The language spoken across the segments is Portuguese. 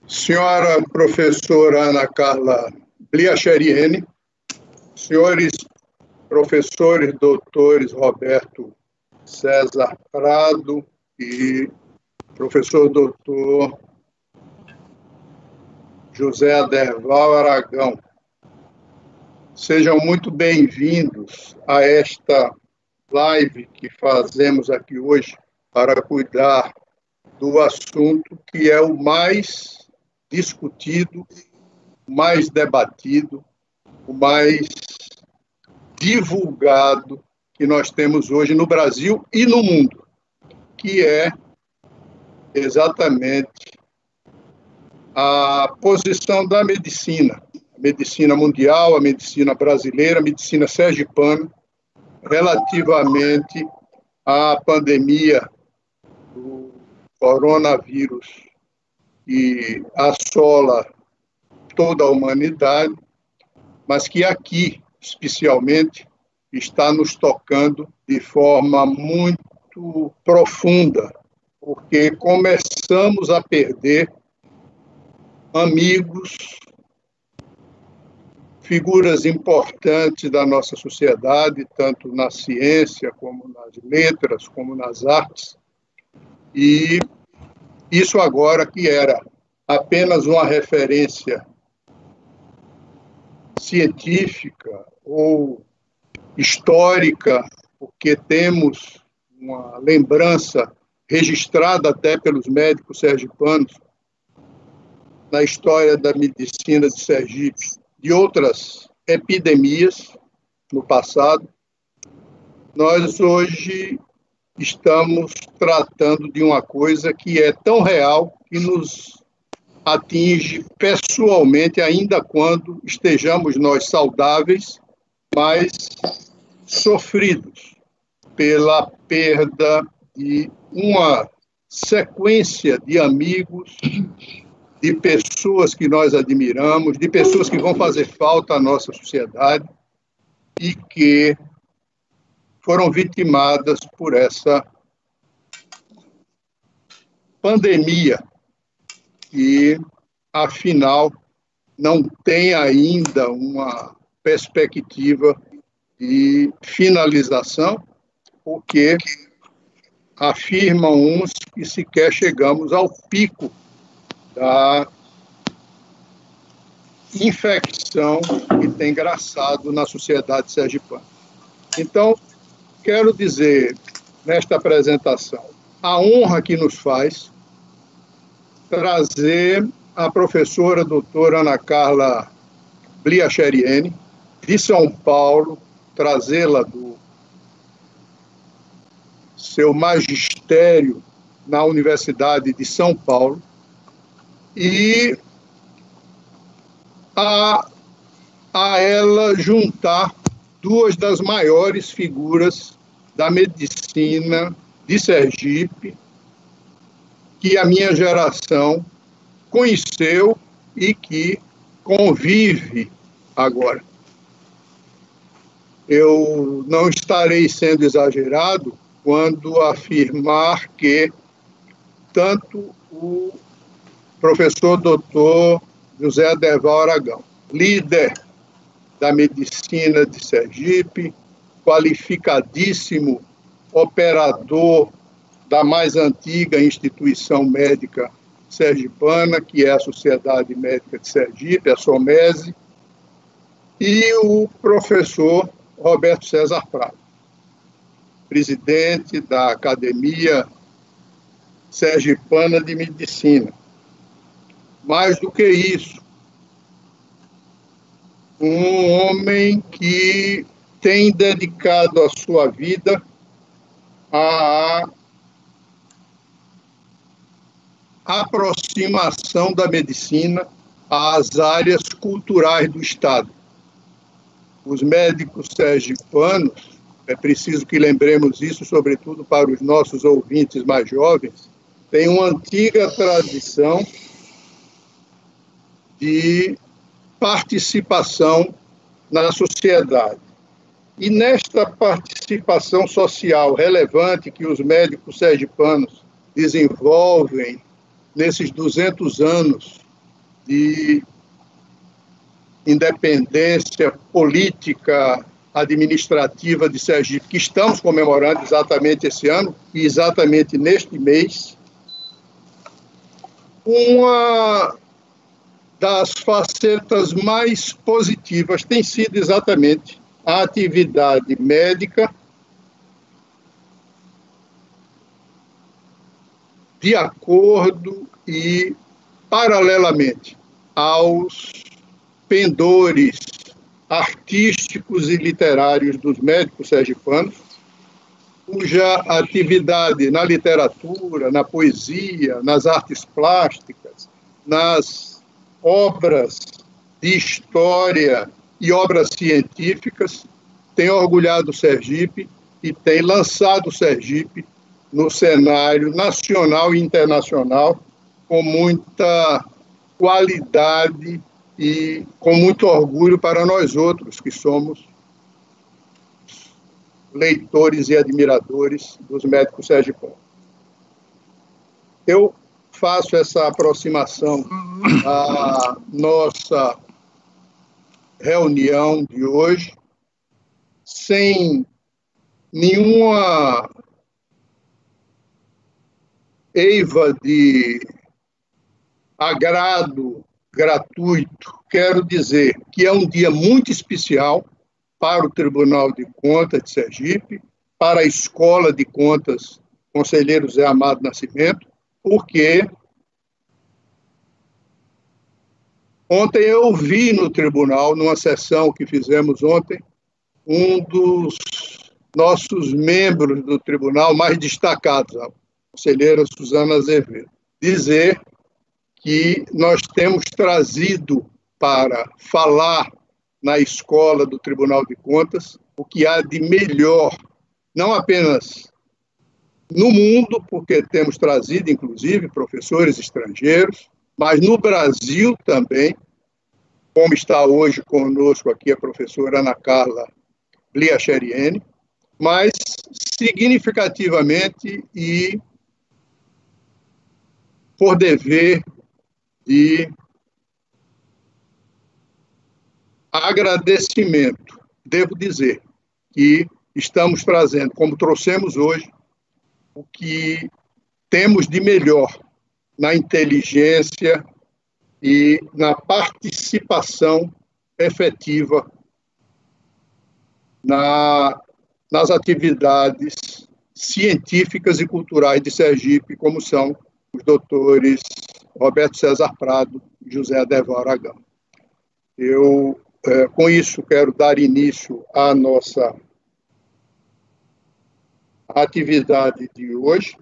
Senhora professora Ana Carla Bliacheriene, senhores professores doutores Roberto César Prado e professor doutor José Aderval Aragão, sejam muito bem-vindos a esta live que fazemos aqui hoje para cuidar do assunto que é o mais discutido, o mais debatido, o mais divulgado que nós temos hoje no Brasil e no mundo, que é exatamente a posição da medicina, a medicina mundial, a medicina brasileira, a medicina sergipana, relativamente à pandemia do coronavírus que assola toda a humanidade, mas que aqui, especialmente, está nos tocando de forma muito profunda, porque começamos a perder amigos, figuras importantes da nossa sociedade, tanto na ciência, como nas letras, como nas artes, e isso agora que era apenas uma referência científica ou histórica, porque temos uma lembrança registrada até pelos médicos sergipanos na história da medicina de Sergipe, de outras epidemias no passado, nós hoje estamos tratando de uma coisa que é tão real que nos atinge pessoalmente, ainda quando estejamos nós saudáveis, mas sofridos pela perda de uma sequência de amigos, de pessoas que nós admiramos, de pessoas que vão fazer falta à nossa sociedade e que foram vitimadas por essa pandemia que, afinal, não tem ainda uma perspectiva de finalização, porque afirmam uns que sequer chegamos ao pico da infecção que tem graçado na sociedade sergipana. Então, quero dizer, nesta apresentação, a honra que nos faz trazer a professora doutora Ana Carla Bliacheriene, de São Paulo, trazê-la do seu magistério na Universidade de São Paulo, e a ela juntar duas das maiores figuras da medicina de Sergipe, que a minha geração conheceu e que convive agora. Eu não estarei sendo exagerado quando afirmar que tanto o professor doutor José Aderval Aragão, líder da medicina de Sergipe, qualificadíssimo operador da mais antiga instituição médica sergipana, que é a Sociedade Médica de Sergipe, a SOMESE, e o professor Roberto César Prado, presidente da Academia Sergipana de Medicina. Mais do que isso, um homem que tem dedicado a sua vida à aproximação da medicina às áreas culturais do Estado. Os médicos sergipanos, é preciso que lembremos isso, sobretudo para os nossos ouvintes mais jovens, têm uma antiga tradição de participação na sociedade. E nesta participação social relevante que os médicos sergipanos desenvolvem nesses 200 anos de independência política administrativa de Sergipe, que estamos comemorando exatamente esse ano e exatamente neste mês, uma das facetas mais positivas tem sido exatamente a atividade médica de acordo e paralelamente aos pendores artísticos e literários dos médicos sergipanos, cuja atividade na literatura, na poesia, nas artes plásticas, nas obras de história e obras científicas tem orgulhado Sergipe e tem lançado Sergipe no cenário nacional e internacional com muita qualidade e com muito orgulho para nós outros, que somos leitores e admiradores dos médicos sergipanos. Eu faço essa aproximação à nossa reunião de hoje sem nenhuma eiva de agrado gratuito. Quero dizer que é um dia muito especial para o Tribunal de Contas de Sergipe, para a Escola de Contas Conselheiro Zé Amado Nascimento, porque ontem eu vi no tribunal, numa sessão que fizemos ontem, um dos nossos membros do tribunal mais destacados, a conselheira Suzana Azevedo, dizer que nós temos trazido para falar na escola do Tribunal de Contas o que há de melhor, não apenas no mundo, porque temos trazido, inclusive, professores estrangeiros, mas no Brasil também, como está hoje conosco aqui a professora Ana Carla Bliacheriene, mas significativamente e por dever de agradecimento. Devo dizer que estamos trazendo, como trouxemos hoje, o que temos de melhor na inteligência e na participação efetiva nas atividades científicas e culturais de Sergipe, como são os doutores Roberto César Prado e José Adeval Aragão. Eu, com isso, quero dar início à nossa atividade de hoje,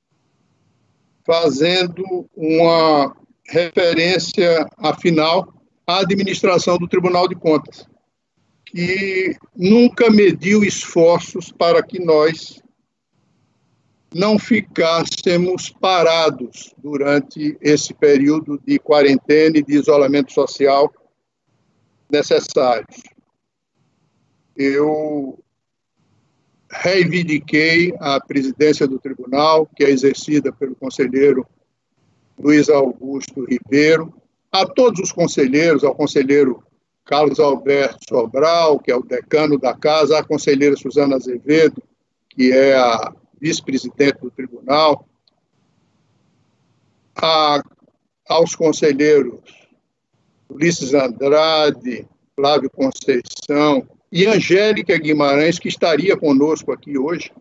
fazendo uma referência, afinal, à administração do Tribunal de Contas, que nunca mediu esforços para que nós não ficássemos parados durante esse período de quarentena e de isolamento social necessários. Eu reivindiquei a presidência do tribunal, que é exercida pelo conselheiro Luiz Augusto Ribeiro, a todos os conselheiros, ao conselheiro Carlos Alberto Sobral, que é o decano da casa, à conselheira Suzana Azevedo, que é a vice-presidente do tribunal, aos conselheiros Ulisses Andrade, Flávio Conceição e Angélica Guimarães, que estaria conosco aqui hoje,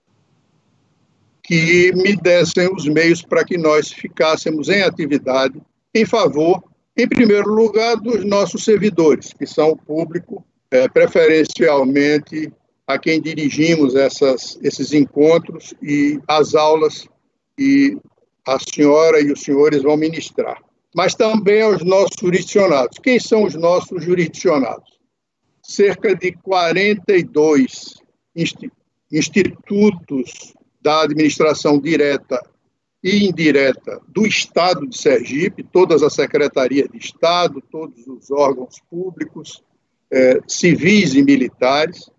que me dessem os meios para que nós ficássemos em atividade em favor, em primeiro lugar, dos nossos servidores, que são o público, preferencialmente a quem dirigimos esses encontros e as aulas que a senhora e os senhores vão ministrar. Mas também aos nossos jurisdicionados. Quem são os nossos jurisdicionados? Cerca de 42 institutos da administração direta e indireta do Estado de Sergipe, todas as secretarias de Estado, todos os órgãos públicos, civis e militares,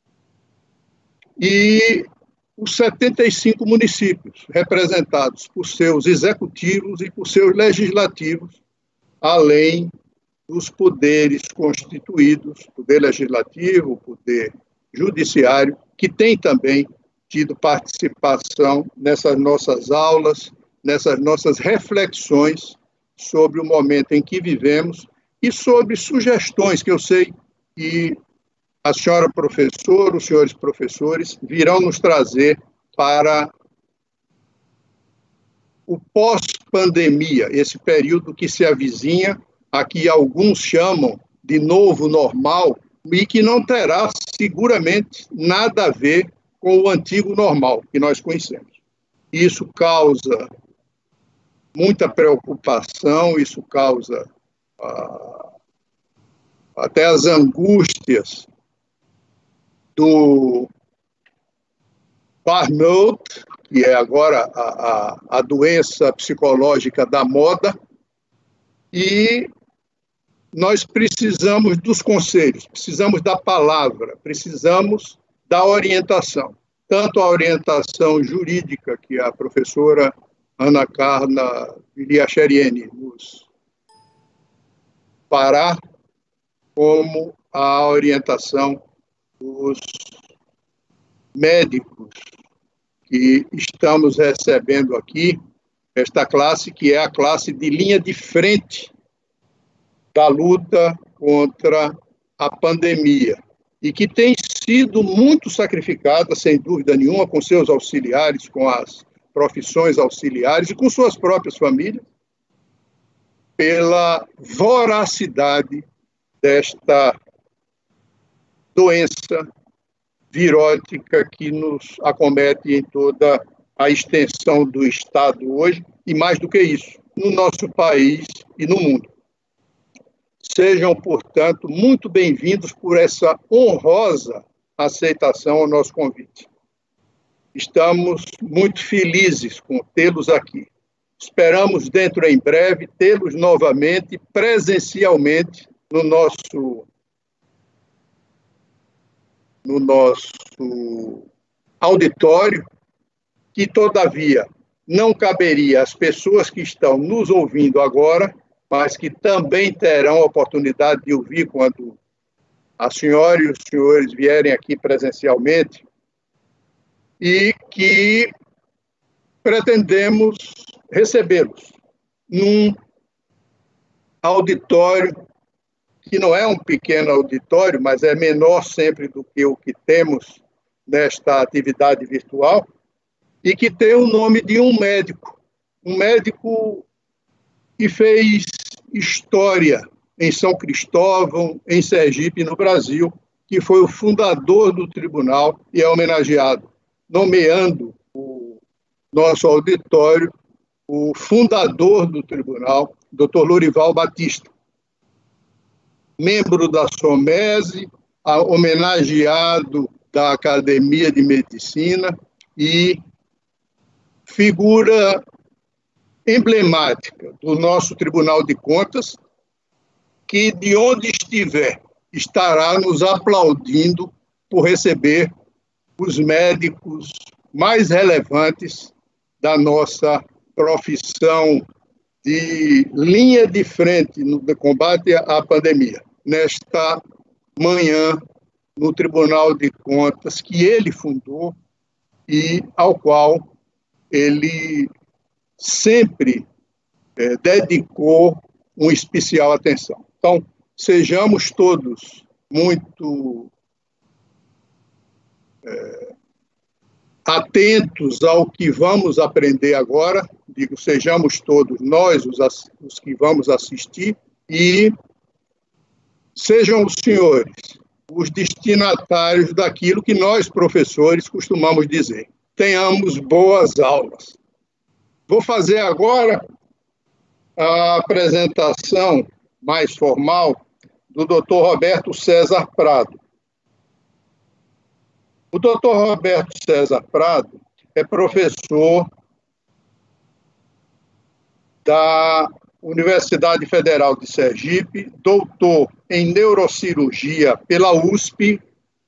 e os 75 municípios, representados por seus executivos e por seus legislativos, além dos poderes constituídos, poder legislativo, poder judiciário, que tem também tido participação nessas nossas aulas, nessas nossas reflexões sobre o momento em que vivemos e sobre sugestões que eu sei que a senhora professora, os senhores professores virão nos trazer para o pós-pandemia, esse período que se avizinha, a que alguns chamam de novo normal, e que não terá seguramente nada a ver com o antigo normal que nós conhecemos. Isso causa muita preocupação, isso causa até as angústias do burnout, que é agora a doença psicológica da moda, e nós precisamos dos conselhos, precisamos da palavra, precisamos da orientação, tanto a orientação jurídica que a professora Ana Carla Viliacheriene nos fará, como a orientação dos médicos que estamos recebendo aqui, esta classe que é a classe de linha de frente da luta contra a pandemia e que tem sido muito sacrificada, sem dúvida nenhuma, com seus auxiliares, com as profissões auxiliares e com suas próprias famílias, pela voracidade desta doença virótica que nos acomete em toda a extensão do Estado hoje, e mais do que isso, no nosso país e no mundo. Sejam, portanto, muito bem-vindos por essa honrosa aceitação ao nosso convite. Estamos muito felizes com tê-los aqui. Esperamos, dentro em breve, tê-los novamente, presencialmente, no nosso auditório, que, todavia, não caberia às pessoas que estão nos ouvindo agora, mas que também terão a oportunidade de ouvir quando a senhora e os senhores vierem aqui presencialmente, e que pretendemos recebê-los num auditório que não é um pequeno auditório, mas é menor sempre do que o que temos nesta atividade virtual, e que tem o nome de um médico que fez história em São Cristóvão, em Sergipe, no Brasil, que foi o fundador do tribunal e é homenageado, nomeando o nosso auditório o fundador do tribunal, Dr. Lorival Batista, membro da SOMESE, homenageado da Academia de Medicina e figura emblemática do nosso Tribunal de Contas, que, de onde estiver, estará nos aplaudindo por receber os médicos mais relevantes da nossa profissão de linha de frente no combate à pandemia, nesta manhã, no Tribunal de Contas, que ele fundou e ao qual ele sempre dedicou uma especial atenção. Então, sejamos todos muito atentos ao que vamos aprender agora, digo, sejamos todos nós os que vamos assistir, e sejam os senhores os destinatários daquilo que nós, professores, costumamos dizer. Tenhamos boas aulas. Vou fazer agora a apresentação mais formal do Dr. Roberto César Prado. O Dr. Roberto César Prado é professor da Universidade Federal de Sergipe, doutor em neurocirurgia pela USP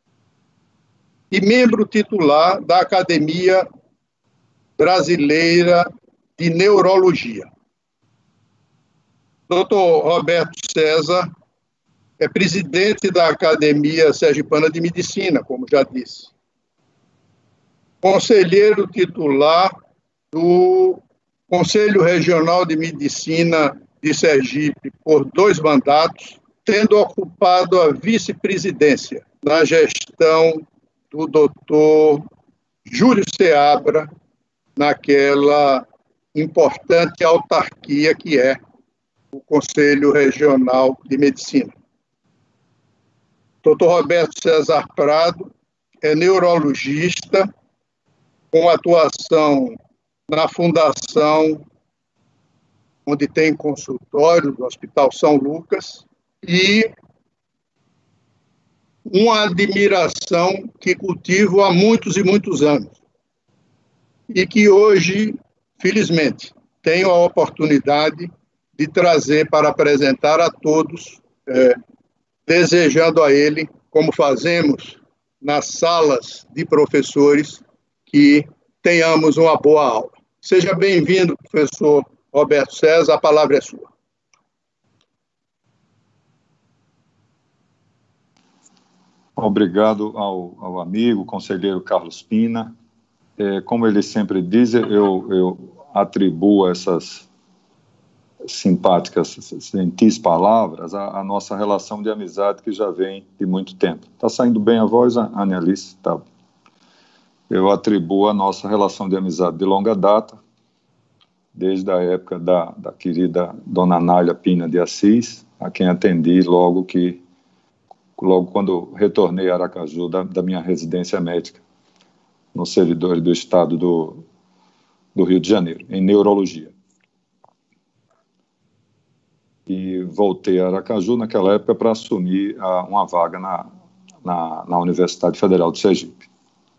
e membro titular da Academia Brasileira de Neurologia. Dr. Roberto César é presidente da Academia Sergipana de Medicina, como já disse. Conselheiro titular do Conselho Regional de Medicina de Sergipe por 2 mandatos, tendo ocupado a vice-presidência na gestão do doutor Júlio Seabra, naquela importante autarquia que é o Conselho Regional de Medicina. Dr. Roberto César Prado é neurologista, com atuação na Fundação, onde tem consultório do Hospital São Lucas, e uma admiração que cultivo há muitos e muitos anos, e que hoje, felizmente, tenho a oportunidade de trazer para apresentar a todos, desejando a ele, como fazemos nas salas de professores, que tenhamos uma boa aula. Seja bem-vindo, professor Roberto César, a palavra é sua. Obrigado ao amigo, conselheiro Carlos Pina. Como ele sempre diz, eu atribuo essas simpáticas, gentis palavras à nossa relação de amizade que já vem de muito tempo. Está saindo bem a voz, Annelice? Tá. Eu atribuo a nossa relação de amizade de longa data, desde a época da querida Dona Nália Pina de Assis, a quem atendi logo quando retornei a Aracaju da minha residência médica, no servidor do Estado do Rio de Janeiro, em neurologia. E voltei a Aracaju naquela época para assumir uma vaga na Universidade Federal de Sergipe.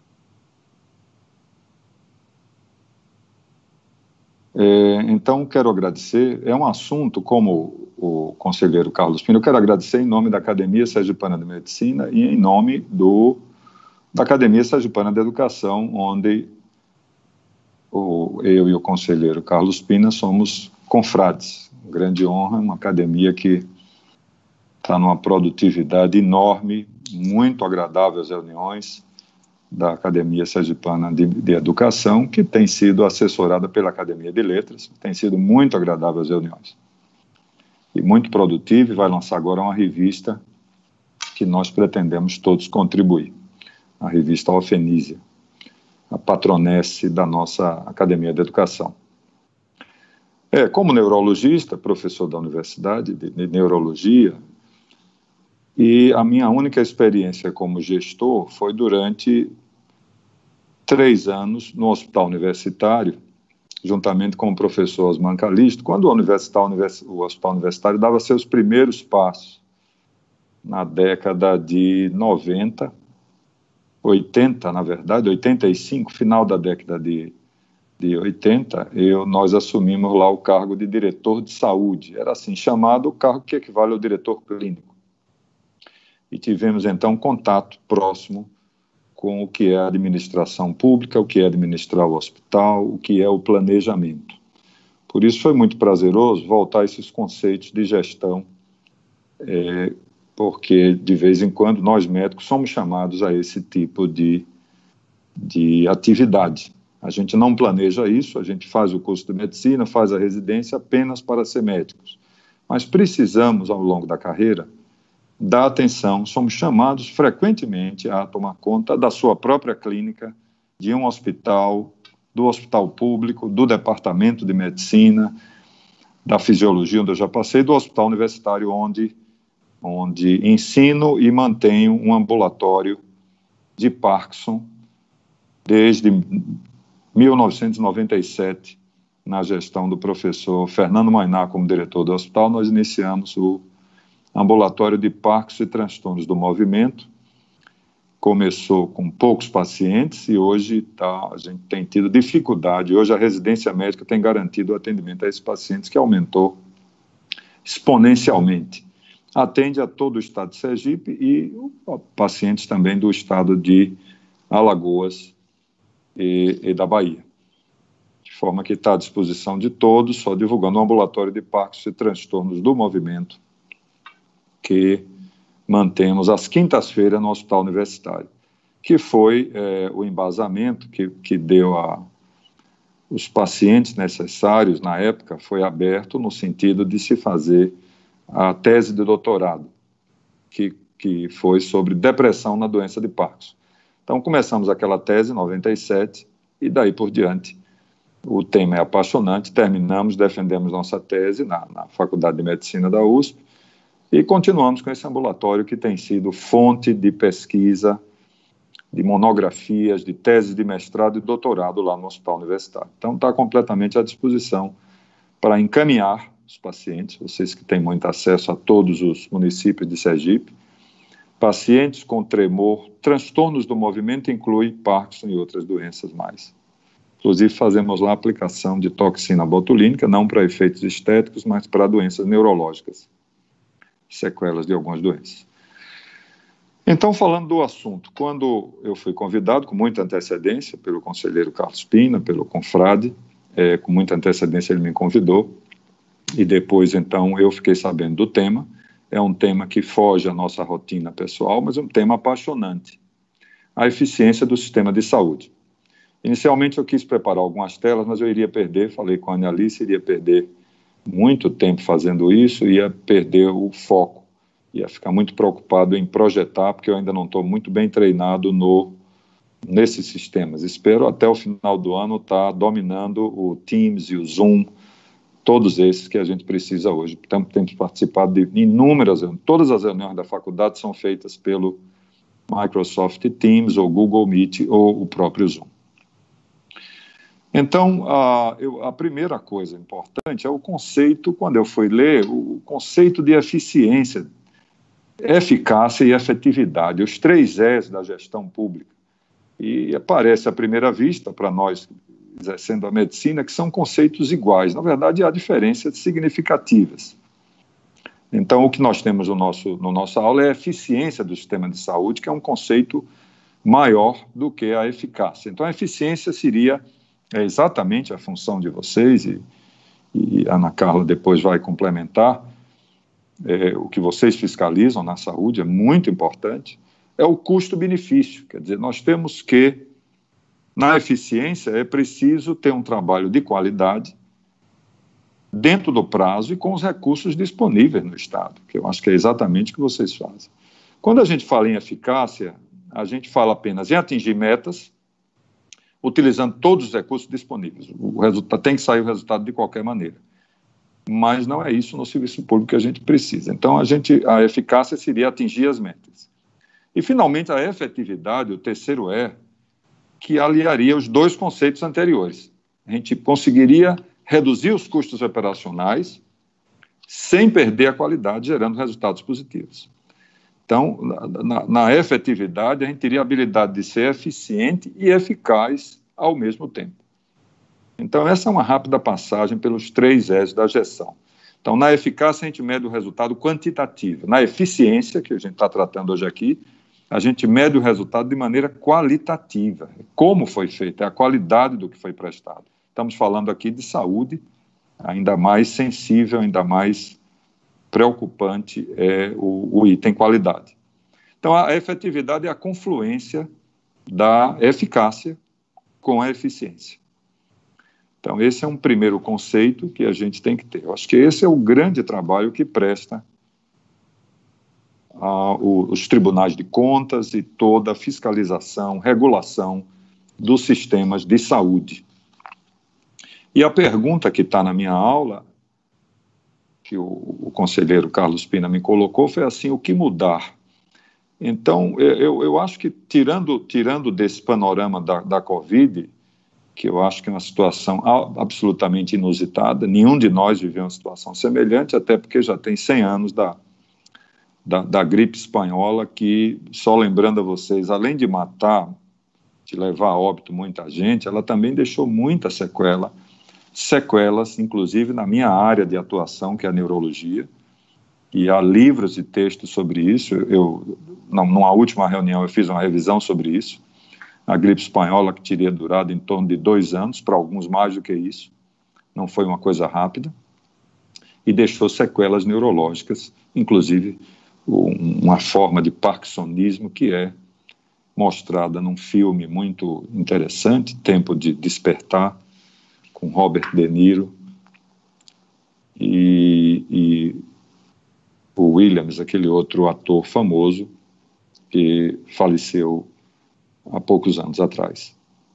Então, quero agradecer, é um assunto, como o conselheiro Carlos Pina, eu quero agradecer em nome da Academia Sergipana de Medicina e em nome da Academia Sergipana de Educação, onde eu e o conselheiro Carlos Pina somos confrades. Grande honra, uma academia que está numa produtividade enorme, muito agradável as reuniões da Academia Sergipana de Educação, que tem sido assessorada pela Academia de Letras, tem sido muito agradável as reuniões. E muito produtiva, e vai lançar agora uma revista que nós pretendemos todos contribuir, a revista Alfenísia, a patronesse da nossa Academia de Educação. Como neurologista, professor da Universidade de Neurologia, e a minha única experiência como gestor foi durante 3 anos no Hospital Universitário, juntamente com o professor Osman Calisto, quando o Hospital Universitário dava seus primeiros passos, na década de 90, 80, na verdade, 85, final da década de 80, nós assumimos lá o cargo de diretor de saúde. Era assim chamado o cargo que equivale ao diretor clínico. E tivemos, então, contato próximo com o que é a administração pública, o que é administrar o hospital, o que é o planejamento. Por isso foi muito prazeroso voltar a esses conceitos de gestão, porque, de vez em quando, nós médicos somos chamados a esse tipo de atividade. A gente não planeja isso, a gente faz o curso de medicina, faz a residência apenas para ser médicos. Mas precisamos, ao longo da carreira, dar atenção, somos chamados frequentemente a tomar conta da sua própria clínica, de um hospital, do hospital público, do departamento de medicina, da fisiologia, onde eu já passei, do hospital universitário, onde ensino e mantenho um ambulatório de Parkinson desde 1997, na gestão do professor Fernando Mainá como diretor do hospital. Nós iniciamos o ambulatório de Parkinson e transtornos do movimento. Começou com poucos pacientes e hoje a gente tem tido dificuldade. Hoje a residência médica tem garantido o atendimento a esses pacientes, que aumentou exponencialmente. Atende a todo o estado de Sergipe e pacientes também do estado de Alagoas e da Bahia. forma que está à disposição de todos, só divulgando o ambulatório de Parkinson e transtornos do movimento, que mantemos às quintas-feiras no Hospital Universitário, que foi o embasamento que deu os pacientes necessários, na época, foi aberto no sentido de se fazer a tese de doutorado, que foi sobre depressão na doença de Parkinson. Então, começamos aquela tese em 97, e daí por diante, o tema é apaixonante, terminamos, defendemos nossa tese na Faculdade de Medicina da USP, e continuamos com esse ambulatório que tem sido fonte de pesquisa, de monografias, de teses de mestrado e doutorado lá no Hospital Universitário. Então, está completamente à disposição para encaminhar os pacientes, vocês que têm muito acesso a todos os municípios de Sergipe, pacientes com tremor, transtornos do movimento, inclui Parkinson e outras doenças mais. Inclusive, fazemos lá a aplicação de toxina botulínica, não para efeitos estéticos, mas para doenças neurológicas, sequelas de algumas doenças. Então, falando do assunto, quando eu fui convidado, com muita antecedência, pelo conselheiro Carlos Pina, pelo confrade, com muita antecedência ele me convidou, e depois, então, eu fiquei sabendo do tema. É um tema que foge à nossa rotina pessoal, mas é um tema apaixonante. A eficiência do sistema de saúde. Inicialmente, eu quis preparar algumas telas, mas eu iria perder, falei com a Ana Alice, iria perder muito tempo fazendo isso, ia perder o foco. Ia ficar muito preocupado em projetar, porque eu ainda não estou muito bem treinado nesses sistemas. Espero até o final do ano estar dominando o Teams e o Zoom, todos esses que a gente precisa hoje. Temos participado de inúmeras, todas as reuniões da faculdade são feitas pelo Microsoft Teams, ou Google Meet, ou o próprio Zoom. Então, a primeira coisa importante é o conceito, quando eu fui ler, o conceito de eficiência, eficácia e efetividade, os 3 Es da gestão pública. E aparece à primeira vista, para nós, exercendo a medicina, que são conceitos iguais. Na verdade, há diferenças significativas. Então, o que nós temos no nossa aula é a eficiência do sistema de saúde, que é um conceito maior do que a eficácia. Então, a eficiência seria exatamente a função de vocês, e a Ana Carla depois vai complementar, o que vocês fiscalizam na saúde é muito importante, é o custo-benefício. Quer dizer, nós temos que, na eficiência, é preciso ter um trabalho de qualidade dentro do prazo e com os recursos disponíveis no Estado, que eu acho que é exatamente o que vocês fazem. Quando a gente fala em eficácia, a gente fala apenas em atingir metas, utilizando todos os recursos disponíveis. O resultado tem que sair o resultado de qualquer maneira. Mas não é isso no serviço público que a gente precisa. Então, a eficácia seria atingir as metas. E, finalmente, a efetividade, o terceiro E, que aliaria os 2 conceitos anteriores. A gente conseguiria reduzir os custos operacionais sem perder a qualidade, gerando resultados positivos. Então, na efetividade, a gente teria a habilidade de ser eficiente e eficaz ao mesmo tempo. Então, essa é uma rápida passagem pelos 3 Es da gestão. Então, na eficácia, a gente mede o resultado quantitativo. Na eficiência, que a gente está tratando hoje aqui, a gente mede o resultado de maneira qualitativa. Como foi feito, é a qualidade do que foi prestado. Estamos falando aqui de saúde, ainda mais sensível, ainda mais preocupante é o item qualidade. Então, a efetividade é a confluência da eficácia com a eficiência. Então, esse é um primeiro conceito que a gente tem que ter. Eu acho que esse é o grande trabalho que presta os tribunais de contas e toda a fiscalização, regulação dos sistemas de saúde. E a pergunta que está na minha aula, que o conselheiro Carlos Pina me colocou, foi assim: o que mudar? Então, eu acho que, tirando desse panorama da Covid, que eu acho que é uma situação absolutamente inusitada, nenhum de nós viveu uma situação semelhante, até porque já tem 100 anos da gripe espanhola, que, só lembrando a vocês, além de matar, de levar a óbito muita gente, ela também deixou muita sequelas, inclusive na minha área de atuação, que é a neurologia, e há livros e textos sobre isso. Numa última reunião, eu fiz uma revisão sobre isso. a gripe espanhola, que teria durado em torno de 2 anos, para alguns mais do que isso, não foi uma coisa rápida, e deixou sequelas neurológicas, inclusive uma forma de parkinsonismo que é mostrada num filme muito interessante, Tempo de Despertar, com Robert De Niro e o Williams, aquele outro ator famoso que faleceu há poucos anos atrás.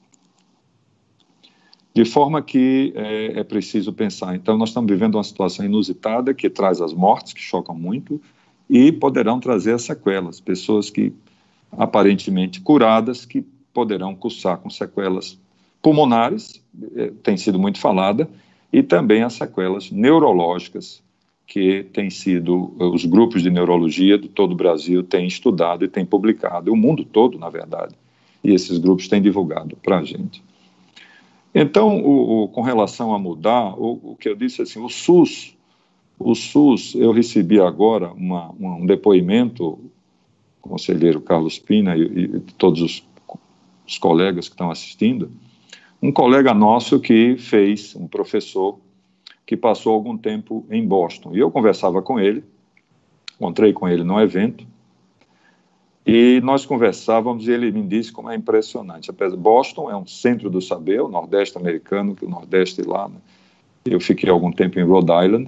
De forma que é preciso pensar. Então, nós estamos vivendo uma situação inusitada que traz as mortes, que chocam muito, e poderão trazer as sequelas, pessoas que aparentemente curadas, que poderão cursar com sequelas pulmonares, tem sido muito falada, e também as sequelas neurológicas, que tem sido, os grupos de neurologia de todo o Brasil têm estudado e têm publicado, o mundo todo, na verdade, e esses grupos têm divulgado para a gente. Então, com relação a mudar, o que eu disse assim, o SUS, eu recebi agora um depoimento, o conselheiro Carlos Pina e todos os colegas que estão assistindo, um colega nosso que fez, um professor, que passou algum tempo em Boston. E eu conversava com ele, encontrei com ele num evento, e nós conversávamos e ele me disse como é impressionante. Boston é um centro do saber, o Nordeste americano, que o Nordeste lá, né? Eu fiquei algum tempo em Rhode Island,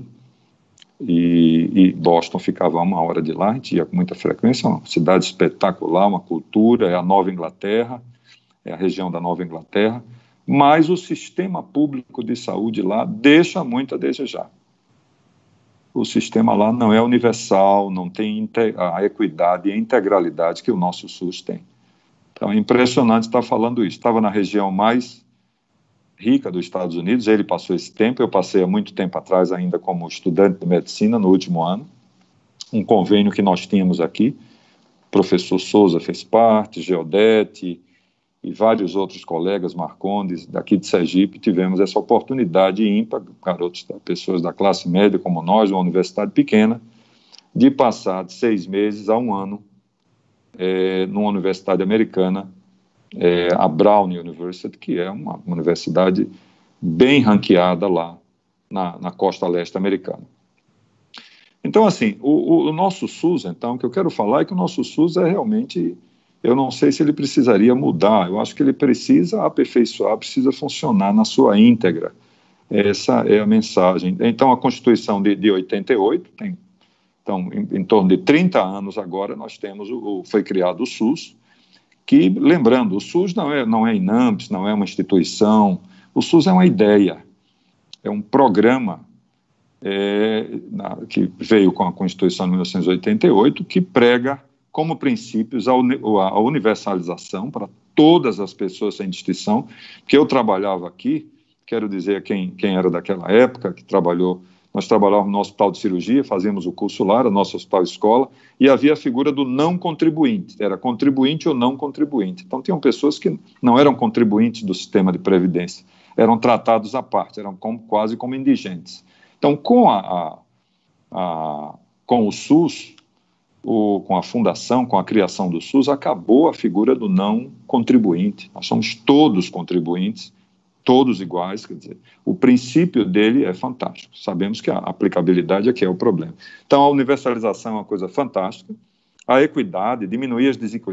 e Boston ficava a 1 hora de lá, a gente ia com muita frequência, uma cidade espetacular, uma cultura, é a Nova Inglaterra, é a região da Nova Inglaterra, mas o sistema público de saúde lá deixa muito a desejar. O sistema lá não é universal, não tem a equidade e a integralidade que o nosso SUS tem. Então, é impressionante estar falando isso. Estava na região mais rica dos Estados Unidos, ele passou esse tempo, eu passei há muito tempo atrás ainda como estudante de medicina, no último ano, um convênio que nós tínhamos aqui, o professor Souza fez parte, Geodete e vários outros colegas, Marcondes, daqui de Sergipe, tivemos essa oportunidade ímpar, garotos, pessoas da classe média como nós, uma universidade pequena, de passar de 6 meses a 1 ano numa universidade americana, a Brown University, que é uma universidade bem ranqueada lá na costa leste americana. Então, assim, o nosso SUS, então, o que eu quero falar é que o nosso SUS é realmente, eu não sei se ele precisaria mudar, eu acho que ele precisa aperfeiçoar, precisa funcionar na sua íntegra. Essa é a mensagem. Então, a Constituição de 88, então, em torno de 30 anos agora, nós temos, foi criado o SUS, que, lembrando, o SUS não é INAMPS, não é uma instituição, o SUS é uma ideia, é um programa que veio com a Constituição de 1988, que prega como princípios a universalização para todas as pessoas sem distinção, que eu trabalhava aqui, quero dizer quem era daquela época, que trabalhou, nós trabalhávamos no hospital de cirurgia, fazíamos o curso lá, era nosso hospital escola, e havia a figura do não contribuinte, era contribuinte ou não contribuinte. Então, tinham pessoas que não eram contribuintes do sistema de previdência, eram tratados à parte, eram quase como indigentes. Então, com o SUS, com a fundação, com a criação do SUS, acabou a figura do não contribuinte. Nós somos todos contribuintes, todos iguais, quer dizer, o princípio dele é fantástico. Sabemos que a aplicabilidade é que é o problema. Então, a universalização é uma coisa fantástica, a equidade, diminuir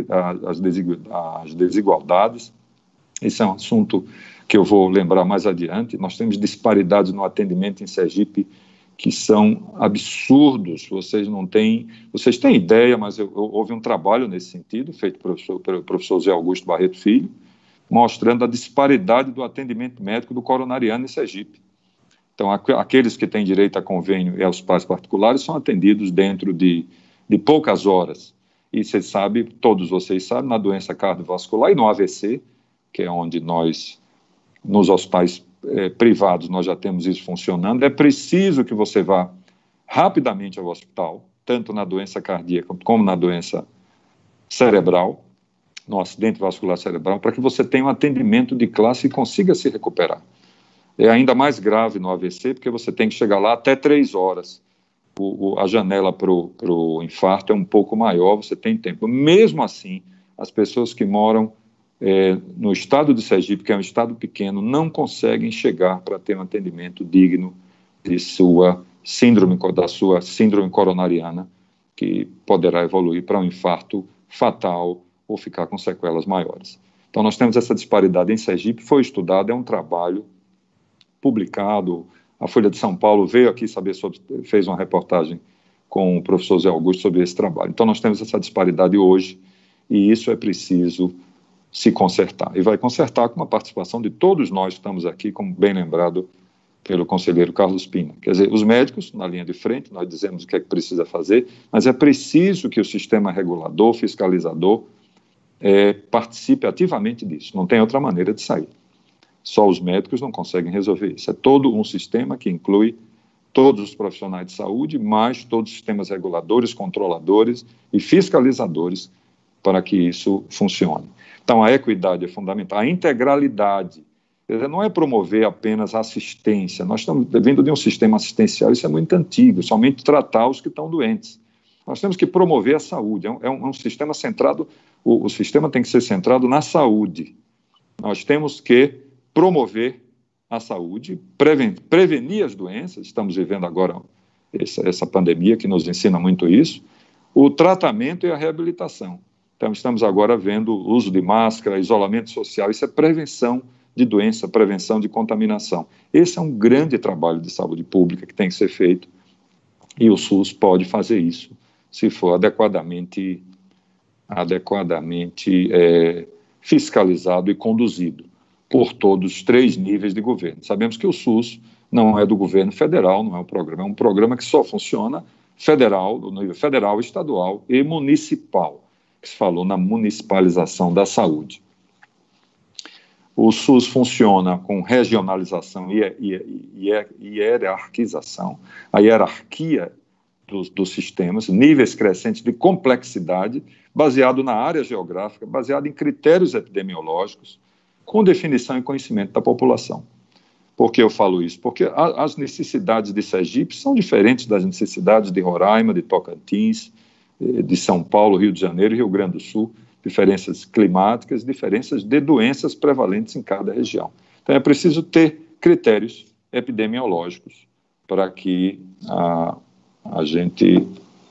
as desigualdades, esse é um assunto que eu vou lembrar mais adiante. Nós temos disparidades no atendimento em Sergipe que são absurdos. Vocês têm ideia, mas houve um trabalho nesse sentido, feito pelo professor Zé Augusto Barreto Filho, mostrando a disparidade do atendimento médico do coronariano em Sergipe. Então, aqueles que têm direito a convênio e aos hospitais particulares são atendidos dentro de poucas horas. E todos vocês sabem, na doença cardiovascular e no AVC, que é onde nos hospitais privados, nós já temos isso funcionando, é preciso que você vá rapidamente ao hospital, tanto na doença cardíaca como na doença cerebral, no acidente vascular cerebral, para que você tenha um atendimento de classe e consiga se recuperar. É ainda mais grave no AVC, porque você tem que chegar lá até 3 horas. A janela para o infarto é um pouco maior, você tem tempo. Mesmo assim, as pessoas que moram no estado de Sergipe, que é um estado pequeno, não conseguem chegar para ter um atendimento digno da sua síndrome coronariana, que poderá evoluir para um infarto fatal ou ficar com sequelas maiores. Então, nós temos essa disparidade em Sergipe, foi estudado, é um trabalho publicado. A Folha de São Paulo veio aqui saber sobre, fez uma reportagem com o professor Zé Augusto sobre esse trabalho. Então, nós temos essa disparidade hoje, e isso é preciso se consertar. E vai consertar com a participação de todos nós que estamos aqui, como bem lembrado pelo conselheiro Carlos Pina. Quer dizer, os médicos, na linha de frente, nós dizemos o que é que precisa fazer, mas é preciso que o sistema regulador, fiscalizador, participe ativamente disso. Não tem outra maneira de sair. Só os médicos não conseguem resolver isso. É todo um sistema que inclui todos os profissionais de saúde, mais todos os sistemas reguladores, controladores e fiscalizadores para que isso funcione. Então, a equidade é fundamental. A integralidade, quer dizer, não é promover apenas assistência. Nós estamos vindo de um sistema assistencial, isso é muito antigo, somente tratar os que estão doentes. Nós temos que promover a saúde. É um sistema centrado, o sistema tem que ser centrado na saúde. Nós temos que promover a saúde, prevenir as doenças. Estamos vivendo agora essa pandemia que nos ensina muito isso. O tratamento e a reabilitação. Então, estamos agora vendo o uso de máscara, isolamento social. Isso é prevenção de doença, prevenção de contaminação. Esse é um grande trabalho de saúde pública que tem que ser feito, e o SUS pode fazer isso se for adequadamente fiscalizado e conduzido por todos os 3 níveis de governo. Sabemos que o SUS não é do governo federal, não é um programa que só funciona federal, no nível federal, estadual e municipal, que se falou na municipalização da saúde. O SUS funciona com regionalização e hierarquização, a hierarquia dos sistemas, níveis crescentes de complexidade, baseado na área geográfica, baseado em critérios epidemiológicos, com definição e conhecimento da população. Por que eu falo isso? Porque as necessidades de Sergipe são diferentes das necessidades de Roraima, de Tocantins, de São Paulo, Rio de Janeiro e Rio Grande do Sul, diferenças climáticas, diferenças de doenças prevalentes em cada região. Então, é preciso ter critérios epidemiológicos para que a gente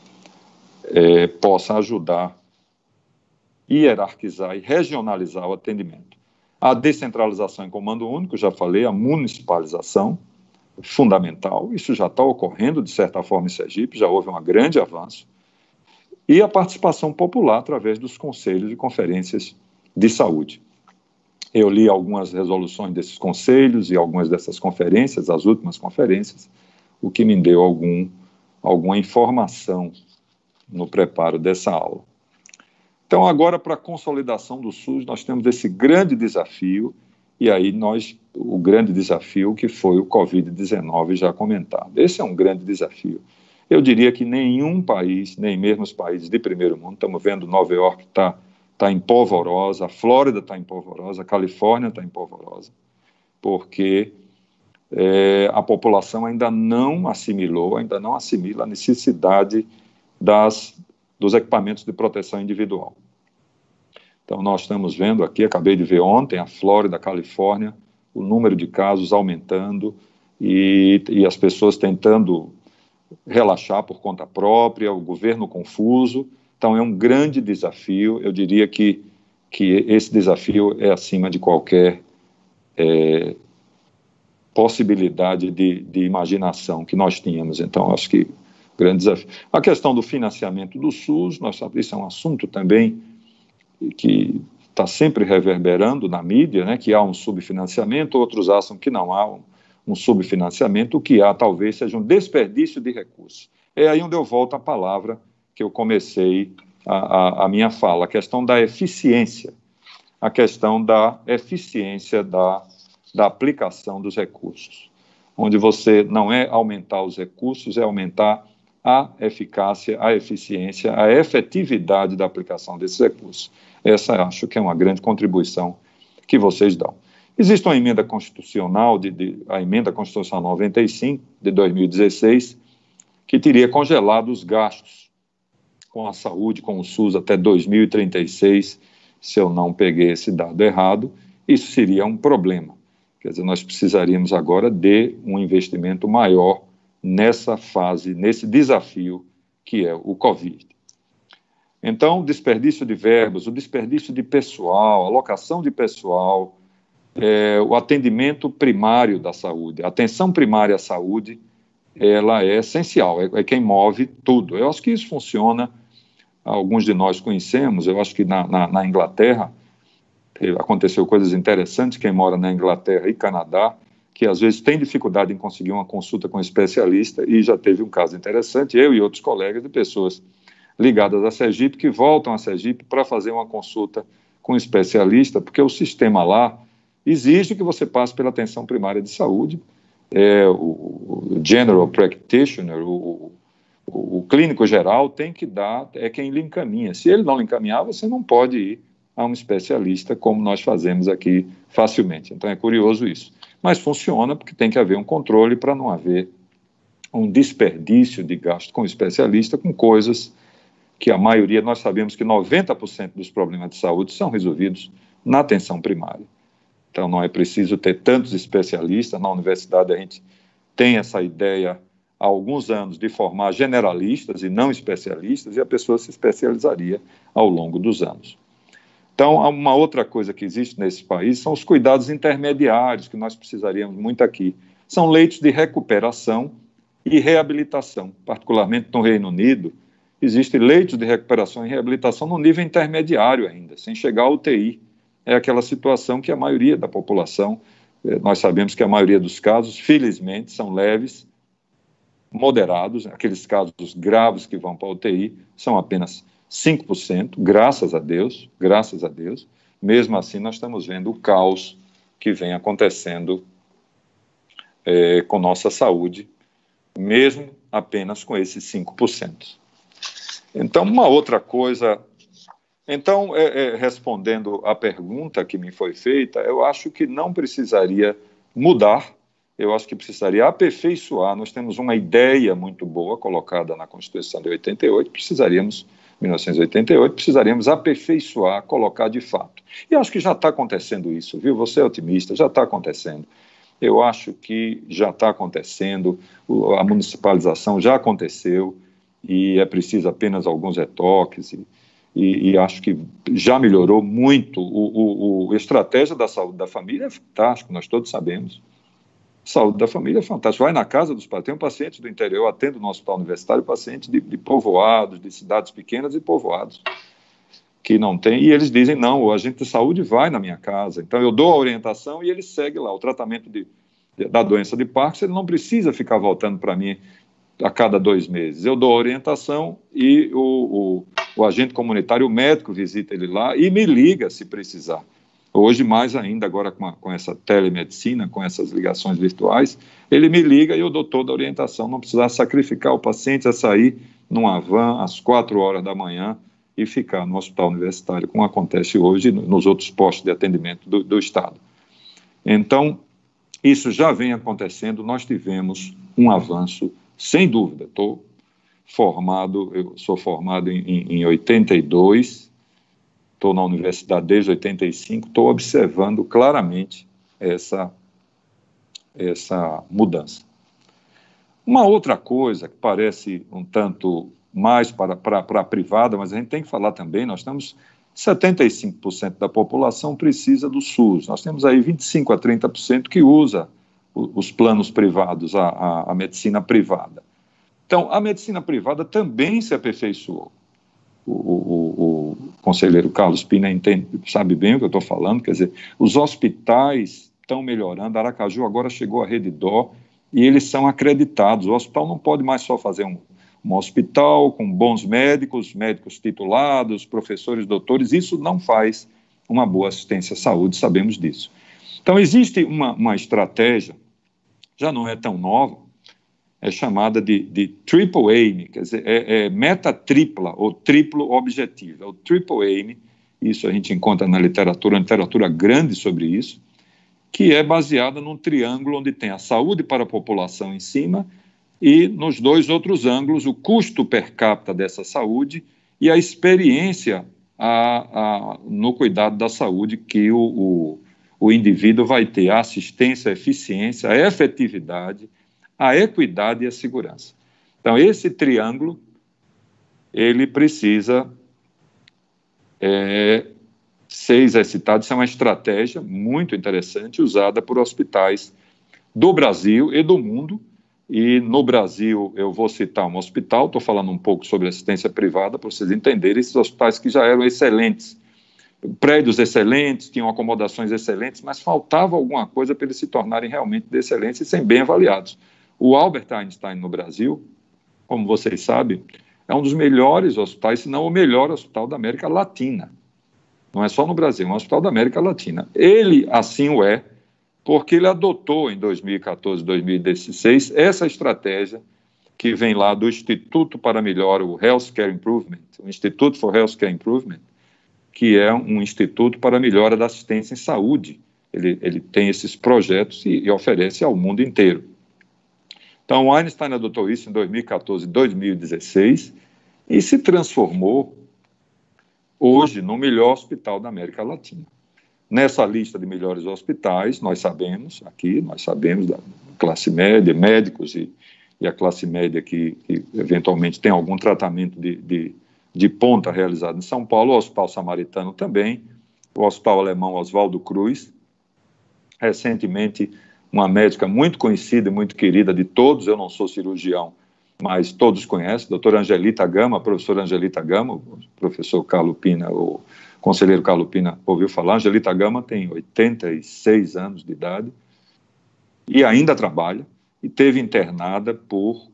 possa ajudar, hierarquizar e regionalizar o atendimento. A descentralização em comando único, já falei, a municipalização, fundamental, isso já está ocorrendo, de certa forma, em Sergipe, já houve um grande avanço, e a participação popular através dos conselhos e conferências de saúde. Eu li algumas resoluções desses conselhos e algumas dessas conferências, as últimas conferências, o que me deu alguma informação no preparo dessa aula. Então, agora, para a consolidação do SUS, nós temos esse grande desafio, e aí o grande desafio que foi o Covid-19 já comentado. Esse é um grande desafio. Eu diria que nenhum país, nem mesmo os países de primeiro mundo, estamos vendo Nova York está em polvorosa, a Flórida está em polvorosa, a Califórnia está em polvorosa, porque a população ainda não assimila a necessidade dos equipamentos de proteção individual. Então, nós estamos vendo aqui, acabei de ver ontem, a Flórida, a Califórnia, o número de casos aumentando e as pessoas tentando relaxar por conta própria, o governo confuso. Então, é um grande desafio. Eu diria que esse desafio é acima de qualquer possibilidade de imaginação que nós tínhamos. Então, acho que grande desafio. A questão do financiamento do SUS, nós sabemos, isso é um assunto também que está sempre reverberando na mídia, né, que há um subfinanciamento, outros acham que não há um subfinanciamento, o que há talvez seja um desperdício de recursos. É aí onde eu volto à palavra que eu comecei a minha fala, a questão da eficiência, a questão da eficiência da aplicação dos recursos, onde você não é aumentar os recursos, é aumentar a eficácia, a eficiência, a efetividade da aplicação desses recursos. Essa acho que é uma grande contribuição que vocês dão. Existe uma emenda constitucional, a emenda constitucional 95, de 2016, que teria congelado os gastos com a saúde, com o SUS, até 2036, se eu não peguei esse dado errado, isso seria um problema. Quer dizer, nós precisaríamos agora de um investimento maior nessa fase, nesse desafio que é o Covid. Então, o desperdício de verbos, o desperdício de pessoal, alocação de pessoal, o atendimento primário da saúde, a atenção primária à saúde, ela é essencial, é quem move tudo. Eu acho que isso funciona, alguns de nós conhecemos, eu acho que na Inglaterra aconteceu coisas interessantes, quem mora na Inglaterra e Canadá, que às vezes tem dificuldade em conseguir uma consulta com um especialista, e já teve um caso interessante, eu e outros colegas de pessoas ligadas a Sergipe, que voltam a Sergipe para fazer uma consulta com um especialista, porque o sistema lá exige que você passe pela atenção primária de saúde, o general practitioner, o clínico geral tem que dar, é quem lhe encaminha. Se ele não lhe encaminhar, você não pode ir a um especialista, como nós fazemos aqui facilmente. Então é curioso isso. Mas funciona porque tem que haver um controle para não haver um desperdício de gasto com o especialista, com coisas que a maioria, nós sabemos que 90% dos problemas de saúde são resolvidos na atenção primária. Então não é preciso ter tantos especialistas. Na universidade a gente tem essa ideia há alguns anos de formar generalistas e não especialistas, e a pessoa se especializaria ao longo dos anos. Então, uma outra coisa que existe nesse país são os cuidados intermediários, que nós precisaríamos muito aqui. São leitos de recuperação e reabilitação. Particularmente no Reino Unido, existem leitos de recuperação e reabilitação no nível intermediário ainda, sem chegar ao UTI. É aquela situação que a maioria da população, nós sabemos que a maioria dos casos, felizmente, são leves, moderados. Aqueles casos graves que vão para a UTI são apenas 5%, graças a Deus. Mesmo assim, nós estamos vendo o caos que vem acontecendo com nossa saúde, mesmo apenas com esses 5%. Então, uma outra coisa... Então, respondendo à pergunta que me foi feita, eu acho que não precisaria mudar, eu acho que precisaria aperfeiçoar. Nós temos uma ideia muito boa colocada na Constituição de 1988, precisaríamos aperfeiçoar, colocar de fato. E acho que já está acontecendo isso, viu? Você é otimista, já está acontecendo. Eu acho que já está acontecendo, a municipalização já aconteceu, e é preciso apenas alguns retoques, e acho que já melhorou muito. A estratégia da saúde da família é fantástica, nós todos sabemos. Saúde da família é fantástica. Vai na casa dos pacientes, tem um paciente do interior, eu atendo no hospital universitário, pacientes de povoados, de cidades pequenas e povoados, que não tem, e eles dizem, não, o agente de saúde vai na minha casa, então eu dou a orientação e ele segue lá. O tratamento da doença de Parkinson, ele não precisa ficar voltando para mim a cada 2 meses. Eu dou a orientação e o agente comunitário, o médico, visita ele lá e me liga se precisar. Hoje, mais ainda, agora com essa telemedicina, com essas ligações virtuais, ele me liga e eu dou toda a orientação, não precisar sacrificar o paciente a sair numa van às 4 horas da manhã e ficar no hospital universitário, como acontece hoje nos outros postos de atendimento do Estado. Então, isso já vem acontecendo, nós tivemos um avanço, sem dúvida. Eu sou formado em 82, estou na universidade desde 85, estou observando claramente essa mudança. Uma outra coisa que parece um tanto mais para a privada, mas a gente tem que falar também, nós temos 75% da população precisa do SUS, nós temos aí 25% a 30% que usa os planos privados, a medicina privada. Então, a medicina privada também se aperfeiçoou. O conselheiro Carlos Pina sabe bem o que eu estou falando, quer dizer, os hospitais estão melhorando, Aracaju agora chegou à Rede Dó e eles são acreditados. O hospital não pode mais só fazer um hospital com bons médicos titulados, professores, doutores, isso não faz uma boa assistência à saúde, sabemos disso. Então, existe uma estratégia, já não é tão nova, é chamada de triple aim, quer dizer, meta tripla ou triplo objetivo. É o triple aim, isso a gente encontra na literatura, uma literatura grande sobre isso, que é baseada num triângulo onde tem a saúde para a população em cima e nos 2 outros ângulos o custo per capita dessa saúde e a experiência no cuidado da saúde, que o indivíduo vai ter a assistência, a eficiência, a efetividade, a equidade e a segurança. Então, esse triângulo, ele precisa ser exercitado. Isso é uma estratégia muito interessante, usada por hospitais do Brasil e do mundo. E no Brasil, eu vou citar um hospital, estou falando um pouco sobre assistência privada, para vocês entenderem, esses hospitais que já eram excelentes, prédios excelentes, tinham acomodações excelentes, mas faltava alguma coisa para eles se tornarem realmente de excelência e serem bem avaliados. O Albert Einstein, no Brasil, como vocês sabem, é um dos melhores hospitais, se não o melhor hospital da América Latina. Não é só no Brasil, é um hospital da América Latina. Ele assim o é, porque ele adotou em 2014, 2016, essa estratégia que vem lá do Instituto para Melhor, o Healthcare Improvement, o Institute for Healthcare Improvement, que é um instituto para melhora da assistência em saúde. Ele tem esses projetos e oferece ao mundo inteiro. Então, o Einstein adotou isso em 2014 e 2016 e se transformou hoje no melhor hospital da América Latina. Nessa lista de melhores hospitais, nós sabemos da classe média, médicos e a classe média que eventualmente tem algum tratamento de ponta realizado em São Paulo, o Hospital Samaritano também, o Hospital Alemão Oswaldo Cruz. Recentemente, uma médica muito conhecida e muito querida de todos, eu não sou cirurgião, mas todos conhecem, a doutora Angelita Gama, a professora Angelita Gama, o professor Carlo Pina, o conselheiro Carlo Pina ouviu falar. Angelita Gama tem 86 anos de idade e ainda trabalha, e teve internada por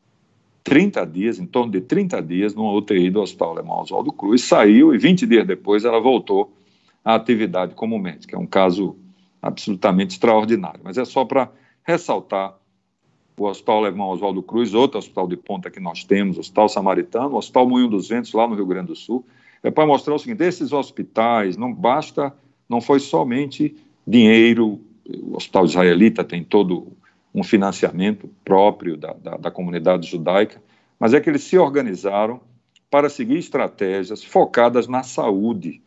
30 dias, em torno de 30 dias, numa UTI do Hospital Alemão Oswaldo Cruz, saiu e 20 dias depois ela voltou à atividade como médica. É um caso absolutamente extraordinário, mas é só para ressaltar o Hospital Alemão Oswaldo Cruz, outro hospital de ponta que nós temos, o Hospital Samaritano, o Hospital Moinho dos Ventos, lá no Rio Grande do Sul. É para mostrar o seguinte: esses hospitais, não foi somente dinheiro. O Hospital Israelita tem todo um financiamento próprio da comunidade judaica, mas é que eles se organizaram para seguir estratégias focadas na saúde,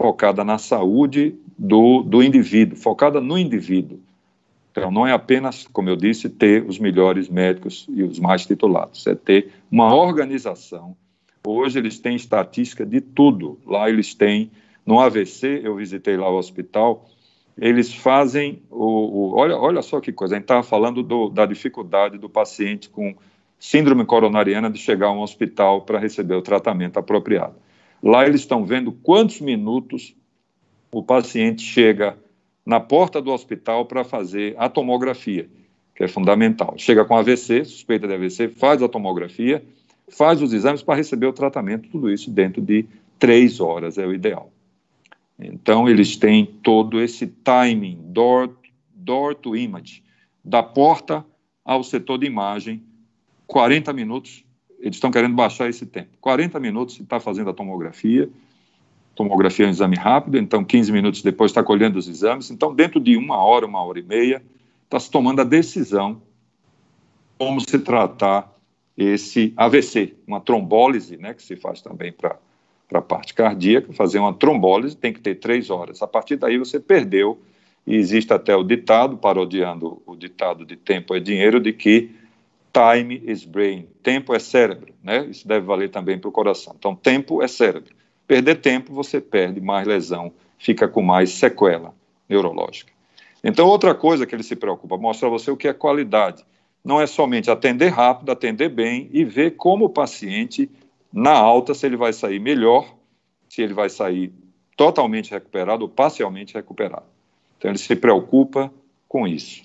do indivíduo, focada no indivíduo. Então, não é apenas, como eu disse, ter os melhores médicos e os mais titulados, é ter uma organização. Hoje eles têm estatística de tudo. Lá eles têm, no AVC, eu visitei lá o hospital, eles fazem, olha só que coisa, a gente estava falando da dificuldade do paciente com síndrome coronariana de chegar a um hospital para receber o tratamento apropriado. Lá eles estão vendo quantos minutos o paciente chega na porta do hospital para fazer a tomografia, que é fundamental. Chega com AVC, suspeita de AVC, faz a tomografia, faz os exames para receber o tratamento, tudo isso dentro de 3 horas é o ideal. Então, eles têm todo esse timing, door to image, da porta ao setor de imagem, 40 minutos, eles estão querendo baixar esse tempo. 40 minutos se está fazendo a tomografia é um exame rápido, então 15 minutos depois está colhendo os exames, então dentro de 1 hora, 1h30, está se tomando a decisão como se tratar esse AVC, uma trombólise, né, que se faz também para a parte cardíaca. Fazer uma trombólise tem que ter 3 horas. A partir daí você perdeu, e existe até o ditado, parodiando o ditado de tempo é dinheiro, de que time is brain, tempo é cérebro, né? Isso deve valer também para o coração. Então, tempo é cérebro. Perder tempo, você perde mais lesão, fica com mais sequela neurológica. Então, outra coisa que ele se preocupa, mostrar a você o que é qualidade. Não é somente atender rápido, atender bem e ver como o paciente, na alta, se ele vai sair melhor, se ele vai sair totalmente recuperado ou parcialmente recuperado. Então, ele se preocupa com isso.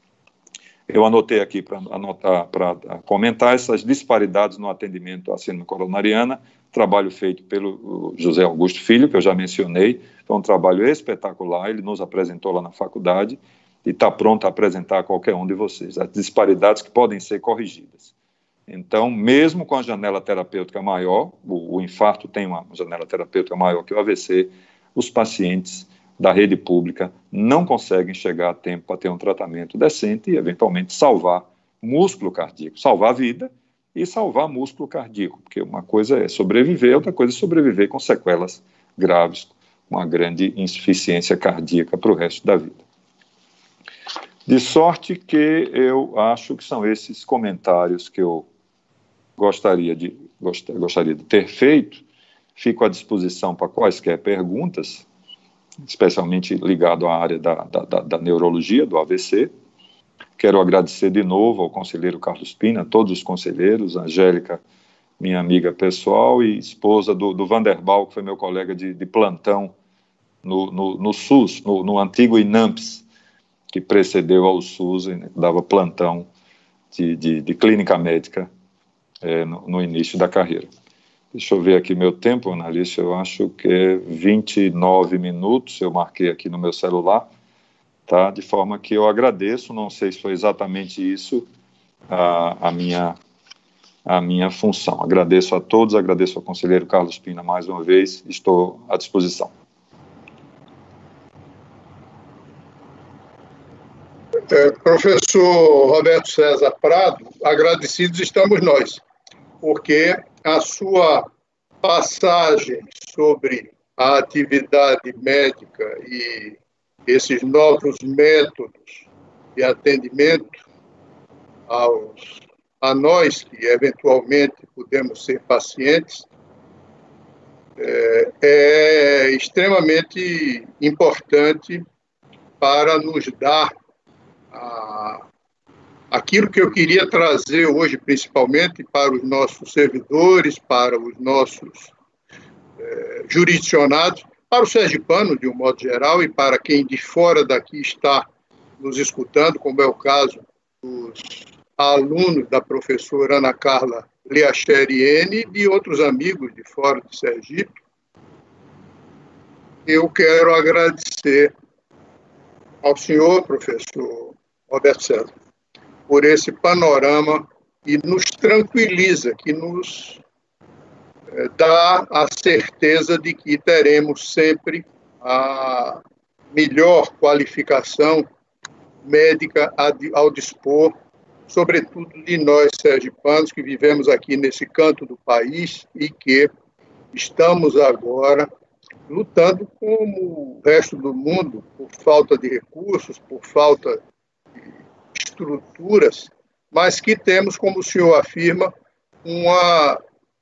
Eu anotei aqui para comentar essas disparidades no atendimento à síndrome coronariana, trabalho feito pelo José Augusto Filho, que eu já mencionei, foi um trabalho espetacular, ele nos apresentou lá na faculdade e está pronto a apresentar a qualquer um de vocês, as disparidades que podem ser corrigidas. Então, mesmo com a janela terapêutica maior, o infarto tem uma janela terapêutica maior que o AVC, os pacientes da rede pública não conseguem chegar a tempo para ter um tratamento decente e, eventualmente, salvar músculo cardíaco, salvar a vida e salvar músculo cardíaco, porque uma coisa é sobreviver, outra coisa é sobreviver com sequelas graves, com uma grande insuficiência cardíaca para o resto da vida. De sorte que eu acho que são esses comentários que eu gostaria de ter feito. Fico à disposição para quaisquer perguntas, especialmente ligado à área da neurologia, do AVC. Quero agradecer de novo ao conselheiro Carlos Pina, a todos os conselheiros, a Angélica, minha amiga pessoal, e esposa do Vanderbal, que foi meu colega de plantão no SUS, no antigo INAMPS, que precedeu ao SUS, e dava plantão de clínica médica no início da carreira. Deixa eu ver aqui meu tempo, analista, eu acho que é 29 minutos, eu marquei aqui no meu celular, tá? De forma que eu agradeço, não sei se foi exatamente isso a minha função. Agradeço a todos, agradeço ao conselheiro Carlos Pina mais uma vez, estou à disposição. Professor Roberto César Prado, agradecidos estamos nós, porque a sua passagem sobre a atividade médica e esses novos métodos de atendimento a nós, que eventualmente podemos ser pacientes, é extremamente importante para nos dar aquilo que eu queria trazer hoje, principalmente para os nossos servidores, para os nossos jurisdicionados, para o sergipano, de um modo geral, e para quem de fora daqui está nos escutando, como é o caso dos alunos da professora Ana Carla Leacheriene e de outros amigos de fora de Sergipe. Eu quero agradecer ao senhor, professor Roberto César, por esse panorama e nos tranquiliza, que nos dá a certeza de que teremos sempre a melhor qualificação médica ao dispor, sobretudo de nós sergipanos que vivemos aqui nesse canto do país e que estamos agora lutando como o resto do mundo por falta de recursos, por falta de estruturas, mas que temos, como o senhor afirma, uma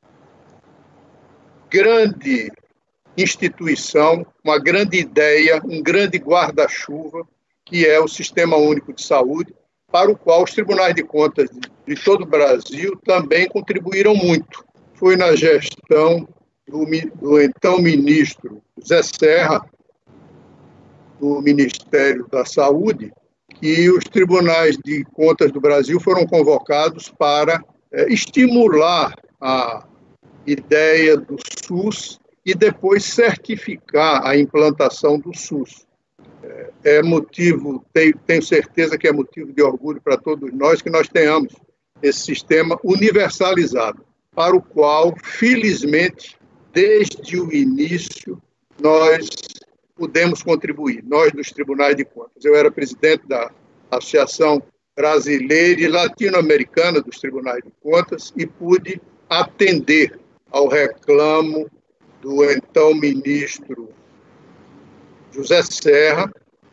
grande instituição, uma grande ideia, um grande guarda-chuva, que é o Sistema Único de Saúde, para o qual os tribunais de contas de todo o Brasil também contribuíram muito. Foi na gestão do então ministro Zé Serra, do Ministério da Saúde, que os tribunais de contas do Brasil foram convocados para estimular a ideia do SUS e depois certificar a implantação do SUS. Tenho certeza que é motivo de orgulho para todos nós que nós tenhamos esse sistema universalizado, para o qual, felizmente, desde o início, nós pudemos contribuir, nós dos tribunais de contas. Eu era presidente da Associação Brasileira e Latino-Americana dos Tribunais de Contas e pude atender ao reclamo do então ministro José Serra,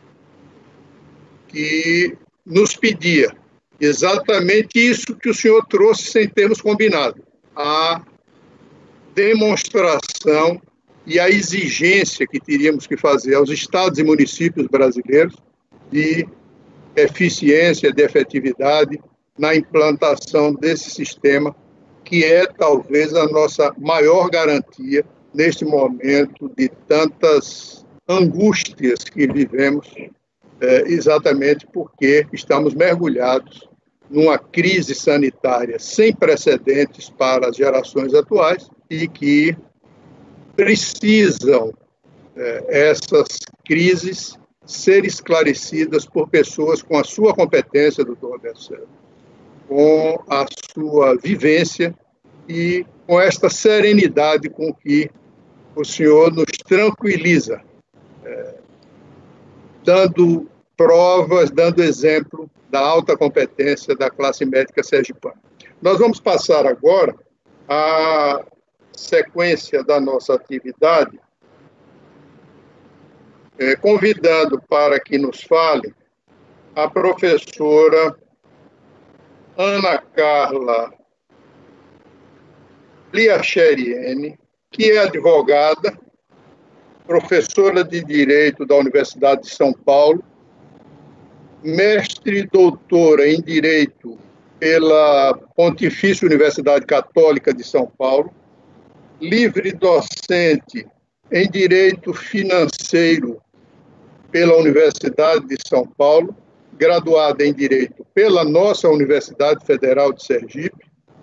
que nos pedia exatamente isso que o senhor trouxe sem termos combinado, a demonstração e a exigência que teríamos que fazer aos estados e municípios brasileiros de eficiência, de efetividade na implantação desse sistema, que é talvez a nossa maior garantia neste momento de tantas angústias que vivemos, exatamente porque estamos mergulhados numa crise sanitária sem precedentes para as gerações atuais e que precisam essas crises ser esclarecidas por pessoas com a sua competência, doutor Roberto César, com a sua vivência e com esta serenidade com que o senhor nos tranquiliza, dando provas, dando exemplo da alta competência da classe médica sergipana. Nós vamos passar agora à sequência da nossa atividade convidando para que nos fale a professora Ana Carla Bliacheriene, que é advogada, professora de Direito da Universidade de São Paulo, mestre e doutora em Direito pela Pontifícia Universidade Católica de São Paulo, livre docente em Direito Financeiro pela Universidade de São Paulo, graduada em Direito pela nossa Universidade Federal de Sergipe,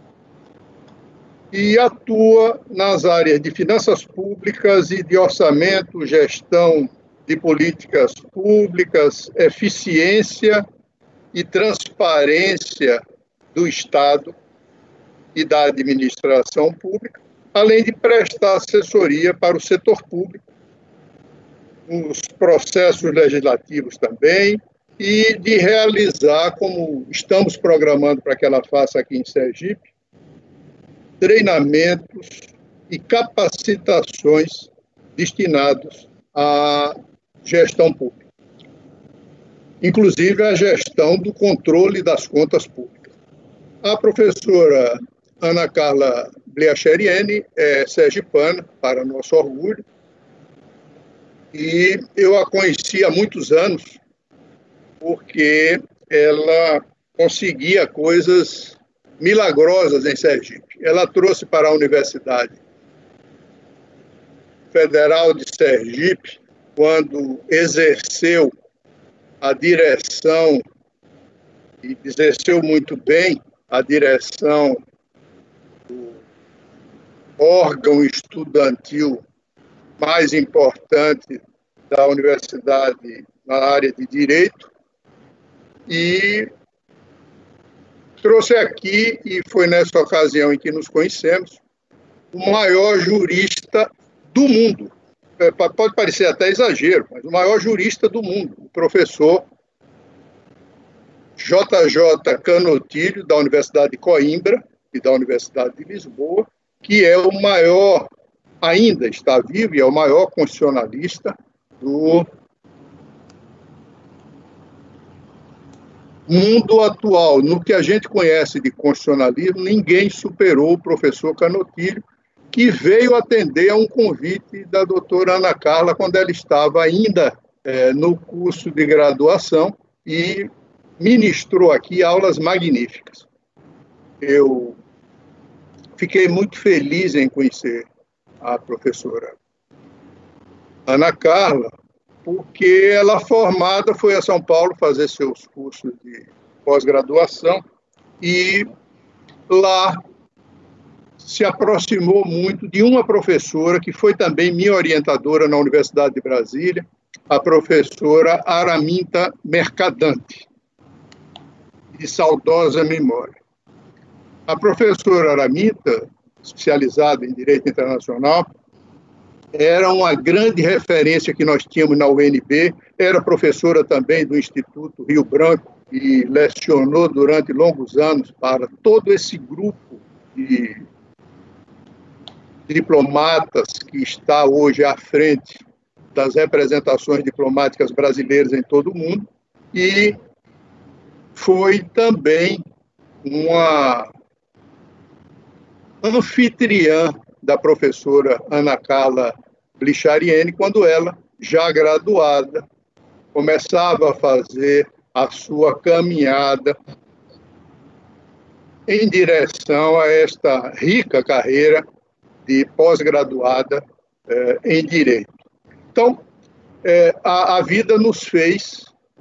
e atua nas áreas de finanças públicas e de orçamento, gestão de políticas públicas, eficiência e transparência do Estado e da administração pública, além de prestar assessoria para o setor público, os processos legislativos também, e de realizar, como estamos programando para que ela faça aqui em Sergipe, treinamentos e capacitações destinados à gestão pública, inclusive a gestão do controle das contas públicas. A professora Ana Carla Bliacheriene é sergipana, para nosso orgulho, e eu a conheci há muitos anos, porque ela conseguia coisas milagrosas em Sergipe. Ela trouxe para a Universidade Federal de Sergipe, quando exerceu a direção, e exerceu muito bem a direção do órgão estudantil mais importante da universidade na área de Direito, e trouxe aqui, e foi nessa ocasião em que nos conhecemos, o maior jurista do mundo. Pode parecer até exagero, mas o maior jurista do mundo, o professor JJ Canotilho, da Universidade de Coimbra e da Universidade de Lisboa, que é o maior, ainda está vivo, e é o maior constitucionalista do mundo atual. No que a gente conhece de constitucionalismo, ninguém superou o professor Canotilho, que veio atender a um convite da doutora Ana Carla quando ela estava ainda no curso de graduação e ministrou aqui aulas magníficas. Eu fiquei muito feliz em conhecer a professora Ana Carla, porque ela formada foi a São Paulo fazer seus cursos de pós-graduação e lá se aproximou muito de uma professora que foi também minha orientadora na Universidade de Brasília, a professora Araminta Mercadante, de saudosa memória. A professora Araminta, especializada em Direito Internacional, era uma grande referência que nós tínhamos na UNB, era professora também do Instituto Rio Branco e lecionou durante longos anos para todo esse grupo de diplomatas que está hoje à frente das representações diplomáticas brasileiras em todo o mundo, e foi também uma anfitriã da professora Ana Carla Bliacheriene, quando ela, já graduada, começava a fazer a sua caminhada em direção a esta rica carreira de pós-graduada em Direito. Então, a vida nos fez,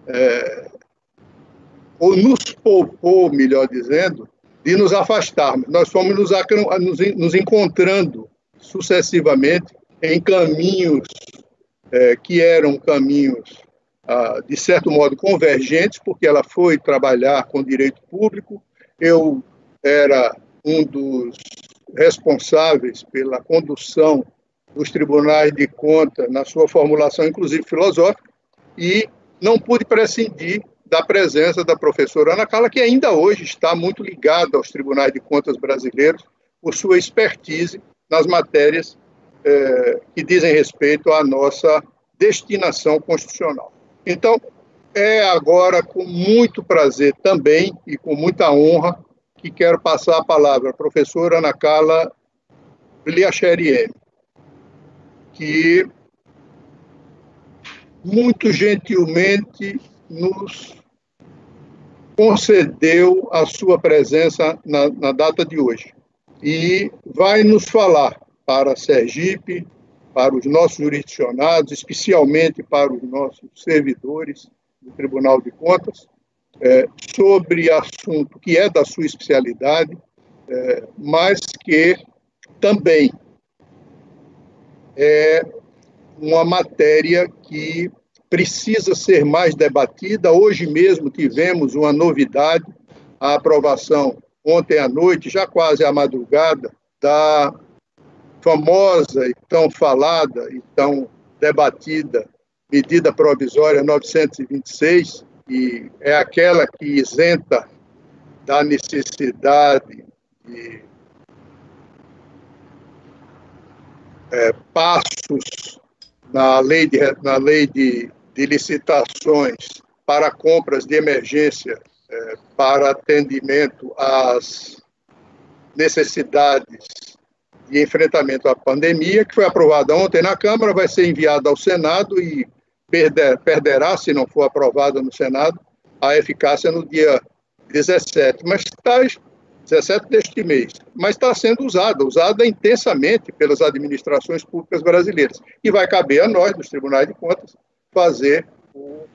ou nos poupou, melhor dizendo, de nos afastarmos. Nós fomos nos encontrando sucessivamente em caminhos que eram caminhos, de certo modo, convergentes, porque ela foi trabalhar com direito público, eu era um dos responsáveis pela condução dos tribunais de contas na sua formulação, inclusive filosófica, e não pude prescindir da presença da professora Ana Carla, que ainda hoje está muito ligada aos tribunais de contas brasileiros por sua expertise nas matérias que dizem respeito à nossa destinação constitucional. Então, é agora com muito prazer também e com muita honra que quero passar a palavra à professora Ana Carla Bliacheriene, que muito gentilmente nos concedeu a sua presença na data de hoje e vai nos falar para Sergipe, para os nossos jurisdicionados, especialmente para os nossos servidores do Tribunal de Contas, sobre assunto que é da sua especialidade, mas que também é uma matéria que precisa ser mais debatida. Hoje mesmo tivemos uma novidade, a aprovação ontem à noite, já quase à madrugada, da famosa e tão falada e tão debatida medida provisória 926, que é aquela que isenta da necessidade de passos na lei de licitações para compras de emergência para atendimento às necessidades de enfrentamento à pandemia, que foi aprovada ontem na Câmara, vai ser enviada ao Senado e perderá, se não for aprovada no Senado, a eficácia no dia 17, 17 deste mês, mas está sendo usada intensamente pelas administrações públicas brasileiras. E vai caber a nós, dos tribunais de contas, fazer o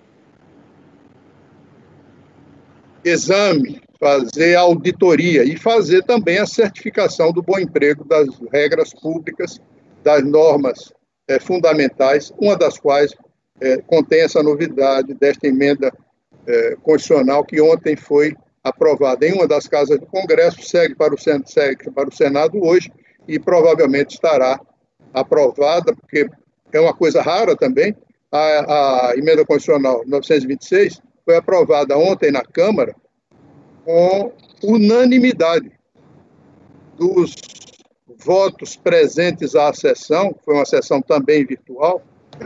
exame, fazer a auditoria e fazer também a certificação do bom emprego das regras públicas, das normas fundamentais, uma das quais contém essa novidade desta emenda constitucional que ontem foi aprovada em uma das casas do Congresso, segue para o Senado hoje e provavelmente estará aprovada, porque é uma coisa rara também. A emenda constitucional 926 foi aprovada ontem na Câmara com unanimidade dos votos presentes à sessão, foi uma sessão também virtual,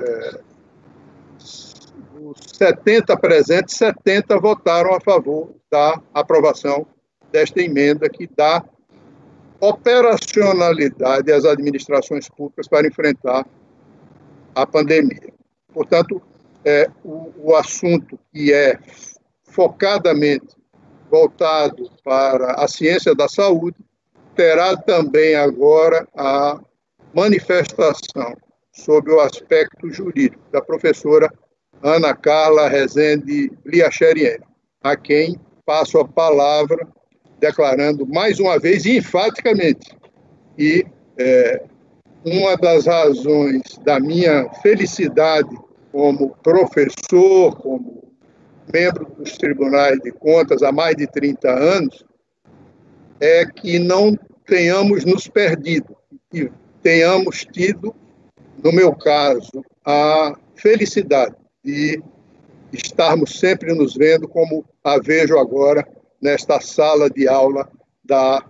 os 70 presentes, 70 votaram a favor da aprovação desta emenda que dá operacionalidade às administrações públicas para enfrentar a pandemia. Portanto, o assunto que é focadamente voltado para a ciência da saúde terá também agora a manifestação sobre o aspecto jurídico da professora Ana Carla Rezende Bliacheriene, a quem passo a palavra, declarando mais uma vez e enfaticamente que uma das razões da minha felicidade como professor, como membro dos tribunais de contas há mais de 30 anos, é que não tenhamos nos perdido, que tenhamos tido, no meu caso, a felicidade de estarmos sempre nos vendo como a vejo agora nesta sala de aula da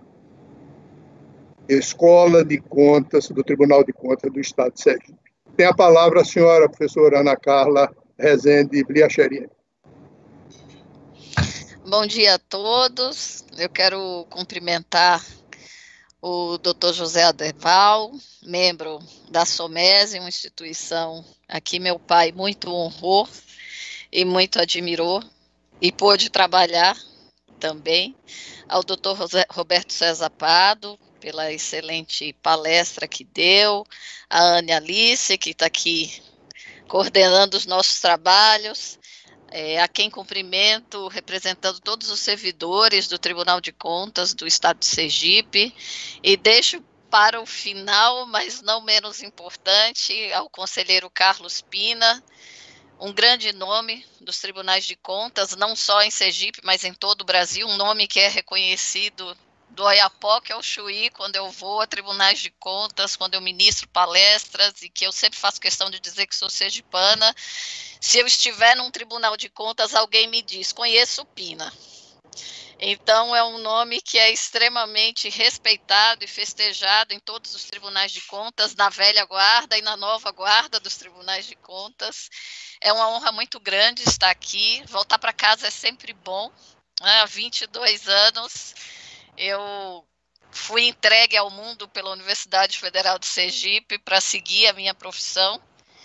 Escola de Contas, do Tribunal de Contas do Estado de Sergipe. Tem a palavra a senhora professora Ana Carla Rezende Bliacheriene. Bom dia a todos. Eu quero cumprimentar o Dr. José Adeval, membro da SOMESE, uma instituição a que meu pai muito honrou e muito admirou e pôde trabalhar também. Ao Dr. Roberto César Pado, pela excelente palestra que deu, a Anne Alice, que está aqui coordenando os nossos trabalhos, a quem cumprimento, representando todos os servidores do Tribunal de Contas do Estado de Sergipe, e deixo para o final, mas não menos importante, ao conselheiro Carlos Pina, um grande nome dos Tribunais de Contas, não só em Sergipe, mas em todo o Brasil, um nome que é reconhecido do Oiapoque ao Chuí, quando eu vou a tribunais de contas, quando eu ministro palestras, e que eu sempre faço questão de dizer que sou sergipana. Se eu estiver num tribunal de contas, alguém me diz, conheço o Pina. Então, é um nome que é extremamente respeitado e festejado em todos os tribunais de contas, na velha guarda e na nova guarda dos tribunais de contas. É uma honra muito grande estar aqui. Voltar para casa é sempre bom. Há 22 anos, eu fui entregue ao mundo pela Universidade Federal de Sergipe para seguir a minha profissão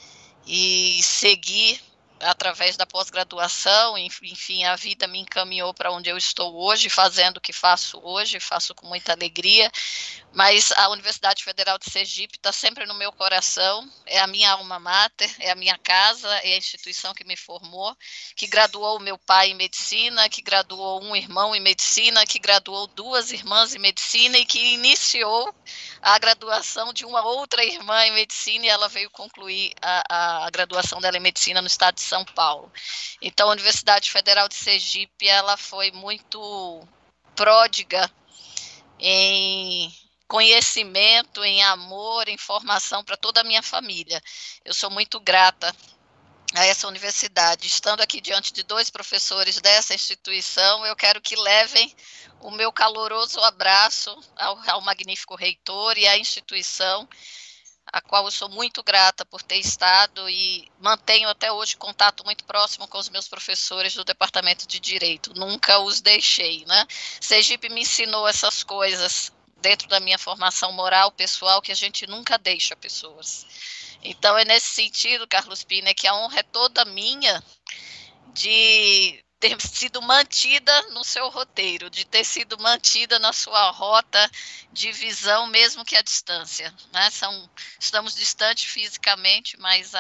e seguir através da pós-graduação, enfim, a vida me encaminhou para onde eu estou hoje, fazendo o que faço hoje, faço com muita alegria, mas a Universidade Federal de Sergipe está sempre no meu coração, é a minha alma mater, é a minha casa, é a instituição que me formou, que graduou meu pai em medicina, que graduou um irmão em medicina, que graduou 2 irmãs em medicina e que iniciou a graduação de uma outra irmã em medicina e ela veio concluir a graduação dela em medicina no estado de São Paulo. Então, a Universidade Federal de Sergipe, ela foi muito pródiga em conhecimento, em amor, em formação para toda a minha família. Eu sou muito grata a essa universidade. Estando aqui diante de 2 professores dessa instituição, eu quero que levem o meu caloroso abraço ao magnífico reitor e à instituição, a qual eu sou muito grata por ter estado e mantenho até hoje contato muito próximo com os meus professores do Departamento de Direito. Nunca os deixei, né? Sergipe me ensinou essas coisas dentro da minha formação moral, pessoal, que a gente nunca deixa pessoas. Então, é nesse sentido, Carlos Pina, que a honra é toda minha de ter sido mantida no seu roteiro, de ter sido mantida na sua rota de visão, mesmo que à distância, né? Estamos distantes fisicamente, mas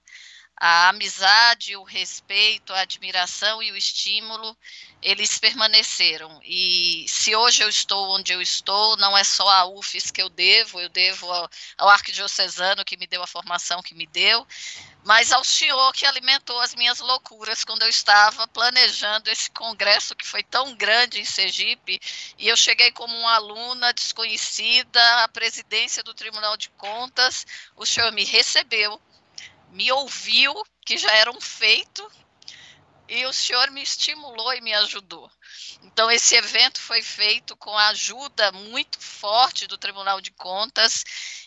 a amizade, o respeito, a admiração e o estímulo, eles permaneceram. E se hoje eu estou onde eu estou, não é só a UFES que eu devo ao arquidiocesano que me deu a formação que me deu, mas ao senhor que alimentou as minhas loucuras quando eu estava planejando esse congresso que foi tão grande em Sergipe, e eu cheguei como uma aluna desconhecida à presidência do Tribunal de Contas, o senhor me recebeu, me ouviu, que já era um feito, e o senhor me estimulou e me ajudou. Então, esse evento foi feito com a ajuda muito forte do Tribunal de Contas,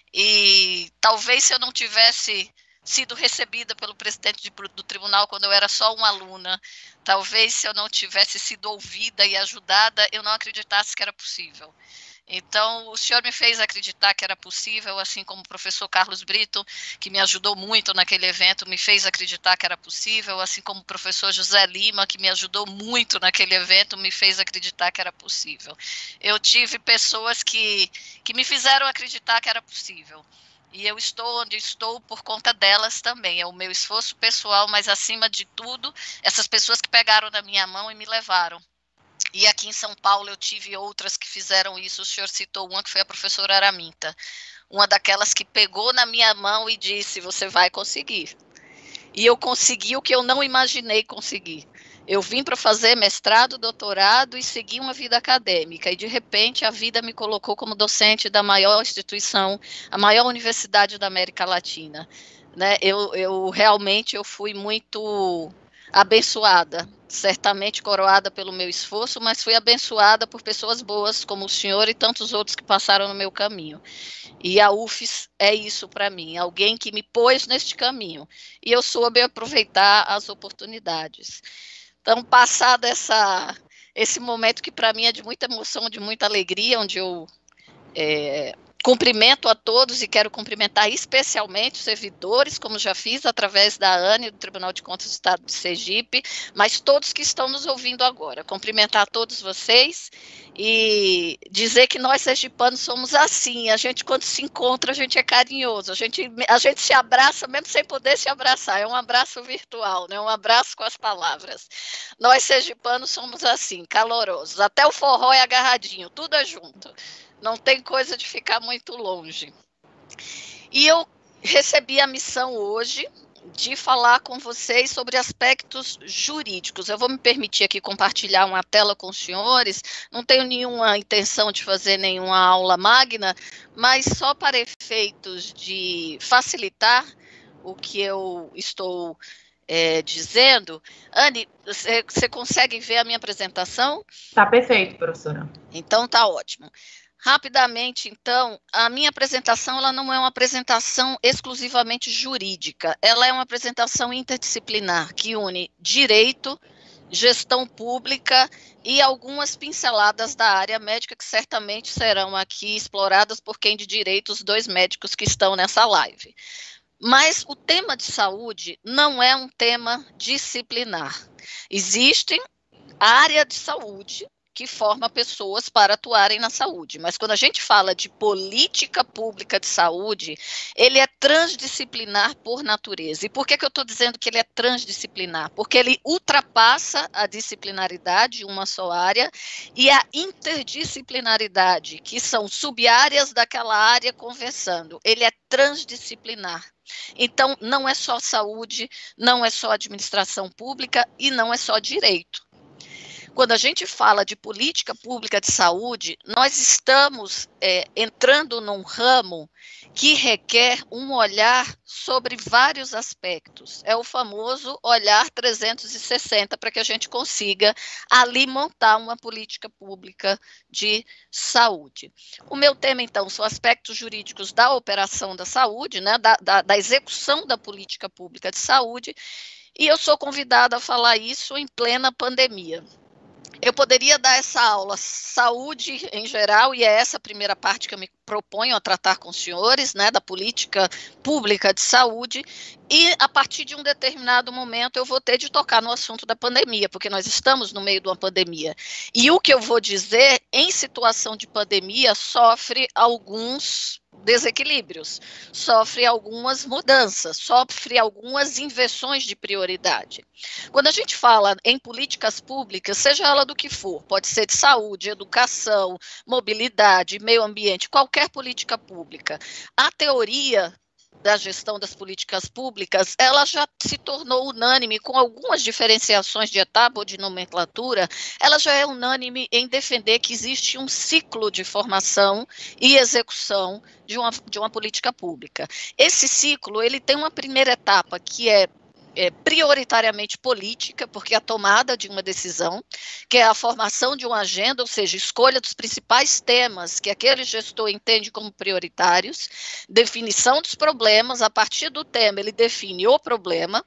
e talvez se eu não tivesse sido recebida pelo presidente do tribunal quando eu era só uma aluna, talvez se eu não tivesse sido ouvida e ajudada, eu não acreditasse que era possível. Então, o senhor me fez acreditar que era possível, assim como o professor Carlos Brito, que me ajudou muito naquele evento, me fez acreditar que era possível, assim como o professor José Lima, que me ajudou muito naquele evento, me fez acreditar que era possível. Eu tive pessoas que me fizeram acreditar que era possível. E eu estou onde estou por conta delas também. É o meu esforço pessoal, mas acima de tudo, essas pessoas que pegaram na minha mão e me levaram. E aqui em São Paulo eu tive outras que fizeram isso. O senhor citou uma que foi a professora Araminta. Uma daquelas que pegou na minha mão e disse, você vai conseguir. E eu consegui o que eu não imaginei conseguir. Eu vim para fazer mestrado, doutorado e seguir uma vida acadêmica. E, de repente, a vida me colocou como docente da maior instituição, a maior universidade da América Latina. Né? Eu realmente fui muito abençoada, certamente coroada pelo meu esforço, mas fui abençoada por pessoas boas como o senhor e tantos outros que passaram no meu caminho. E a UFES é isso para mim, alguém que me pôs neste caminho. E eu soube aproveitar as oportunidades. Então, passado esse momento que para mim é de muita emoção, de muita alegria, onde eu cumprimento a todos e quero cumprimentar especialmente os servidores, como já fiz através da ANE, do Tribunal de Contas do Estado de Sergipe, mas todos que estão nos ouvindo agora. Cumprimentar todos vocês e dizer que nós sergipanos somos assim, a gente quando se encontra, a gente é carinhoso, a gente se abraça mesmo sem poder se abraçar, é um abraço virtual, né? Um abraço com as palavras. Nós sergipanos somos assim, calorosos, até o forró é agarradinho, tudo é junto. Não tem coisa de ficar muito longe. E eu recebi a missão hoje de falar com vocês sobre aspectos jurídicos. Eu vou me permitir aqui compartilhar uma tela com os senhores, não tenho nenhuma intenção de fazer nenhuma aula magna, mas só para efeitos de facilitar o que eu estou dizendo. Anne, você consegue ver a minha apresentação? Tá perfeito, professora. Então tá ótimo. Rapidamente, então, a minha apresentação ela não é uma apresentação exclusivamente jurídica, ela é uma apresentação interdisciplinar que une direito, gestão pública e algumas pinceladas da área médica que certamente serão aqui exploradas por quem de direito, os 2 médicos que estão nessa live. Mas o tema de saúde não é um tema disciplinar. Existe a área de saúde que forma pessoas para atuarem na saúde. Mas quando a gente fala de política pública de saúde, ele é transdisciplinar por natureza. E por que eu estou dizendo que ele é transdisciplinar? Porque ele ultrapassa a disciplinaridade, uma só área, e a interdisciplinaridade, que são sub-áreas daquela área conversando. Ele é transdisciplinar. Então, não é só saúde, não é só administração pública e não é só direito. Quando a gente fala de política pública de saúde, nós estamos entrando num ramo que requer um olhar sobre vários aspectos. É o famoso olhar 360 para que a gente consiga ali montar uma política pública de saúde. O meu tema, então, são aspectos jurídicos da operação da saúde, né, da execução da política pública de saúde, e eu sou convidada a falar isso em plena pandemia. Eu poderia dar essa aula saúde em geral, e é essa a primeira parte que eu me proponho a tratar com os senhores, né, da política pública de saúde, e a partir de um determinado momento eu vou ter de tocar no assunto da pandemia, porque nós estamos no meio de uma pandemia. E o que eu vou dizer, em situação de pandemia, sofre alguns desequilíbrios, sofre algumas mudanças, sofre algumas inversões de prioridade. Quando a gente fala em políticas públicas, seja ela do que for, pode ser de saúde, educação, mobilidade, meio ambiente, qualquer política pública, a teoria da gestão das políticas públicas, ela já se tornou unânime, com algumas diferenciações de etapa ou de nomenclatura, ela já é unânime em defender que existe um ciclo de formação e execução de uma política pública. Esse ciclo, ele tem uma primeira etapa que é prioritariamente política, porque é a tomada de uma decisão, que é a formação de uma agenda, ou seja, escolha dos principais temas que aquele gestor entende como prioritários, definição dos problemas, a partir do tema ele define o problema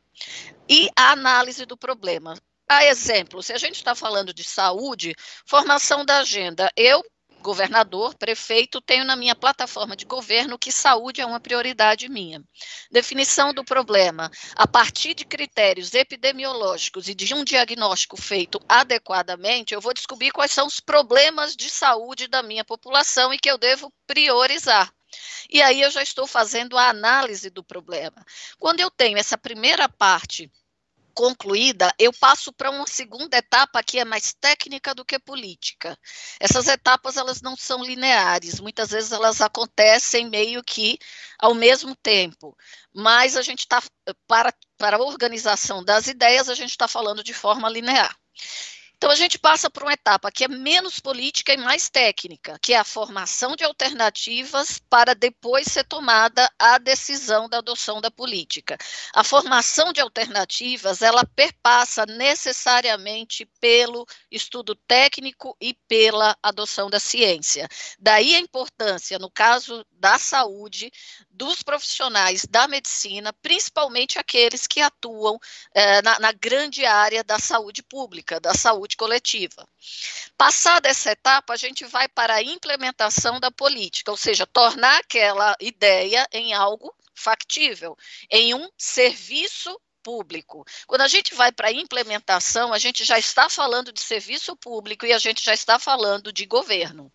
e a análise do problema. A exemplo, se a gente está falando de saúde, formação da agenda, eu, governador, prefeito, tenho na minha plataforma de governo que saúde é uma prioridade minha. Definição do problema. A partir de critérios epidemiológicos e de um diagnóstico feito adequadamente, eu vou descobrir quais são os problemas de saúde da minha população e que eu devo priorizar. E aí eu já estou fazendo a análise do problema. Quando eu tenho essa primeira parte concluída, eu passo para uma segunda etapa que é mais técnica do que política. Essas etapas, elas não são lineares, muitas vezes elas acontecem meio que ao mesmo tempo, mas a gente está, para a organização das ideias, a gente está falando de forma linear. Então, a gente passa por uma etapa que é menos política e mais técnica, que é a formação de alternativas para depois ser tomada a decisão da adoção da política. A formação de alternativas, ela perpassa necessariamente pelo estudo técnico e pela adoção da ciência. Daí a importância, no caso da saúde, dos profissionais da medicina, principalmente aqueles que atuam na grande área da saúde pública, da saúde coletiva. Passada essa etapa, a gente vai para a implementação da política, ou seja, tornar aquela ideia em algo factível, em um serviço público. Quando a gente vai para a implementação, a gente já está falando de serviço público e a gente já está falando de governo.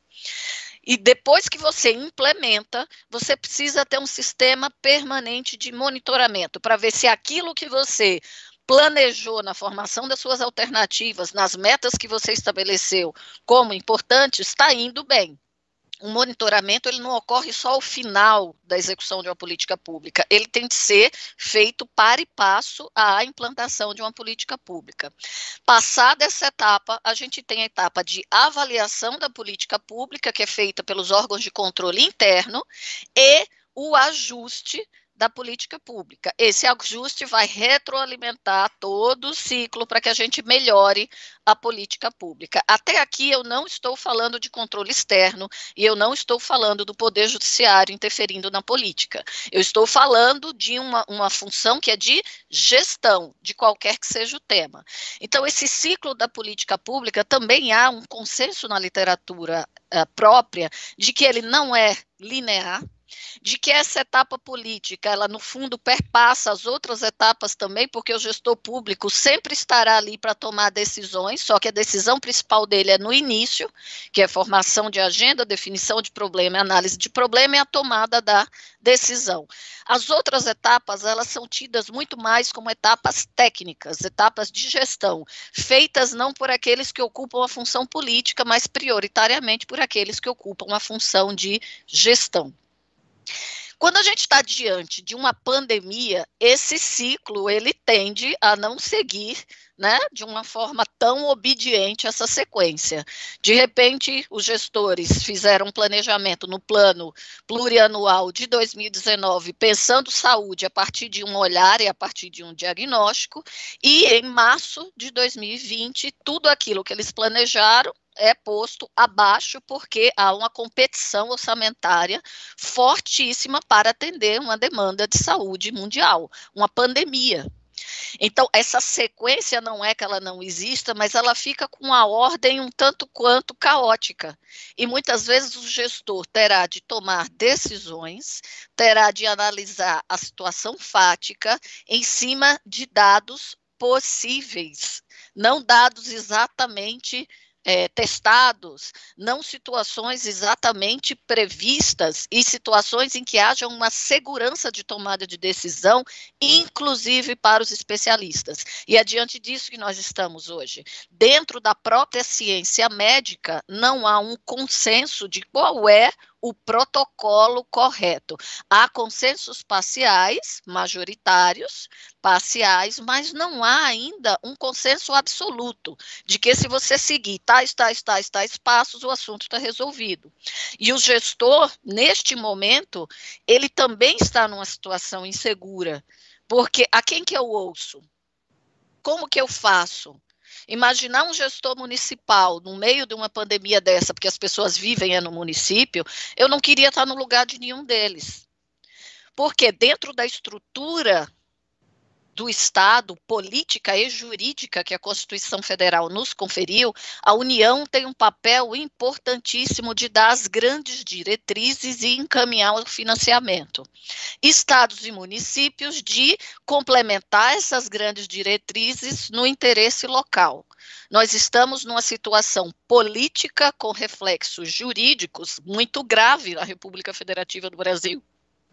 E depois que você implementa, você precisa ter um sistema permanente de monitoramento para ver se aquilo que você planejou na formação das suas alternativas, nas metas que você estabeleceu como importante, está indo bem. O monitoramento, ele não ocorre só ao final da execução de uma política pública, ele tem de ser feito para e passo à implantação de uma política pública. Passada essa etapa, a gente tem a etapa de avaliação da política pública, que é feita pelos órgãos de controle interno, e o ajuste da política pública. Esse ajuste vai retroalimentar todo o ciclo para que a gente melhore a política pública. Até aqui eu não estou falando de controle externo e eu não estou falando do Poder Judiciário interferindo na política. Eu estou falando de uma função que é de gestão, de qualquer que seja o tema. Então, esse ciclo da política pública também há um consenso na literatura própria de que ele não é linear, de que essa etapa política, ela no fundo perpassa as outras etapas também, porque o gestor público sempre estará ali para tomar decisões, só que a decisão principal dele é no início, que é formação de agenda, definição de problema, análise de problema e a tomada da decisão. As outras etapas, elas são tidas muito mais como etapas técnicas, etapas de gestão, feitas não por aqueles que ocupam a função política, mas prioritariamente por aqueles que ocupam a função de gestão. Quando a gente está diante de uma pandemia, esse ciclo ele tende a não seguir, né, de uma forma tão obediente essa sequência. De repente, os gestores fizeram um planejamento no plano plurianual de 2019, pensando saúde a partir de um olhar e a partir de um diagnóstico, e em março de 2020, tudo aquilo que eles planejaram é posto abaixo porque há uma competição orçamentária fortíssima para atender uma demanda de saúde mundial, uma pandemia. Então, essa sequência não é que ela não exista, mas ela fica com uma ordem um tanto quanto caótica. E muitas vezes o gestor terá de tomar decisões, terá de analisar a situação fática em cima de dados possíveis, não dados exatamente testados, não situações exatamente previstas e situações em que haja uma segurança de tomada de decisão, inclusive para os especialistas. E é diante disso que nós estamos hoje. Dentro da própria ciência médica, não há um consenso de qual é o protocolo correto. Há consensos parciais, majoritários, parciais, mas não há ainda um consenso absoluto de que se você seguir tais passos, o assunto está resolvido. E o gestor, neste momento, ele também está numa situação insegura, porque a quem que eu ouço? Como que eu faço? Imaginar um gestor municipal no meio de uma pandemia dessa, porque as pessoas vivem no município, eu não queria estar no lugar de nenhum deles. Porque dentro da estrutura do Estado, política e jurídica que a Constituição Federal nos conferiu, a União tem um papel importantíssimo de dar as grandes diretrizes e encaminhar o financiamento. Estados e municípios de complementar essas grandes diretrizes no interesse local. Nós estamos numa situação política com reflexos jurídicos muito grave na República Federativa do Brasil.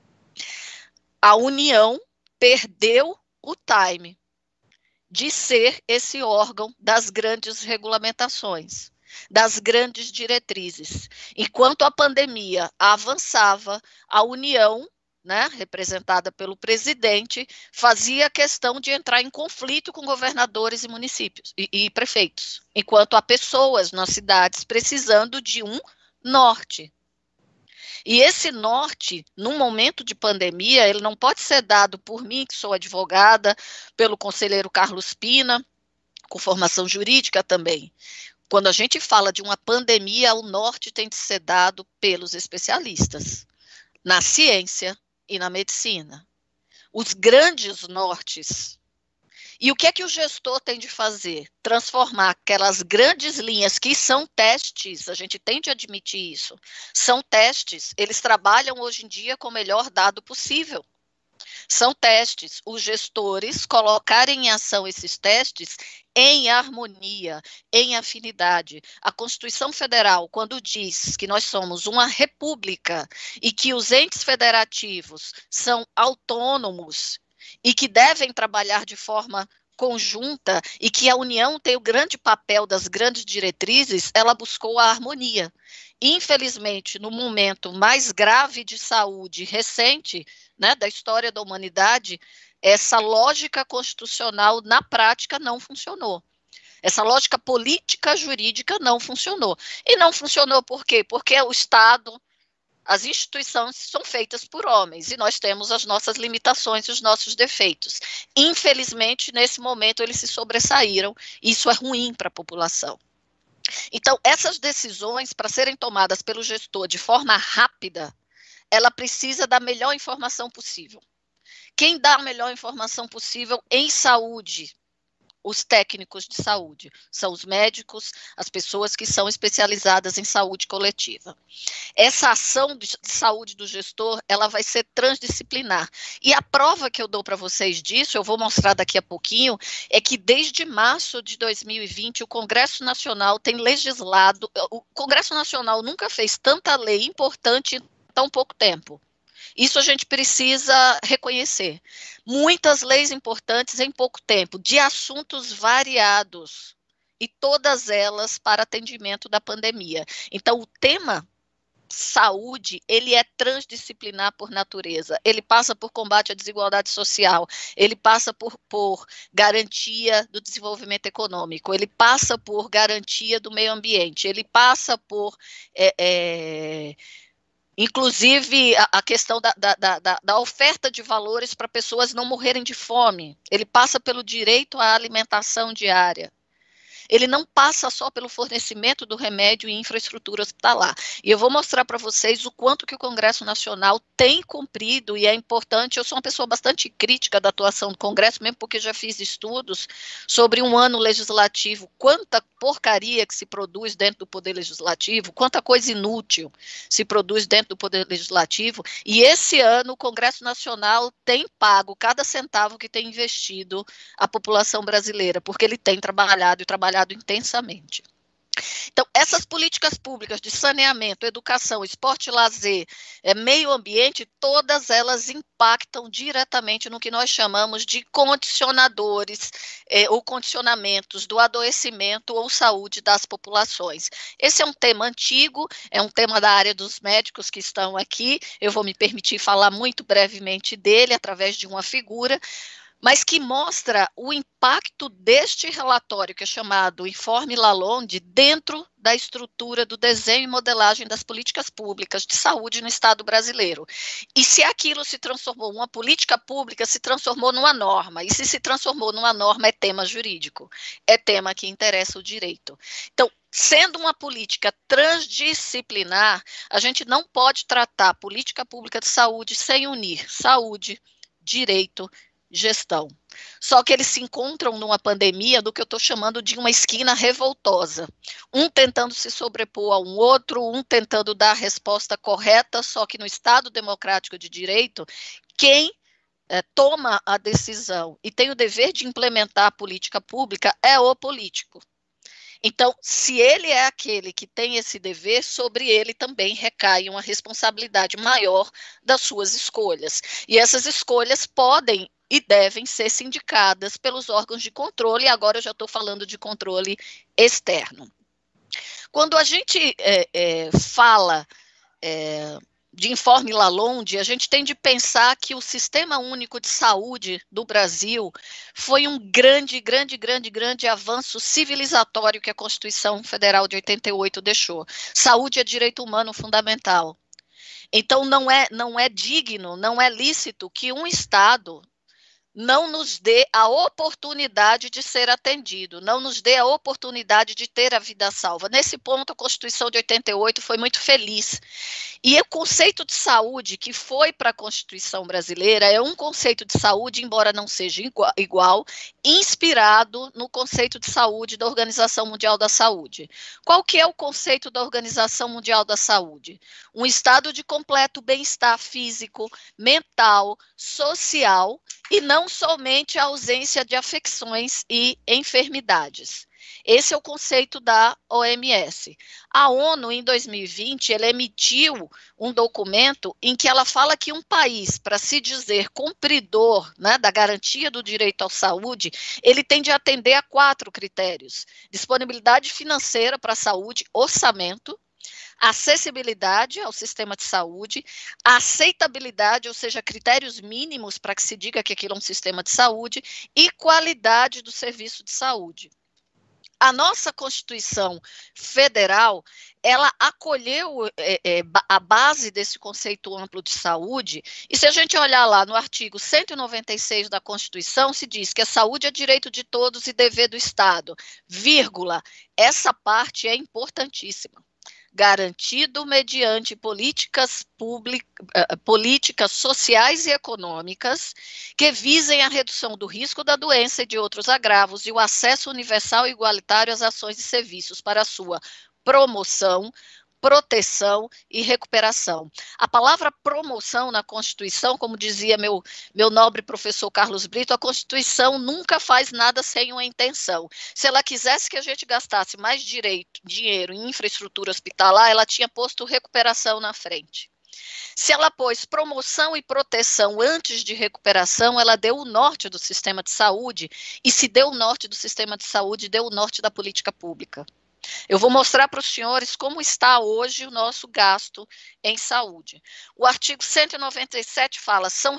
A União perdeu o time de ser esse órgão das grandes regulamentações, das grandes diretrizes. Enquanto a pandemia avançava, a União, né, representada pelo presidente, fazia questão de entrar em conflito com governadores e municípios e prefeitos, enquanto há pessoas nas cidades precisando de um norte. E esse norte, num momento de pandemia, ele não pode ser dado por mim, que sou advogada, pelo conselheiro Carlos Pina, com formação jurídica também. Quando a gente fala de uma pandemia, o norte tem de ser dado pelos especialistas, na ciência e na medicina. Os grandes nortes. E o que é que o gestor tem de fazer? Transformar aquelas grandes linhas que são testes, a gente tem de admitir isso, são testes, eles trabalham hoje em dia com o melhor dado possível. São testes, os gestores colocarem em ação esses testes em harmonia, em afinidade. A Constituição Federal, quando diz que nós somos uma república e que os entes federativos são autônomos e que devem trabalhar de forma conjunta e que a União tem o grande papel das grandes diretrizes, ela buscou a harmonia. Infelizmente, no momento mais grave de saúde recente, né, da história da humanidade, essa lógica constitucional na prática não funcionou. Essa lógica política jurídica não funcionou. E não funcionou por quê? Porque o Estado as instituições são feitas por homens e nós temos as nossas limitações e os nossos defeitos. Infelizmente, nesse momento, eles se sobressaíram e isso é ruim para a população. Então, essas decisões, para serem tomadas pelo gestor de forma rápida, ela precisa da melhor informação possível. Quem dá a melhor informação possível em saúde? Os técnicos de saúde, são os médicos, as pessoas que são especializadas em saúde coletiva. Essa ação de saúde do gestor, ela vai ser transdisciplinar. E a prova que eu dou para vocês disso, eu vou mostrar daqui a pouquinho, é que desde março de 2020, o Congresso Nacional tem legislado, o Congresso Nacional nunca fez tanta lei importante em tão pouco tempo. Isso a gente precisa reconhecer. Muitas leis importantes em pouco tempo, de assuntos variados, e todas elas para atendimento da pandemia. Então, o tema saúde, ele é transdisciplinar por natureza. Ele passa por combate à desigualdade social, ele passa por garantia do desenvolvimento econômico, ele passa por garantia do meio ambiente, ele passa por... inclusive, a questão da oferta de valores para pessoas não morrerem de fome. Ele passa pelo direito à alimentação diária. Ele não passa só pelo fornecimento do remédio e infraestrutura hospitalar. E eu vou mostrar para vocês o quanto que o Congresso Nacional tem cumprido, e é importante. Eu sou uma pessoa bastante crítica da atuação do Congresso, mesmo porque já fiz estudos sobre um ano legislativo, quanta porcaria que se produz dentro do Poder Legislativo, quanta coisa inútil se produz dentro do Poder Legislativo, e esse ano o Congresso Nacional tem pago cada centavo que tem investido a população brasileira, porque ele tem trabalhado intensamente. Então, essas políticas públicas de saneamento, educação, esporte e lazer, meio ambiente, todas elas impactam diretamente no que nós chamamos de condicionadores ou condicionamentos do adoecimento ou saúde das populações. Esse é um tema antigo, é um tema da área dos médicos que estão aqui, eu vou me permitir falar muito brevemente dele através de uma figura, mas que mostra o impacto deste relatório, que é chamado Informe Lalonde, dentro da estrutura do desenho e modelagem das políticas públicas de saúde no Estado brasileiro. E se aquilo se transformou, uma política pública se transformou numa norma, e se transformou numa norma, é tema jurídico, é tema que interessa o direito. Então, sendo uma política transdisciplinar, a gente não pode tratar a política pública de saúde sem unir saúde, direito, gestão. Só que eles se encontram numa pandemia do que eu estou chamando de uma esquina revoltosa. Um tentando se sobrepor a um outro, um tentando dar a resposta correta, só que no Estado democrático de direito, quem toma a decisão e tem o dever de implementar a política pública é o político. Então, se ele é aquele que tem esse dever, sobre ele também recai uma responsabilidade maior das suas escolhas. E essas escolhas podem e devem ser sindicadas pelos órgãos de controle, e agora eu já estou falando de controle externo. Quando a gente fala de Informe Lalonde, a gente tem de pensar que o Sistema Único de Saúde do Brasil foi um grande avanço civilizatório que a Constituição Federal de 88 deixou. Saúde é direito humano fundamental. Então, não é digno, não é lícito que um Estado não nos dê a oportunidade de ser atendido, não nos dê a oportunidade de ter a vida salva. Nesse ponto, a Constituição de 88 foi muito feliz. E o conceito de saúde que foi para a Constituição brasileira é um conceito de saúde, embora não seja igual, inspirado no conceito de saúde da Organização Mundial da Saúde. Qual que é o conceito da Organização Mundial da Saúde? Um estado de completo bem-estar físico, mental, social, e não somente a ausência de afecções e enfermidades. Esse é o conceito da OMS. A ONU, em 2020, ela emitiu um documento em que ela fala que um país, para se dizer cumpridor, né, da garantia do direito à saúde, ele tem de atender a 4 critérios: disponibilidade financeira para a saúde, orçamento, acessibilidade ao sistema de saúde, aceitabilidade, ou seja, critérios mínimos para que se diga que aquilo é um sistema de saúde, e qualidade do serviço de saúde. A nossa Constituição Federal, ela acolheu a base desse conceito amplo de saúde, e se a gente olhar lá no artigo 196 da Constituição, se diz que a saúde é direito de todos e dever do Estado, vírgula, essa parte é importantíssima. Garantido mediante políticas sociais e econômicas que visem a redução do risco da doença e de outros agravos e o acesso universal e igualitário às ações e serviços para a sua promoção, proteção e recuperação. A palavra promoção na Constituição, como dizia meu nobre professor Carlos Brito, a Constituição nunca faz nada sem uma intenção. Se ela quisesse que a gente gastasse mais dinheiro em infraestrutura hospitalar, ela tinha posto recuperação na frente. Se ela pôs promoção e proteção antes de recuperação, ela deu o norte do sistema de saúde, e se deu o norte do sistema de saúde, deu o norte da política pública. Eu vou mostrar para os senhores como está hoje o nosso gasto em saúde. O artigo 197 fala, são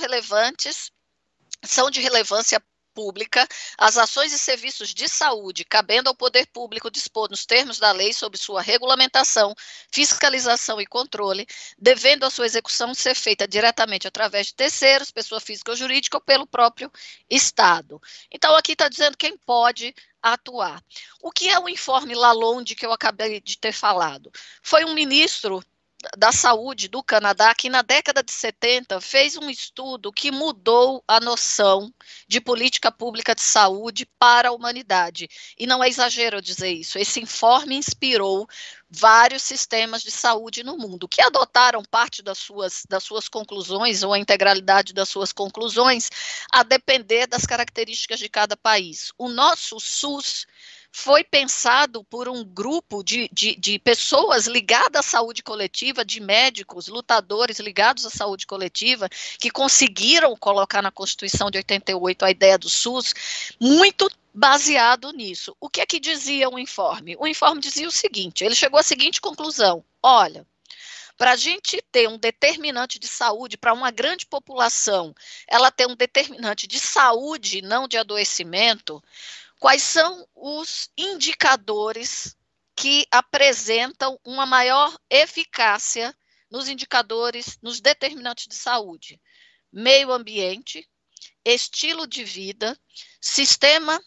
de relevância pública as ações e serviços de saúde, cabendo ao poder público dispor nos termos da lei sobre sua regulamentação, fiscalização e controle, devendo a sua execução ser feita diretamente através de terceiros, pessoa física ou jurídica, ou pelo próprio Estado. Então, aqui está dizendo quem pode atuar. O que é o informe Lalonde que eu acabei de ter falado? Foi um ministro da Saúde do Canadá que na década de 70 fez um estudo que mudou a noção de política pública de saúde para a humanidade. E não é exagero eu dizer isso. Esse informe inspirou vários sistemas de saúde no mundo, que adotaram parte das suas conclusões, ou a integralidade das suas conclusões, a depender das características de cada país. O nosso SUS foi pensado por um grupo de pessoas ligadas à saúde coletiva, de médicos, lutadores ligados à saúde coletiva, que conseguiram colocar na Constituição de 88 a ideia do SUS, muito baseado nisso. O que é que dizia o informe? O informe dizia o seguinte, ele chegou à seguinte conclusão, olha, para a gente ter um determinante de saúde, para uma grande população, ela ter um determinante de saúde, não de adoecimento, quais são os indicadores que apresentam uma maior eficácia nos indicadores, nos determinantes de saúde? Meio ambiente, estilo de vida, sistema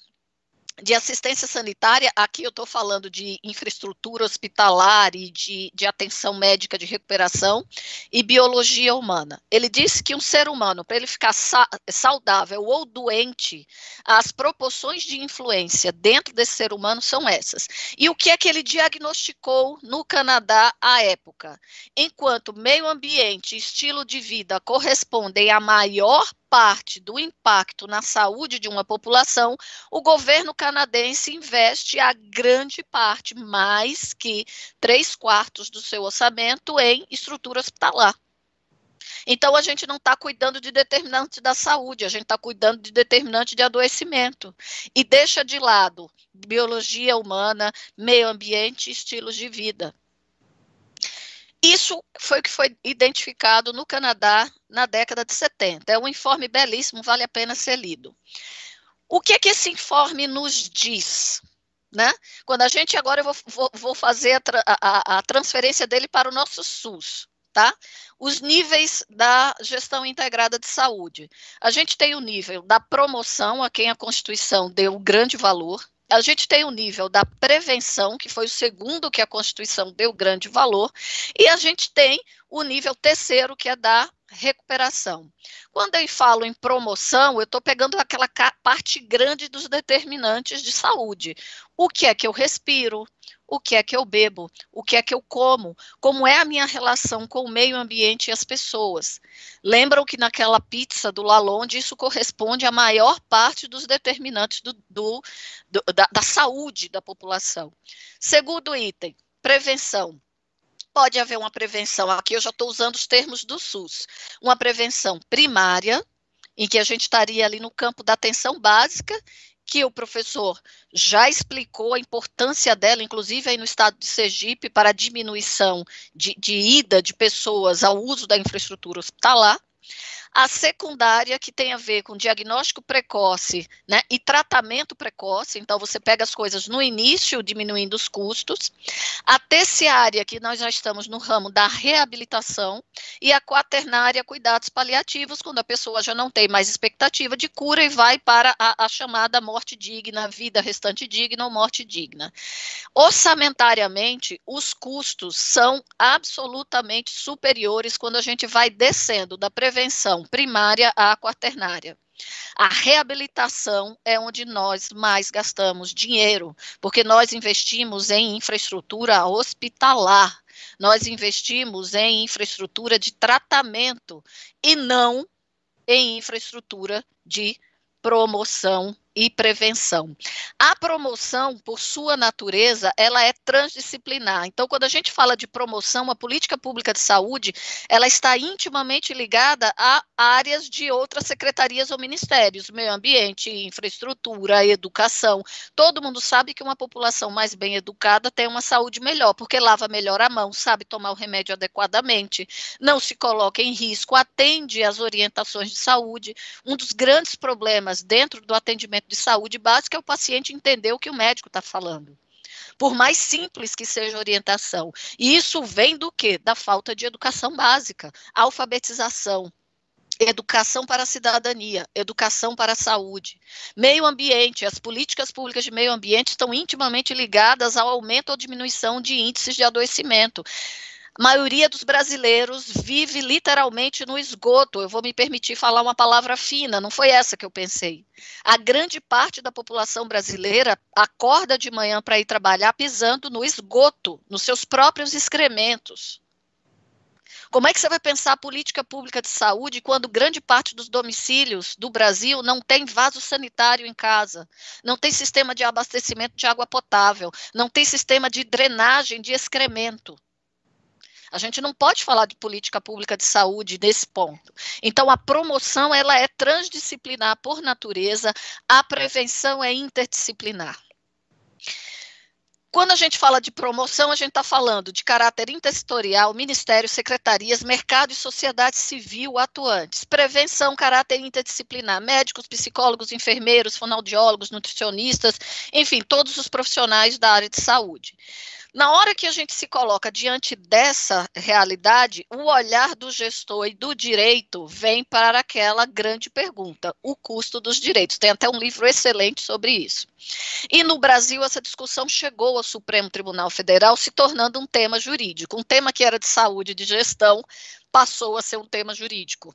de assistência sanitária, aqui eu estou falando de infraestrutura hospitalar e de atenção médica de recuperação, e biologia humana. Ele disse que um ser humano, para ele ficar saudável ou doente, as proporções de influência dentro desse ser humano são essas. E o que é que ele diagnosticou no Canadá à época? Enquanto meio ambiente e estilo de vida correspondem à maior parte do impacto na saúde de uma população, o governo canadense investe a grande parte, mais que 3/4 do seu orçamento, em estrutura hospitalar. Então, a gente não está cuidando de determinante da saúde, a gente está cuidando de determinante de adoecimento. E deixa de lado biologia humana, meio ambiente e estilos de vida. Isso foi o que foi identificado no Canadá na década de 70. É um informe belíssimo, vale a pena ser lido. O que é que esse informe nos diz? Né? Quando a gente, agora eu vou fazer a transferência dele para o nosso SUS. Tá? Os níveis da gestão integrada de saúde. A gente tem o nível da promoção, a quem a Constituição deu grande valor. A gente tem o nível da prevenção, que foi o segundo que a Constituição deu grande valor, e a gente tem o nível terceiro, que é da recuperação. Quando eu falo em promoção, eu estou pegando aquela parte grande dos determinantes de saúde. O que é que eu respiro? O que é que eu bebo? O que é que eu como? Como é a minha relação com o meio ambiente e as pessoas? Lembram que naquela pizza do Lalonde, isso corresponde à maior parte dos determinantes da saúde da população. Segundo item, prevenção. Pode haver uma prevenção, aqui eu já estou usando os termos do SUS, uma prevenção primária, em que a gente estaria ali no campo da atenção básica, que o professor já explicou a importância dela, inclusive aí no estado de Sergipe, para a diminuição de ida de pessoas ao uso da infraestrutura hospitalar. A secundária, que tem a ver com diagnóstico precoce, né, e tratamento precoce, então você pega as coisas no início, diminuindo os custos. A terciária, que nós já estamos no ramo da reabilitação, e a quaternária, cuidados paliativos, quando a pessoa já não tem mais expectativa de cura e vai para a chamada morte digna, vida restante digna ou morte digna. Orçamentariamente, os custos são absolutamente superiores quando a gente vai descendo da prevenção primária à quaternária. A reabilitação é onde nós mais gastamos dinheiro, porque nós investimos em infraestrutura hospitalar, nós investimos em infraestrutura de tratamento e não em infraestrutura de promoção e prevenção. A promoção, por sua natureza, ela é transdisciplinar. Então, quando a gente fala de promoção, a política pública de saúde, ela está intimamente ligada a áreas de outras secretarias ou ministérios, meio ambiente, infraestrutura, educação. Todo mundo sabe que uma população mais bem educada tem uma saúde melhor, porque lava melhor a mão, sabe tomar o remédio adequadamente, não se coloca em risco, atende às orientações de saúde. Um dos grandes problemas dentro do atendimento de saúde básica é o paciente entender o que o médico está falando, por mais simples que seja a orientação. E isso vem do quê? Da falta de educação básica, alfabetização, educação para a cidadania, educação para a saúde. Meio ambiente, as políticas públicas de meio ambiente estão intimamente ligadas ao aumento ou diminuição de índices de adoecimento. A maioria dos brasileiros vive literalmente no esgoto. Eu vou me permitir falar uma palavra fina, não foi essa que eu pensei. A grande parte da população brasileira acorda de manhã para ir trabalhar pisando no esgoto, nos seus próprios excrementos. Como é que você vai pensar a política pública de saúde quando grande parte dos domicílios do Brasil não tem vaso sanitário em casa, não tem sistema de abastecimento de água potável, não tem sistema de drenagem de excremento? A gente não pode falar de política pública de saúde nesse ponto. Então, a promoção ela é transdisciplinar por natureza, a prevenção é interdisciplinar. Quando a gente fala de promoção, a gente está falando de caráter intersetorial, ministérios, secretarias, mercado e sociedade civil atuantes. Prevenção, caráter interdisciplinar, médicos, psicólogos, enfermeiros, fonoaudiólogos, nutricionistas, enfim, todos os profissionais da área de saúde. Na hora que a gente se coloca diante dessa realidade, o olhar do gestor e do direito vem para aquela grande pergunta, o custo dos direitos. Tem até um livro excelente sobre isso. E no Brasil, essa discussão chegou ao Supremo Tribunal Federal, se tornando um tema jurídico. Um tema que era de saúde e de gestão passou a ser um tema jurídico.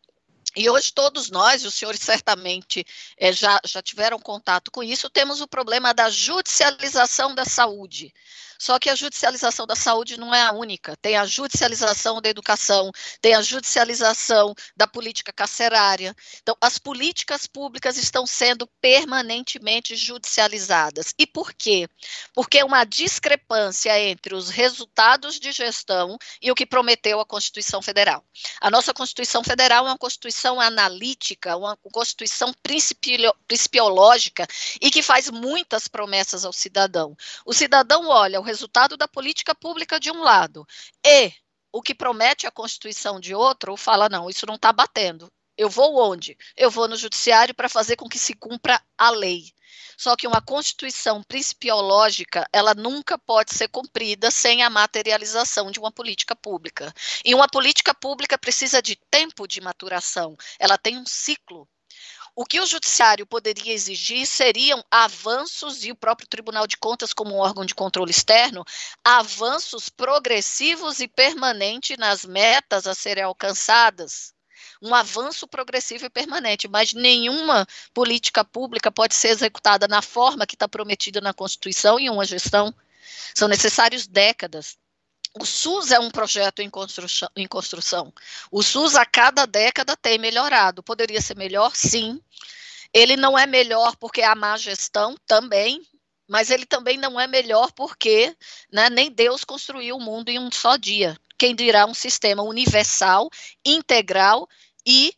E hoje todos nós, e os senhores certamente já tiveram contato com isso, temos o problema da judicialização da saúde. Só que a judicialização da saúde não é a única. Tem a judicialização da educação, tem a judicialização da política carcerária. Então, as políticas públicas estão sendo permanentemente judicializadas. E por quê? Porque é uma discrepância entre os resultados de gestão e o que prometeu a Constituição Federal. A nossa Constituição Federal é uma Constituição analítica, uma Constituição principiológica e que faz muitas promessas ao cidadão. O cidadão olha o resultado da política pública de um lado e o que promete a Constituição de outro, fala, não, isso não está batendo. Eu vou onde? Eu vou no judiciário para fazer com que se cumpra a lei. Só que uma Constituição principiológica, ela nunca pode ser cumprida sem a materialização de uma política pública. E uma política pública precisa de tempo de maturação, ela tem um ciclo. O que o judiciário poderia exigir seriam avanços, e o próprio Tribunal de Contas, como um órgão de controle externo, avanços progressivos e permanentes nas metas a serem alcançadas. Um avanço progressivo e permanente, mas nenhuma política pública pode ser executada na forma que está prometida na Constituição em uma gestão. São necessárias décadas. O SUS é um projeto em construção. O SUS, a cada década, tem melhorado. Poderia ser melhor? Sim. Ele não é melhor porque há má gestão? Também. Mas ele também não é melhor porque nem Deus construiu o mundo em um só dia. Quem dirá um sistema universal, integral e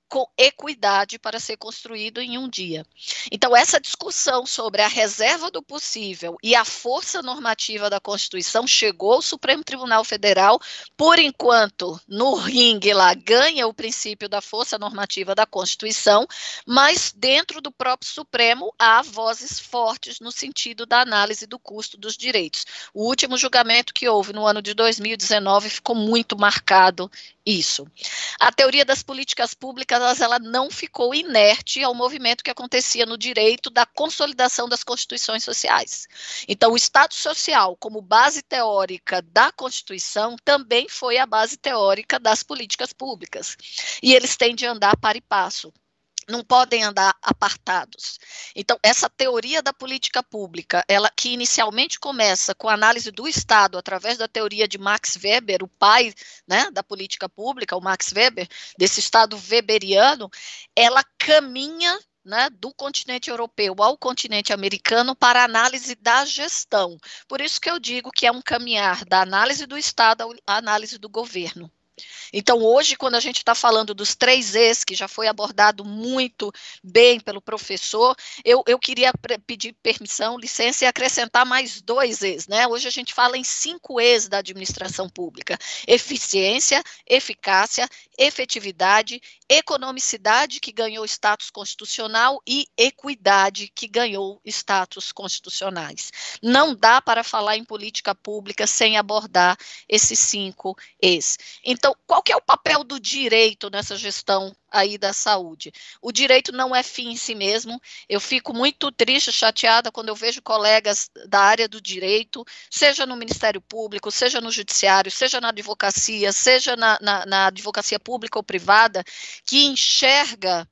com equidade para ser construído em um dia. Então, essa discussão sobre a reserva do possível e a força normativa da Constituição chegou ao Supremo Tribunal Federal, por enquanto, no ringue lá, ganha o princípio da força normativa da Constituição, mas dentro do próprio Supremo há vozes fortes no sentido da análise do custo dos direitos. O último julgamento que houve no ano de 2019 ficou muito marcado isso. A teoria das políticas públicas, ela não ficou inerte ao movimento que acontecia no direito da consolidação das constituições sociais. Então, o Estado Social, como base teórica da Constituição, também foi a base teórica das políticas públicas. E eles têm de andar par e passo. Não podem andar apartados. Então, essa teoria da política pública, ela que inicialmente começa com a análise do Estado através da teoria de Max Weber, o pai, né, da política pública, o Max Weber, desse Estado weberiano, ela caminha, né, do continente europeu ao continente americano para a análise da gestão. Por isso que eu digo que é um caminhar da análise do Estado à análise do governo. Então, hoje, quando a gente está falando dos 3 Es, que já foi abordado muito bem pelo professor, eu queria pedir permissão, licença, e acrescentar mais 2 Es, né? Hoje a gente fala em 5 Es da administração pública: eficiência, eficácia, efetividade, economicidade, que ganhou status constitucional, e equidade, que ganhou status constitucionais. Não dá para falar em política pública sem abordar esses 5 Es. Então, qual que é o papel do direito nessa gestão aí da saúde? O direito não é fim em si mesmo. Eu fico muito triste, chateada, quando eu vejo colegas da área do direito, seja no Ministério Público, seja no Judiciário, seja na advocacia, seja na advocacia pública ou privada, que enxerga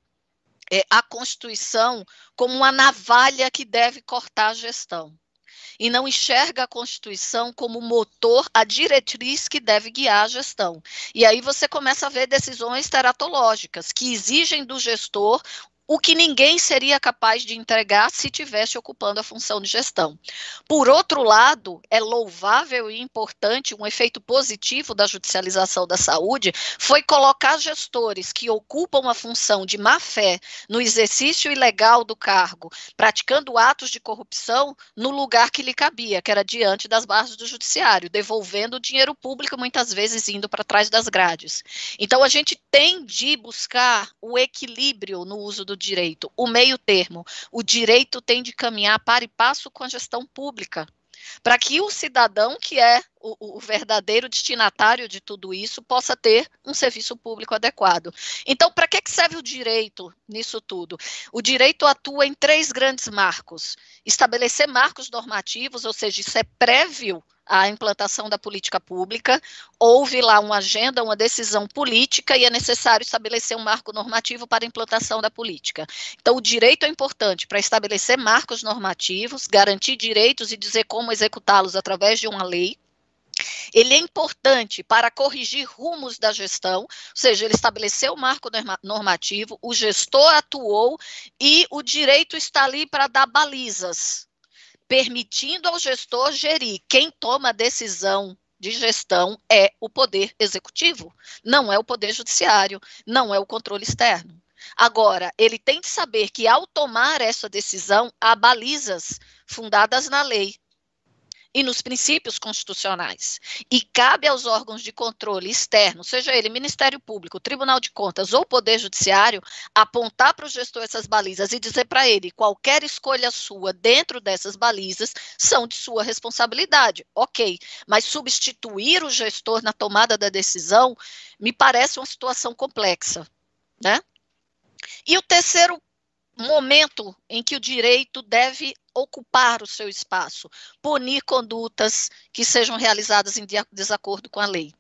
a Constituição como uma navalha que deve cortar a gestão. E não enxerga a Constituição como motor, a diretriz que deve guiar a gestão. E aí você começa a ver decisões teratológicas, que exigem do gestor o que ninguém seria capaz de entregar se estivesse ocupando a função de gestão. Por outro lado, é louvável e importante, um efeito positivo da judicialização da saúde, foi colocar gestores que ocupam a função de má-fé no exercício ilegal do cargo, praticando atos de corrupção, no lugar que lhe cabia, que era diante das barras do judiciário, devolvendo o dinheiro público, muitas vezes indo para trás das grades. Então, a gente tem de buscar o equilíbrio no uso do direito, o meio termo. O direito tem de caminhar par e passo com a gestão pública, para que o cidadão, que é o verdadeiro destinatário de tudo isso, possa ter um serviço público adequado. Então, para que serve o direito nisso tudo? O direito atua em 3 grandes marcos: estabelecer marcos normativos, ou seja, isso é prévio à implantação da política pública. Houve lá uma agenda, uma decisão política, e é necessário estabelecer um marco normativo para a implantação da política. Então, o direito é importante para estabelecer marcos normativos, garantir direitos e dizer como executá-los através de uma lei. Ele é importante para corrigir rumos da gestão, ou seja, ele estabeleceu o marco normativo, o gestor atuou e o direito está ali para dar balizas, permitindo ao gestor gerir. Quem toma a decisão de gestão é o poder executivo, não é o poder judiciário, não é o controle externo. Agora, ele tem de saber que, ao tomar essa decisão, há balizas fundadas na lei e nos princípios constitucionais. E cabe aos órgãos de controle externo, seja ele Ministério Público, Tribunal de Contas ou Poder Judiciário, apontar para o gestor essas balizas e dizer para ele: qualquer escolha sua dentro dessas balizas são de sua responsabilidade. Ok, mas substituir o gestor na tomada da decisão me parece uma situação complexa, né? E o terceiro momento em que o direito deve ocupar o seu espaço: punir condutas que sejam realizadas em desacordo com a lei.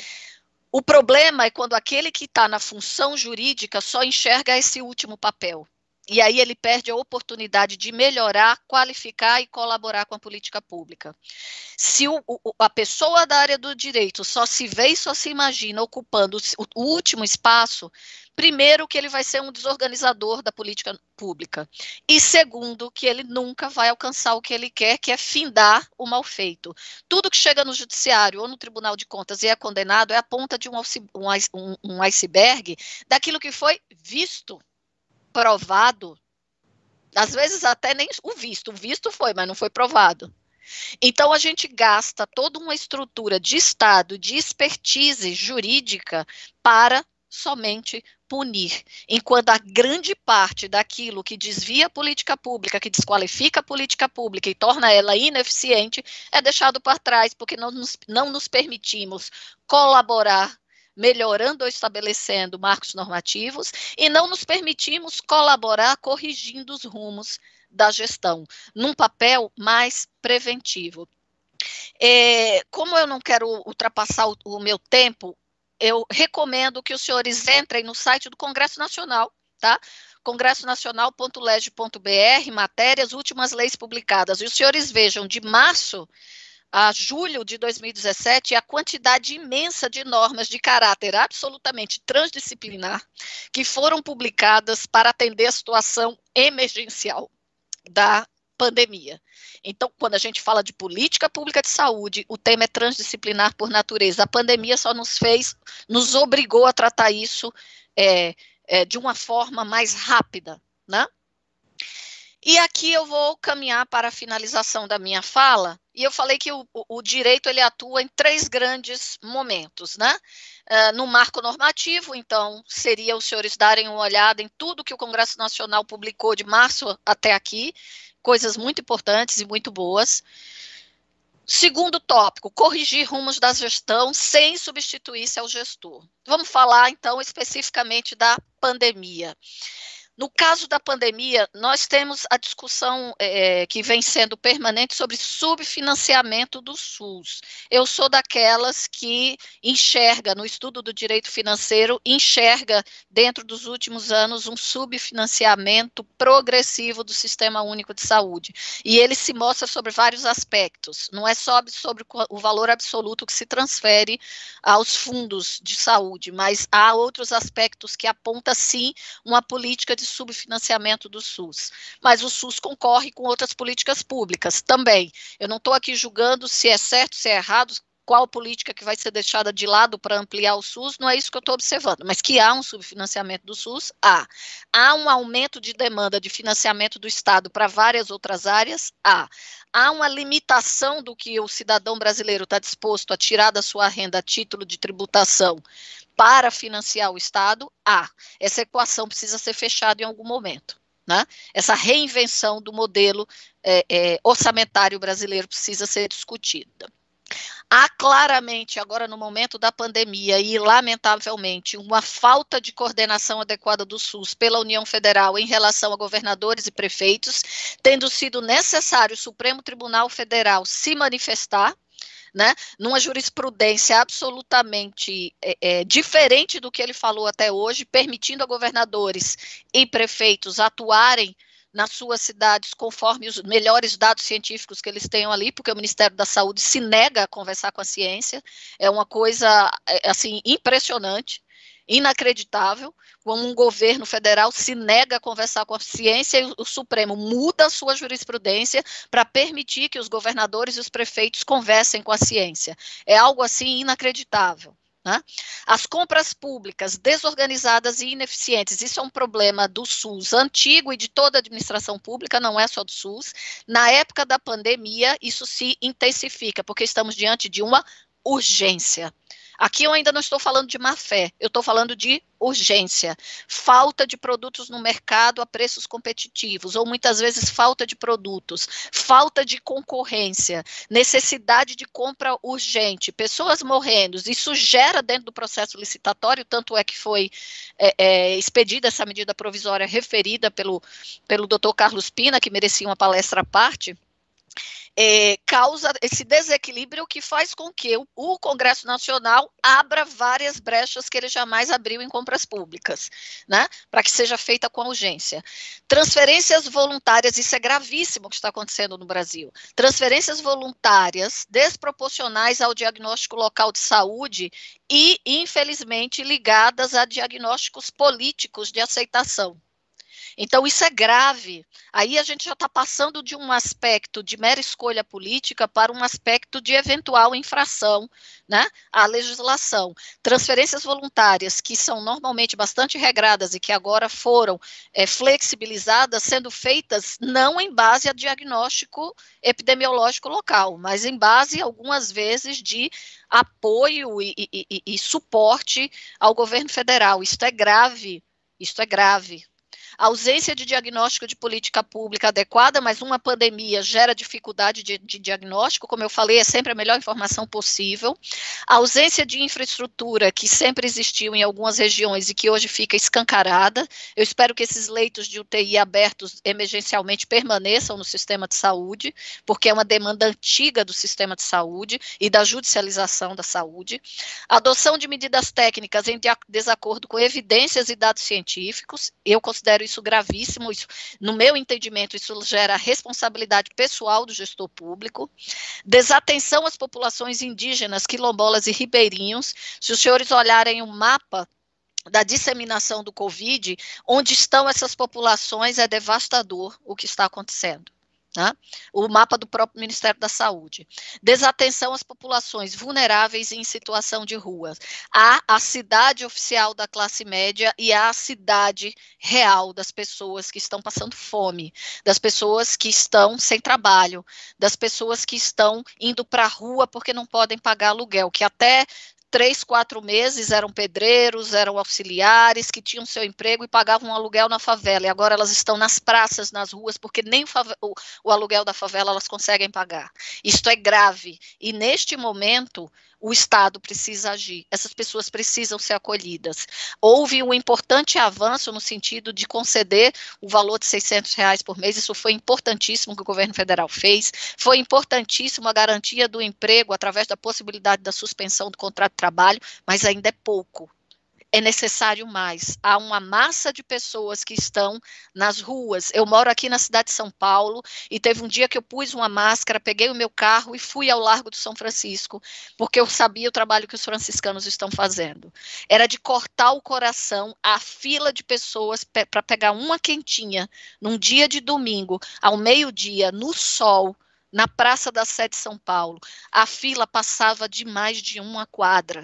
O problema é quando aquele que está na função jurídica só enxerga esse último papel. E aí ele perde a oportunidade de melhorar, qualificar e colaborar com a política pública. Se a pessoa da área do direito só se vê e só se imagina ocupando o último espaço, primeiro, que ele vai ser um desorganizador da política pública, e segundo, que ele nunca vai alcançar o que ele quer, que é findar o mal feito. Tudo que chega no judiciário ou no Tribunal de Contas e é condenado é a ponta de um iceberg daquilo que foi visto, provado, às vezes até nem o visto foi, mas não foi provado. Então, a gente gasta toda uma estrutura de Estado, de expertise jurídica, para somente punir, enquanto a grande parte daquilo que desvia a política pública, que desqualifica a política pública e torna ela ineficiente, é deixado para trás, porque não nos permitimos colaborar, melhorando ou estabelecendo marcos normativos, e não nos permitimos colaborar corrigindo os rumos da gestão, num papel mais preventivo. Como eu não quero ultrapassar o meu tempo, eu recomendo que os senhores entrem no site do Congresso Nacional, tá? congressonacional.leg.br, matérias, últimas leis publicadas, e os senhores vejam de março a julho de 2017, a quantidade imensa de normas de caráter absolutamente transdisciplinar que foram publicadas para atender a situação emergencial da pandemia. Então, quando a gente fala de política pública de saúde, o tema é transdisciplinar por natureza. A pandemia só nos obrigou a tratar isso de uma forma mais rápida, né? E aqui eu vou caminhar para a finalização da minha fala, e eu falei que o direito ele atua em 3 grandes momentos, né? No marco normativo, então, seria os senhores darem uma olhada em tudo que o Congresso Nacional publicou de março até aqui, coisas muito importantes e muito boas. Segundo tópico, corrigir rumos da gestão sem substituir-se ao gestor. Vamos falar, então, especificamente da pandemia. No caso da pandemia, nós temos a discussão que vem sendo permanente sobre subfinanciamento do SUS. Eu sou daquelas que enxerga, no estudo do direito financeiro, enxerga dentro dos últimos anos um subfinanciamento progressivo do Sistema Único de Saúde. E ele se mostra sobre vários aspectos, não é só sobre o valor absoluto que se transfere aos fundos de saúde, mas há outros aspectos que apontam, sim, uma política de subfinanciamento do SUS, mas o SUS concorre com outras políticas públicas também. Eu não estou aqui julgando se é certo, se é errado, qual política que vai ser deixada de lado para ampliar o SUS, não é isso que eu estou observando, mas que há um subfinanciamento do SUS, há um aumento de demanda de financiamento do Estado para várias outras áreas, há uma limitação do que o cidadão brasileiro está disposto a tirar da sua renda a título de tributação para financiar o Estado, essa equação precisa ser fechada em algum momento, né? Essa reinvenção do modelo orçamentário brasileiro precisa ser discutida. Há claramente, agora no momento da pandemia e, lamentavelmente, uma falta de coordenação adequada do SUS pela União Federal em relação a governadores e prefeitos, tendo sido necessário o Supremo Tribunal Federal se manifestar, né, numa jurisprudência absolutamente diferente do que ele falou até hoje, permitindo a governadores e prefeitos atuarem nas suas cidades conforme os melhores dados científicos que eles tenham ali, porque o Ministério da Saúde se nega a conversar com a ciência, é uma coisa assim impressionante, inacreditável, como um governo federal se nega a conversar com a ciência e o Supremo muda a sua jurisprudência para permitir que os governadores e os prefeitos conversem com a ciência. É algo assim inacreditável, né? As compras públicas desorganizadas e ineficientes, isso é um problema do SUS antigo e de toda a administração pública, não é só do SUS. Na época da pandemia, isso se intensifica, porque estamos diante de uma urgência. Aqui eu ainda não estou falando de má fé, eu estou falando de urgência, falta de produtos no mercado a preços competitivos, ou muitas vezes falta de produtos, falta de concorrência, necessidade de compra urgente, pessoas morrendo, isso gera dentro do processo licitatório, tanto é que foi expedida essa medida provisória referida pelo Dr. Carlos Pina, que merecia uma palestra à parte. causa esse desequilíbrio que faz com que o Congresso Nacional abra várias brechas que ele jamais abriu em compras públicas, né, para que seja feita com urgência. Transferências voluntárias, isso é gravíssimo o que está acontecendo no Brasil. Transferências voluntárias desproporcionais ao diagnóstico local de saúde e, infelizmente, ligadas a diagnósticos políticos de aceitação. Então, isso é grave. Aí a gente já está passando de um aspecto de mera escolha política para um aspecto de eventual infração, né, à legislação. Transferências voluntárias, que são normalmente bastante regradas e que agora foram flexibilizadas, sendo feitas não em base a diagnóstico epidemiológico local, mas em base, algumas vezes, de apoio e suporte ao governo federal. Isto é grave, isto é grave. A ausência de diagnóstico de política pública adequada, mas uma pandemia gera dificuldade de diagnóstico, como eu falei, é sempre a melhor informação possível. A ausência de infraestrutura, que sempre existiu em algumas regiões e que hoje fica escancarada. Eu espero que esses leitos de UTI abertos emergencialmente permaneçam no sistema de saúde, porque é uma demanda antiga do sistema de saúde e da judicialização da saúde. A adoção de medidas técnicas em desacordo com evidências e dados científicos, eu considero isso gravíssimo, isso, no meu entendimento, isso gera responsabilidade pessoal do gestor público. Desatenção às populações indígenas, quilombolas e ribeirinhos. Se os senhores olharem o mapa da disseminação do Covid, onde estão essas populações, é devastador o que está acontecendo. Né? O mapa do próprio Ministério da Saúde. Desatenção às populações vulneráveis e em situação de rua. Há a cidade oficial da classe média e há a cidade real das pessoas que estão passando fome, das pessoas que estão sem trabalho, das pessoas que estão indo para a rua porque não podem pagar aluguel, que até 3, 4 meses eram pedreiros, eram auxiliares, que tinham seu emprego e pagavam um aluguel na favela, e agora elas estão nas praças, nas ruas, porque nem o aluguel da favela elas conseguem pagar. Isto é grave, e neste momento o Estado precisa agir, essas pessoas precisam ser acolhidas. Houve um importante avanço no sentido de conceder o valor de R$600 por mês, isso foi importantíssimo que o governo federal fez, foi importantíssimo a garantia do emprego através da possibilidade da suspensão do contrato de trabalho, mas ainda é pouco. É necessário mais. Há uma massa de pessoas que estão nas ruas. Eu moro aqui na cidade de São Paulo e teve um dia que eu pus uma máscara, peguei o meu carro e fui ao Largo do São Francisco, porque eu sabia o trabalho que os franciscanos estão fazendo. Era de cortar o coração a fila de pessoas para pegar uma quentinha num dia de domingo, ao meio-dia, no sol, na Praça da Sé de São Paulo. A fila passava de mais de uma quadra.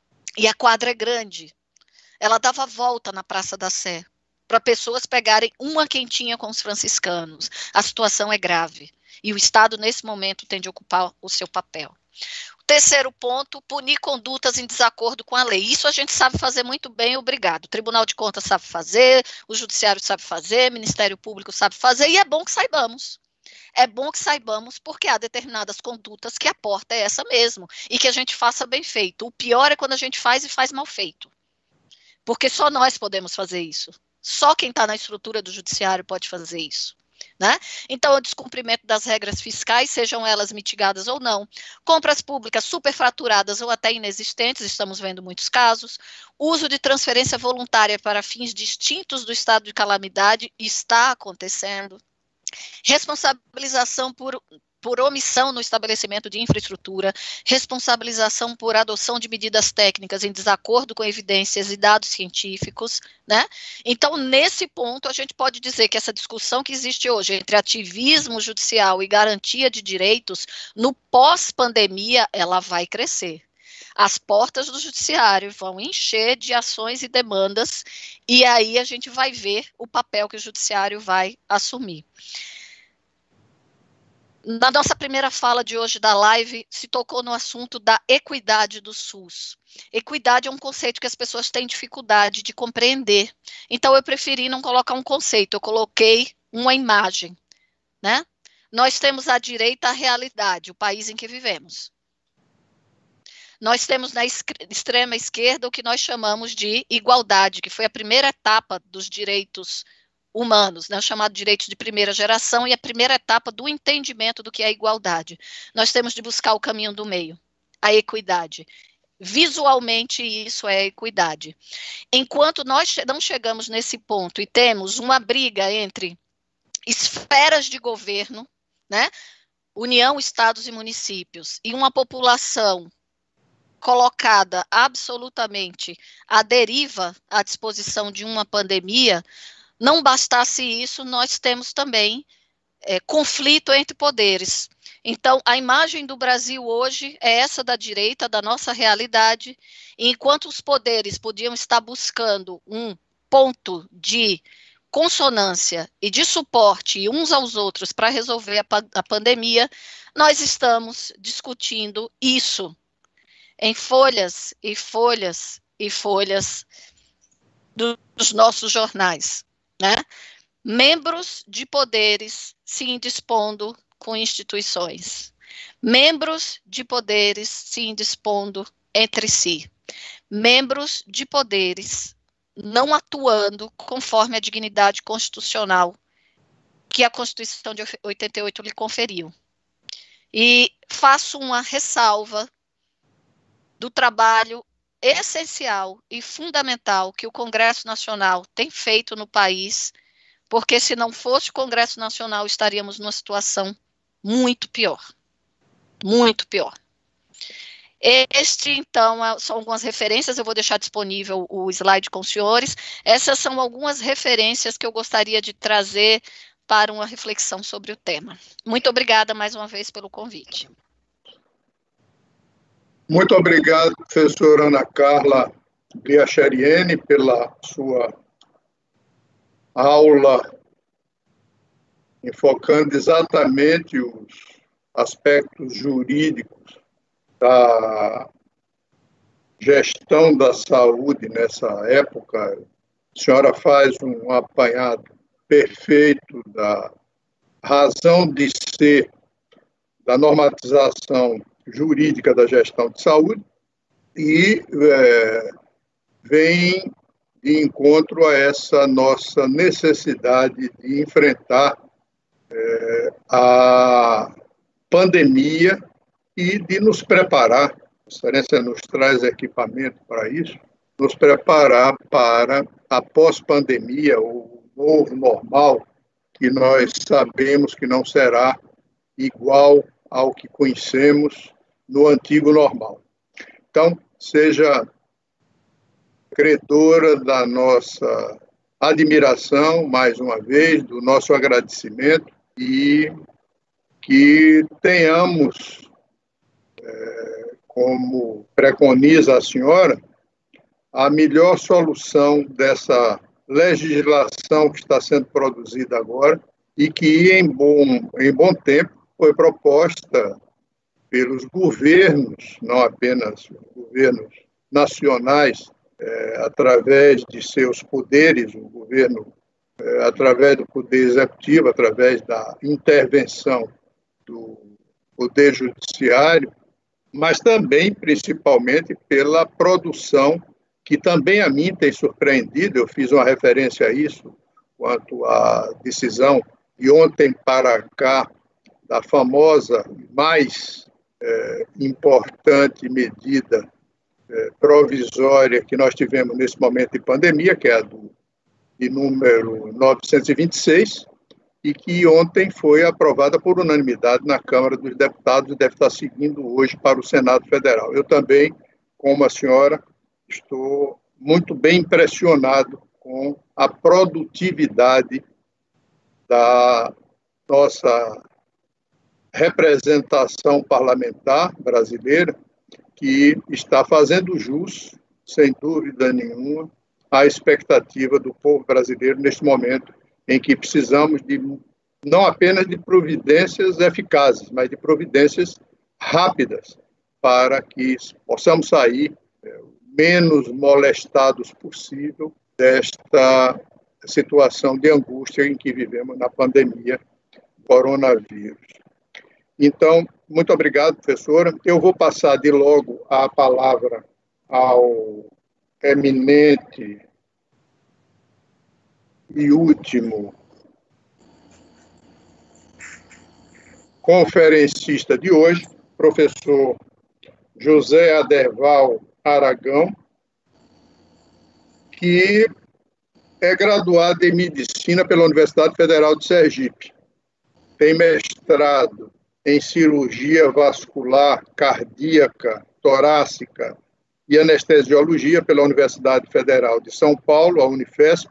E a quadra é grande. Ela dava volta na Praça da Sé, para pessoas pegarem uma quentinha com os franciscanos. A situação é grave, e o Estado, nesse momento, tem de ocupar o seu papel. O terceiro ponto, punir condutas em desacordo com a lei. Isso a gente sabe fazer muito bem, obrigado. O Tribunal de Contas sabe fazer, o Judiciário sabe fazer, o Ministério Público sabe fazer, e é bom que saibamos. É bom que saibamos, porque há determinadas condutas que a porta é essa mesmo, e que a gente faça bem feito. O pior é quando a gente faz e faz mal feito. Porque só nós podemos fazer isso. Só quem está na estrutura do judiciário pode fazer isso. Né? Então, o descumprimento das regras fiscais, sejam elas mitigadas ou não, compras públicas superfaturadas ou até inexistentes, estamos vendo muitos casos, uso de transferência voluntária para fins distintos do estado de calamidade está acontecendo, responsabilização por omissão no estabelecimento de infraestrutura, responsabilização por adoção de medidas técnicas em desacordo com evidências e dados científicos, né? Então, nesse ponto, a gente pode dizer que essa discussão que existe hoje entre ativismo judicial e garantia de direitos, no pós-pandemia, ela vai crescer. As portas do judiciário vão encher de ações e demandas, e aí a gente vai ver o papel que o judiciário vai assumir. Na nossa primeira fala de hoje da live, se tocou no assunto da equidade do SUS. Equidade é um conceito que as pessoas têm dificuldade de compreender. Então, eu preferi não colocar um conceito, eu coloquei uma imagem, né? Nós temos à direita a realidade, o país em que vivemos. Nós temos na extrema esquerda o que nós chamamos de igualdade, que foi a primeira etapa dos direitos humanos, né, chamado direito de primeira geração, e a primeira etapa do entendimento do que é igualdade. Nós temos de buscar o caminho do meio, a equidade. Visualmente, isso é equidade. Enquanto nós não chegamos nesse ponto e temos uma briga entre esferas de governo, né, União, estados e municípios, e uma população colocada absolutamente à deriva, à disposição de uma pandemia, não bastasse isso, nós temos também conflito entre poderes. Então, a imagem do Brasil hoje é essa da direita, da nossa realidade, e enquanto os poderes podiam estar buscando um ponto de consonância e de suporte uns aos outros para resolver a pandemia, nós estamos discutindo isso em folhas e folhas e folhas dos nossos jornais, né? Membros de poderes se indispondo com instituições, membros de poderes se indispondo entre si, membros de poderes não atuando conforme a dignidade constitucional que a Constituição de 88 lhe conferiu. E faço uma ressalva do trabalho essencial e fundamental que o Congresso Nacional tem feito no país, porque se não fosse o Congresso Nacional, estaríamos numa situação muito pior. Muito pior. Então, são algumas referências, eu vou deixar disponível o slide com os senhores. Essas são algumas referências que eu gostaria de trazer para uma reflexão sobre o tema. Muito obrigada mais uma vez pelo convite. Muito obrigado, professora Ana Carla Briacheriene, pela sua aula, enfocando exatamente os aspectos jurídicos da gestão da saúde nessa época. A senhora faz um apanhado perfeito da razão de ser da normatização jurídica da gestão de saúde e vem de encontro a essa nossa necessidade de enfrentar a pandemia e de nos preparar. A Excelência nos traz equipamento para isso, nos preparar para a pós-pandemia, o novo normal, que nós sabemos que não será igual ao que conhecemos no antigo normal. Então, seja credora da nossa admiração, mais uma vez, do nosso agradecimento, e que tenhamos, como preconiza a senhora, a melhor solução dessa legislação que está sendo produzida agora e que, em bom tempo, foi proposta pelos governos, não apenas governos nacionais, através de seus poderes, o governo, através do poder executivo, através da intervenção do poder judiciário, mas também, principalmente, pela produção, que também a mim tem surpreendido. Eu fiz uma referência a isso, quanto à decisão de ontem para cá, da famosa, mais importante medida provisória que nós tivemos nesse momento de pandemia, que é a de número 926, e que ontem foi aprovada por unanimidade na Câmara dos Deputados e deve estar seguindo hoje para o Senado Federal. Eu também, como a senhora, estou muito bem impressionado com a produtividade da nossa representação parlamentar brasileira, que está fazendo jus, sem dúvida nenhuma, à expectativa do povo brasileiro neste momento em que precisamos de não apenas de providências eficazes, mas de providências rápidas para que possamos sair menos molestados possível desta situação de angústia em que vivemos na pandemia do coronavírus. Então, muito obrigado, professora. Eu vou passar de logo a palavra ao eminente e último conferencista de hoje, professor José Aderval Aragão, que é graduado em Medicina pela Universidade Federal de Sergipe. Tem mestrado em Cirurgia Vascular, Cardíaca, Torácica e Anestesiologia pela Universidade Federal de São Paulo, a Unifesp.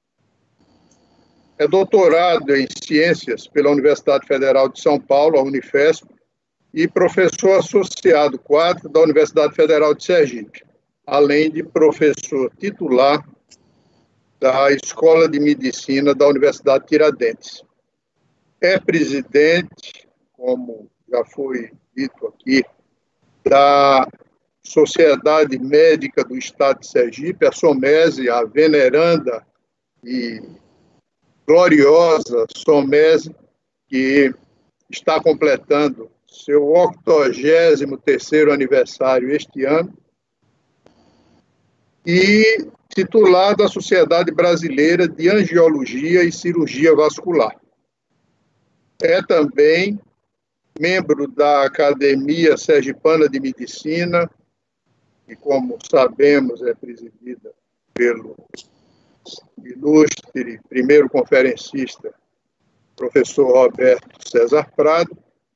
É doutorado em Ciências pela Universidade Federal de São Paulo, a Unifesp, e professor associado 4 da Universidade Federal de Sergipe, além de professor titular da Escola de Medicina da Universidade Tiradentes. É presidente, como já foi dito aqui, da Sociedade Médica do Estado de Sergipe, a SOMESE, a veneranda e gloriosa SOMESE, que está completando seu 83º aniversário este ano, e titular da Sociedade Brasileira de Angiologia e Cirurgia Vascular. É também membro da Academia Sergipana de Medicina, e, como sabemos, é presidida pelo ilustre primeiro conferencista, professor Roberto César Prado,